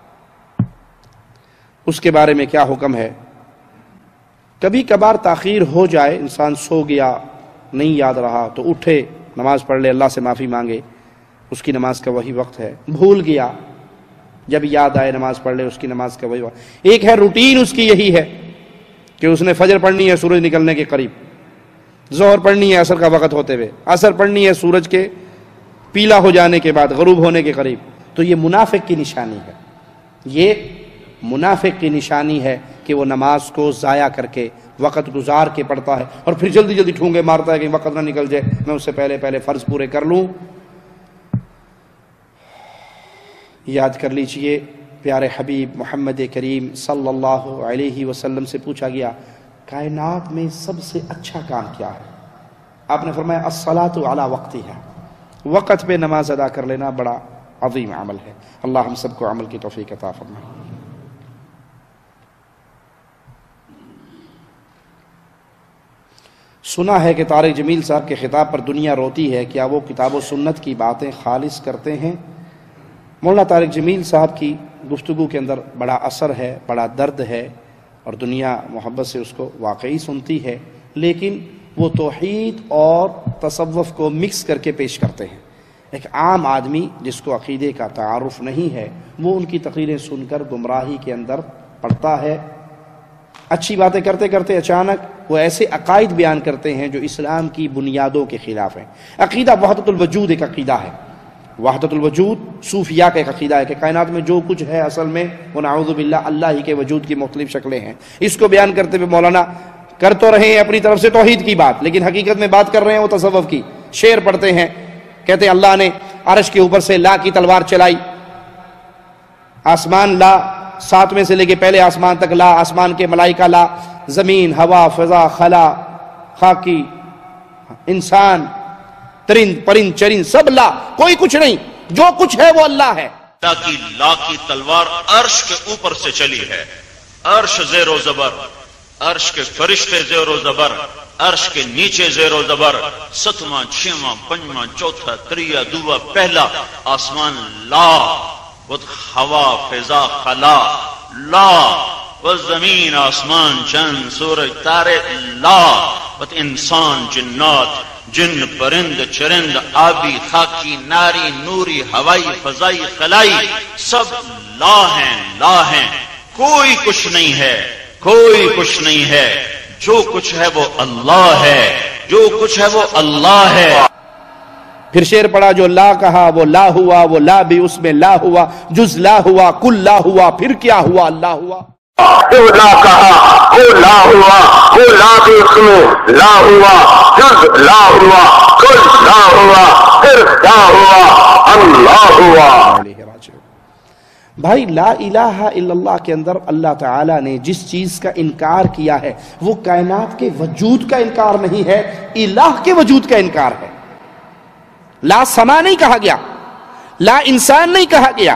اس کے بارے میں کیا حکم ہے؟ کبھی کبھار تاخیر ہو جائے، انسان سو گیا، نہیں یاد رہا، تو اٹھے، نماز پڑھ لے، اللہ سے معافی مانگے، اس کی نماز کا وہی وقت ہے۔ بھول گیا، جب یاد آئے نماز پڑھ لے، اس کی نماز کا وہی وقت۔ ایک ہے روٹین اس کی یہی ہے کہ اس نے فجر پڑھنی ہے سورج نکلنے کے قریب، ظہر پڑھنی ہے عصر کا وقت ہوتے ہوئے، عصر پڑھنی ہے سورج کے پیلا ہو جانے کے بعد، غروب ہونے کے قریب، تو یہ منافق کی نشانی ہے، یہ منافق کی نشانی ہے کہ وہ نماز کو ضائع کر کے وقت گزار کے پڑھتا ہے اور پھر جلدی جلدی ٹھونگے مارتا ہے کہ وقت نہ نکل جائے، میں اس سے پہلے پہلے فرض پورے کر لوں۔ یاد کر لیجئے پیارے حبیب محمد کریم صلی اللہ علیہ وسلم سے پوچھا گیا کائنات میں سب سے اچھا کام کیا ہے؟ آپ نے فرمایا الصلاۃ علی وقتہا، وقت پہ نماز ادا کر لینا بڑا عظیم عمل ہے۔ اللہ ہم سب کو عمل کی توفیق عطا فرمائے۔ سنا ہے کہ طارق جمیل صاحب کے خطاب پر دنیا روتی ہے، کیا وہ کتاب و سنت کی باتیں خالص کرتے ہیں؟ مولانا طارق جمیل صاحب کی گفتگو کے اندر بڑا اثر ہے، بڑا درد ہے، اور دنیا محبت سے اس کو واقعی سنتی ہے، لیکن وہ توحید اور تصوف کو مکس کر کے پیش کرتے ہیں۔ ایک عام آدمی جس کو عقیدے کا تعارف نہیں ہے وہ ان کی تقریریں سن کر گمراہی کے اندر پڑتا ہے۔ اچھی باتیں کرتے کرتے اچانک وہ ایسے عقائد بیان کرتے ہیں جو اسلام کی بنیادوں کے خلاف ہیں۔ عقیدہ وحدت الوجود ایک عقیدہ ہے، وحدت الوجود صوفیاء کا ایک عقیدہ ہے کہ کائنات میں جو کچھ ہے اصل میں وہ نعوذ باللہ اللہ ہی کے وجود کی مختلف شکلیں ہیں۔ اس کو بیان کرتے ہوئے مولانا کر تو رہے ہیں اپنی طرف سے توحید کی بات، لیکن حقیقت میں بات کر رہے ہیں وہ تصوف کی۔ شعر پڑھتے ہیں، کہتے ہیں اللہ نے عرش کے اوپر سے لا کی تلوار چلائی، آسمان لا، ساتویں سے لے کے پہلے آسمان تک لا، آسمان کے ملائکہ لا، زمین، ہوا، فضا، خلا، خاکی، انسان، ترند پرند چرند سب لا، کوئی کچھ نہیں، جو کچھ ہے وہ اللہ ہے۔ لا کی لا کی تلوار عرش کے اوپر سے چلی ہے، عرش زیر و زبر، عرش کے فرشتے زیر و زبر، عرش کے نیچے زیر و زبر، ستواں، چھواں، پنجواں، چوتھا، تریا، دوا، پہلا آسمان لا، وہ ہوا، فضا، خلا لا، وہ زمین، آسمان، چند، سورج، تارے لا، وہ انسان، جنات، جن، پرند، چرند، آبی، خاکی، ناری، نوری، ہوائی، فضائی، خلائی، سب لا ہیں، لا ہیں، کوئی کچھ نہیں ہے، کوئی کچھ نہیں ہے، جو کچھ ہے وہ اللہ ہے، جو کچھ ہے وہ اللہ ہے۔ پھر شعر پڑھا جو لا کہا وہ لا ہوا، وہ لا بھی اس میں لا ہوا، جز لا ہوا کل لا ہوا، پھر کیا ہوا اللہ ہوا۔ جو لا کہا وہ لا ہوا، وہ لا بھی اس میں لا ہوا، جز لا ہوا، کل لا ہوا، پھر کیا ہوا اللہ ہوا۔ بھائی لا الہ الا اللہ کے اندر اللہ تعالیٰ نے جس چیز کا انکار کیا ہے وہ کائنات کے وجود کا انکار نہیں ہے، الہ کے وجود کا انکار ہے۔ لا سما نہیں کہا گیا، لا انسان نہیں کہا گیا،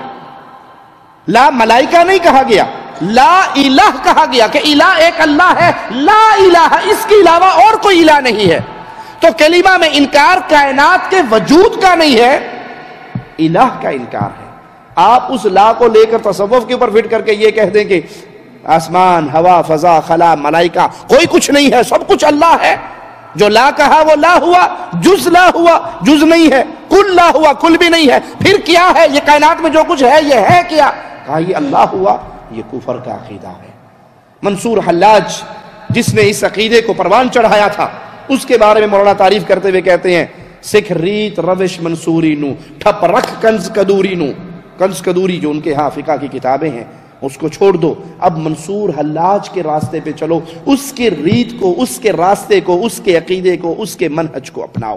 لا ملائکہ نہیں کہا گیا، لا الہ کہا گیا کہ الہ ایک اللہ ہے، لا الہ اس کے علاوہ اور کوئی الہ نہیں ہے۔ تو کلمہ میں انکار کائنات کے وجود کا نہیں ہے، الہ کا انکار ہے۔ آپ اس لا کو لے کر تصوف کے اوپر فٹ کر کے یہ کہہ دیں کہ آسمان، ہوا، فضا، خلا، ملائکہ کوئی کچھ نہیں ہے، سب کچھ اللہ ہے۔ جو لا کہا وہ لا ہوا، جز لا ہوا، جز نہیں ہے، کل لا ہوا، کل بھی نہیں ہے، پھر کیا ہے؟ یہ کائنات میں جو کچھ ہے یہ ہے کیا؟ کہا یہ اللہ ہوا۔ یہ کفر کا عقیدہ ہے۔ منصور حلاج جس نے اس عقیدے کو پروان چڑھایا تھا اس کے بارے میں مولانا تعریف کرتے ہوئے کہتے ہیں سکھ ریت روش منصوری نو ٹھپ رکھ کنز کدوری نو، کنز کدوری جو ان کے ہاں فقہ کی کتابیں ہیں اس کو چھوڑ دو، اب منصور حلاج کے راستے پہ چلو، اس کے ریت کو، اس کے راستے کو، اس کے عقیدے کو، اس کے منہج کو اپناؤ۔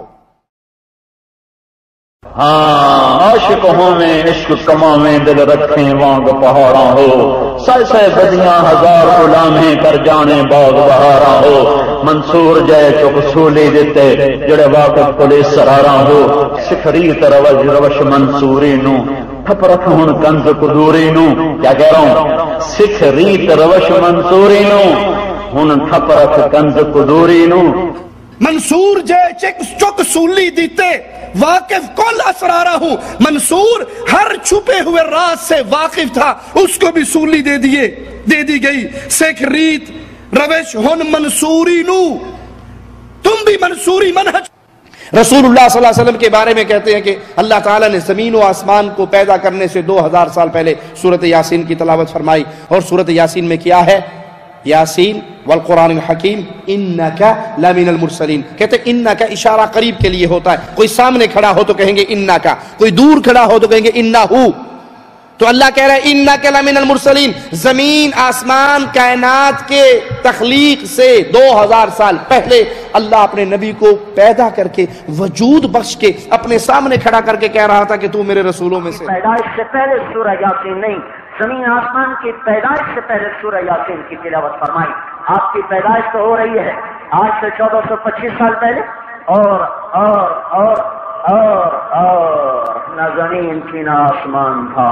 ہاں عاشقوں میں عشق کماویں دل رکھیں وانگ پہاڑاں ہو، سہ سہ بدیاں ہزار غلامیں کر جانے باغ بہاراں ہو، منصور جے چک سولی دیتے جڑے واقف پولیس سراراں ہو، سکھریت روش روش منصوری نو ٹھپ رکھ ہن کنز قدوری نو، کیا کہہ رہا ہوں؟ سکھ ریت روش منصوری نو ہن ٹھپ رکھ کنز قدوری نو۔ منصور جے چک چک سولی دیتے واقف کل اسرارہ ہوں، منصور ہر چھپے ہوئے راز سے واقف تھا، اس کو بھی سولی دے دیے دے دی گئی۔ سکھ ریت روش ہن منصوری نو، تم بھی منصوری منہج۔ رسول اللہ صلی اللہ علیہ وسلم کے بارے میں کہتے ہیں کہ اللہ تعالیٰ نے زمین و آسمان کو پیدا کرنے سے دو ہزار سال پہلے سورت یاسین کی تلاوت فرمائی، اور سورت یاسین میں کیا ہے؟ یاسین والقرآن الحکیم انکا لمن المرسلین. کہتے ہیں انکا اشارہ قریب کے لیے ہوتا ہے. کوئی سامنے کھڑا ہو تو کہیں گے انکا، کوئی دور کھڑا ہو تو کہیں گے انہو. تو اللہ کہہ رہا ہے انکا لمن المرسلین. زمین آسمان کائنات کے تخلیق سے دو ہزار سال پہلے اللہ اپنے نبی کو پیدا کر کے وجود بخش کے اپنے سامنے کھڑا کر کے کہہ رہا تھا کہ تو میرے رسولوں میں سے. پیدائش سے پہلے سورہ یاسین نہیں، زمین آسمان کی پیدائش سے پہلے سورہ یاسین کی تلاوت فرمائی. آپ کی پیدائش تو ہو رہی ہے آج سے چودہ سو پچیس سال پہلے، اور اور اور اور اور نہ زمین تھی نہ آسمان تھا،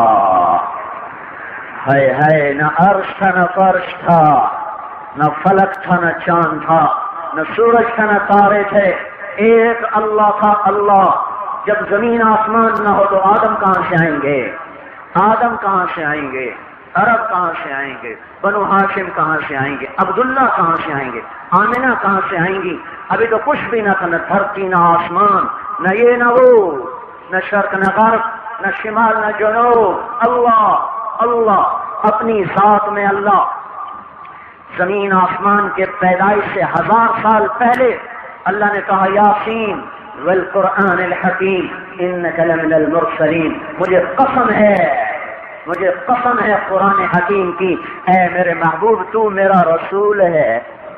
ہے ہے نہ عرش تھا نہ فرش تھا، نہ فلک تھا نہ چاند تھا، نہ سورج تھا نہ تارے تھے، ایک اللہ تھا اللہ. جب زمین آسمان نہ ہو تو آدم کہاں سے آئیں گے؟ آدم کہاں سے آئیں گے؟ عرب کہاں سے آئیں گے؟ بنو ہاشم کہاں سے آئیں گے؟ عبداللہ کہاں سے آئیں گے؟ آمنہ کہاں سے آئیں گی؟ ابھی تو کچھ بھی نہ تھا، نہ دھرتی نہ آسمان، نہ یہ نہ وہ، نہ شرق نہ غرب، نہ شمال نہ جنوب. اللہ اللہ اپنی ذات میں اللہ. زمین آسمان کے پیدائش سے ہزار سال پہلے اللہ نے کہا یاسین والقرآن الحکیم انک لمن المرسلین. مجھے قسم ہے مجھے قسم ہے قرآن حکیم کی، اے میرے محبوب تو میرا رسول ہے.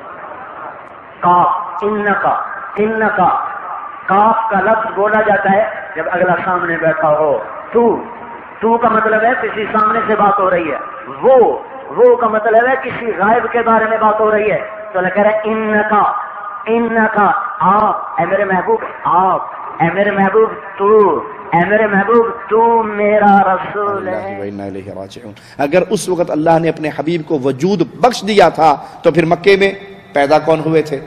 کاف انکا انکا کاف کا لفظ بولا جاتا ہے جب اگلا سامنے بیٹھا ہو. تو تو کا مطلب ہے کسی سامنے سے بات ہو رہی ہے. وہ وہ کا مطلب ہے کسی غائب کے بارے میں بات ہو رہی ہے. تو اللہ کہہ رہا ہے انکا انکا آپ، اے میرے محبوب آپ، اے میرے محبوب تو، اے میرے محبوب تو میرا رسول ہے. اگر اس وقت اللہ نے اپنے حبیب کو وجود بخش دیا تھا تو پھر مکے میں پیدا کون ہوئے تھے؟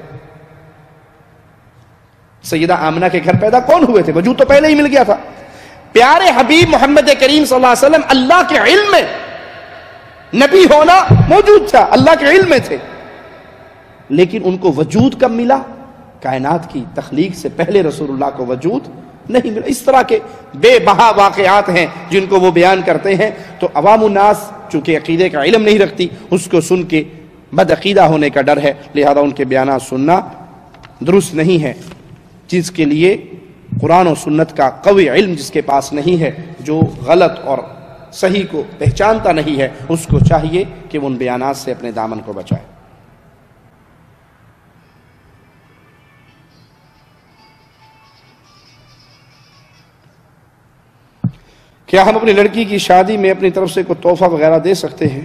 سیدہ آمنہ کے گھر پیدا کون ہوئے تھے؟ وجود تو پہلے ہی مل گیا تھا. پیارے حبیب محمد کریم صلی اللہ علیہ وسلم اللہ کے علم میں نبی ہونا موجود تھا، اللہ کے علم میں تھے، لیکن ان کو وجود کب ملا؟ کائنات کی تخلیق سے پہلے رسول اللہ کو وجود نہیں ملا. اس طرح کے بے بہا واقعات ہیں جن کو وہ بیان کرتے ہیں. تو عوام الناس چونکہ عقیدے کا علم نہیں رکھتی، اس کو سن کے بد عقیدہ ہونے کا ڈر ہے، لہذا ان کے بیانات سننا درست نہیں ہے. جس کے لیے قرآن و سنت کا قوی علم جس کے پاس نہیں ہے، جو غلط اور صحیح کو پہچانتا نہیں ہے، اس کو چاہیے کہ وہ ان بیانات سے اپنے دامن کو بچائے. کیا ہم اپنی لڑکی کی شادی میں اپنی طرف سے کوئی تحفہ وغیرہ دے سکتے ہیں؟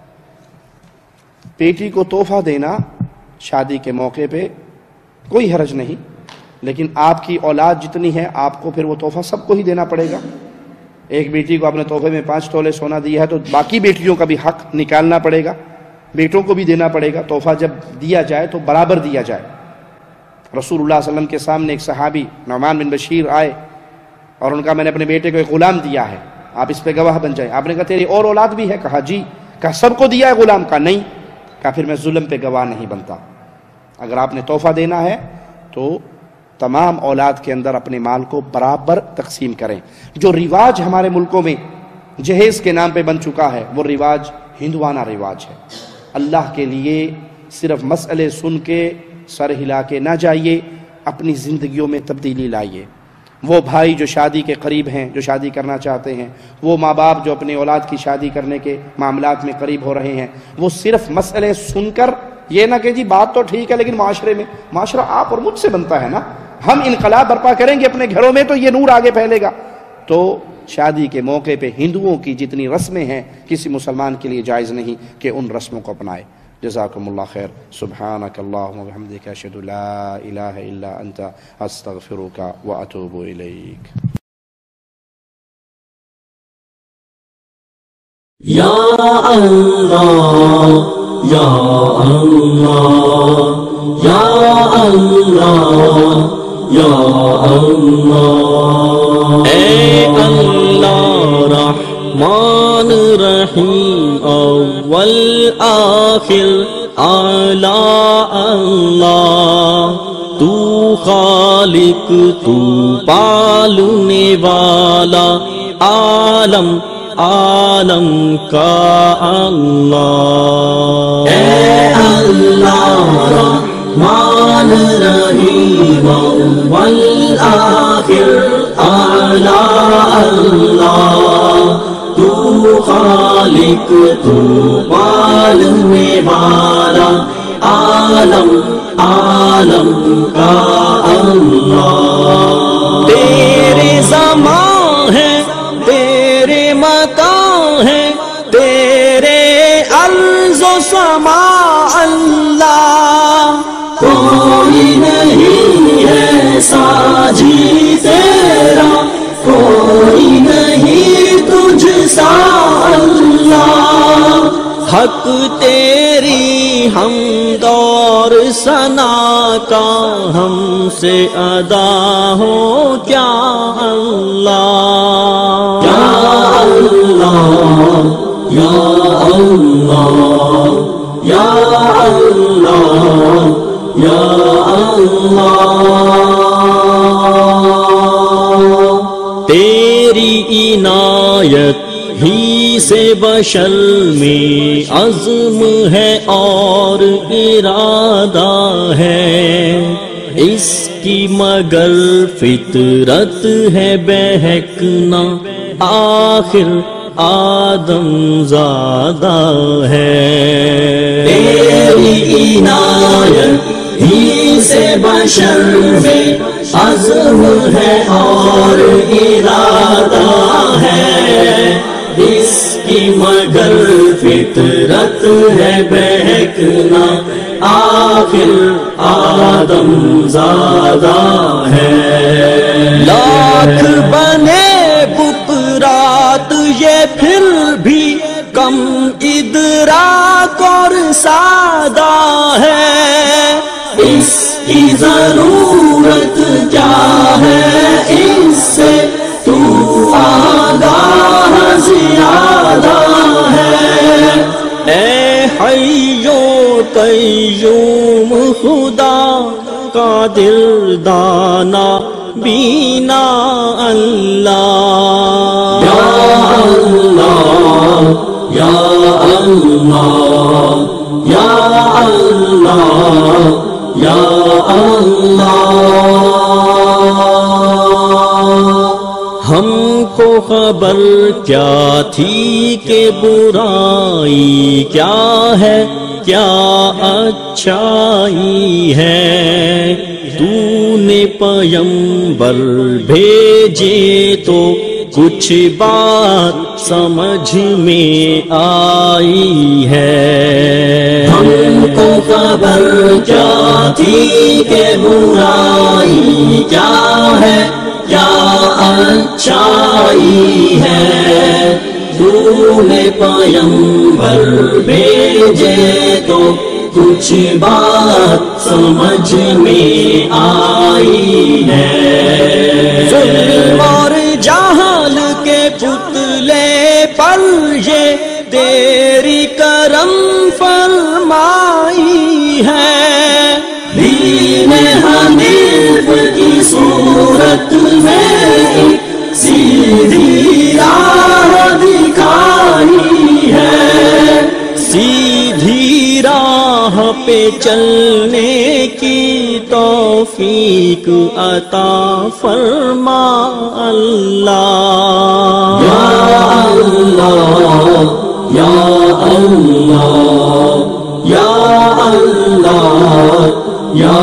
بیٹی کو تحفہ دینا شادی کے موقع پہ کوئی حرج نہیں، لیکن آپ کی اولاد جتنی ہے آپ کو پھر وہ تحفہ سب کو ہی دینا پڑے گا. ایک بیٹی کو آپ نے تحفے میں پانچ تولے سونا دیا ہے تو باقی بیٹیوں کا بھی حق نکالنا پڑے گا، بیٹوں کو بھی دینا پڑے گا. تحفہ جب دیا جائے تو برابر دیا جائے. رسول اللہ صلی اللہ علیہ وسلم کے سامنے ایک صحابی نعمان بن بشیر آئے اور ان کا میں نے اپنے بیٹے کو ایک غلام دیا ہے، آپ اس پہ گواہ بن جائیں. آپ نے کہا تیری اور اولاد بھی ہے؟ کہا جی. کہا سب کو دیا ہے غلام؟ کا نہیں. کہا پھر میں ظلم پہ گواہ نہیں بنتا. اگر آپ نے تحفہ دینا ہے تو تمام اولاد کے اندر اپنے مال کو برابر تقسیم کریں. جو رواج ہمارے ملکوں میں جہیز کے نام پہ بن چکا ہے وہ رواج ہندوانہ رواج ہے. اللہ کے لیے صرف مسئلے سن کے سر ہلا کے نہ جائیے، اپنی زندگیوں میں تبدیلی لائیے. وہ بھائی جو شادی کے قریب ہیں، جو شادی کرنا چاہتے ہیں، وہ ماں باپ جو اپنے اولاد کی شادی کرنے کے معاملات میں قریب ہو رہے ہیں، وہ صرف مسئلے سن کر یہ نہ کہ جی بات تو ٹھیک ہے لیکن معاشرے میں، معاشرہ آپ اور مجھ سے بنتا ہے نا. ہم انقلاب برپا کریں گے اپنے گھروں میں تو یہ نور آگے پھیلے گا. تو شادی کے موقع پہ ہندوؤں کی جتنی رسمیں ہیں کسی مسلمان کے لیے جائز نہیں کہ ان رسموں کو اپنائے. جزاکم اللہ خیر. سبحانک اللہم و بحمدک اشہد لا الہ الا انت استغفرک و اتوب الیک. یا اللہ یا اللہ یا اللہ یا اللہ. اے اللہ رحمان رحیم اول آخر اعلی اللہ، تو خالق تو پالنے والا عالم عالم کا اللہ، اے اللہ رحمان رحیم والآخر اعلی اللہ، تو خالق تو پالنے والا عالم عالم کا اللہ، تیرے زمان ہے تیرے مکان ہے تیرے ارض و سما اللہ، کوئی نہیں ہے ساجی تیرا، کوئی نہیں تجھ سا اللہ، حق تیری حمد اور ثنا کا ہم سے ادا ہو کیا اللہ، یا اللہ یا اللہ یا اللہ یا اللہ، تیری عنایت ہی سے بشر میں عزم ہے اور ارادہ ہے، اس کی مگر فطرت ہے بہکنا، آخر آدم زادہ ہے، تیری عنایت ہی سے بشر میں عزم ہے اور ارادہ ہے، اس کی مگر فطرت ہے بہکنا، آخر آدم زادہ ہے، لاکھ بنے بکرات یہ پھر بھی کم ادراک اور سادہ ہے، اس کی ضرورت کیا ہے اس سے تو آگاہ زیادہ ہے، اے حیو قیوم خدا قادر دانا بینا اللہ، یا اللہ یا اللہ یا اللہ یا اللہ، ہم کو خبر کیا تھی کہ برائی کیا ہے کیا اچھائی ہے، تو نے پیمبر بھیجے تو کچھ بات سمجھ میں آئی ہے، ہم کو خبر کیا تھی کہ برائی کیا ہے کیا اچھائی ہے، تو نے پیمبر بھیجے تو کچھ بات سمجھ میں آئی ہے، ظلم اور جہل کے پتلے پر یہ تیری کرم فرمائی ہے، دین حنیف کی صورت میں ایک سیدھی راہ دکھائی ہے، سیدھی راہ پہ چلنے کی توفیق عطا فرما اللہ، یا اللہ یا اللہ یا اللہ یا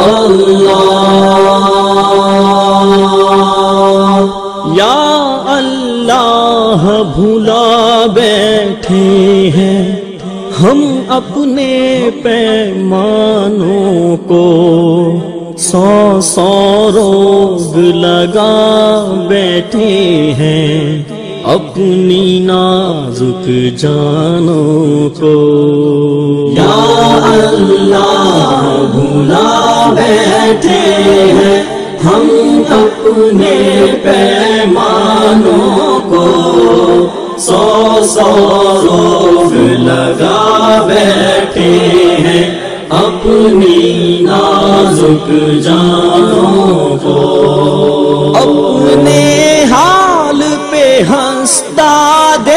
اللہ، یا اللہ بھلا بیٹھے ہیں ہم اپنے پیمانوں کو، سو سو روگ لگا بیٹھے ہیں اپنی نازک جانوں کو، یا اللہ بھلا بیٹھے ہیں ہم اپنے پیمانوں کو، سو سو روگ لگا بیٹھے ہیں اپنی نازک جانوں کو، اپنے حال پہ ہنستا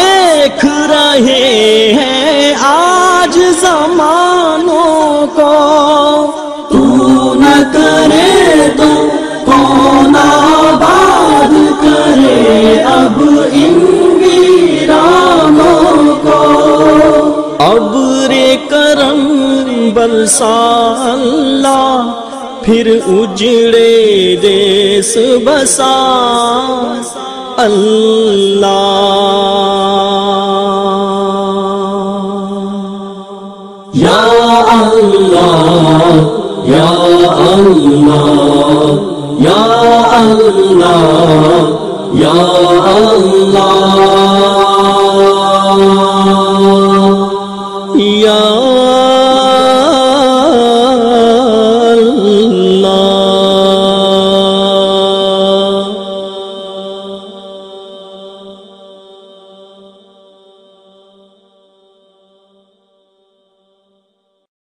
برسا اللہ پھر اجڑے دیس بسا اللہ یا اللہ یا اللہ یا اللہ یا اللہ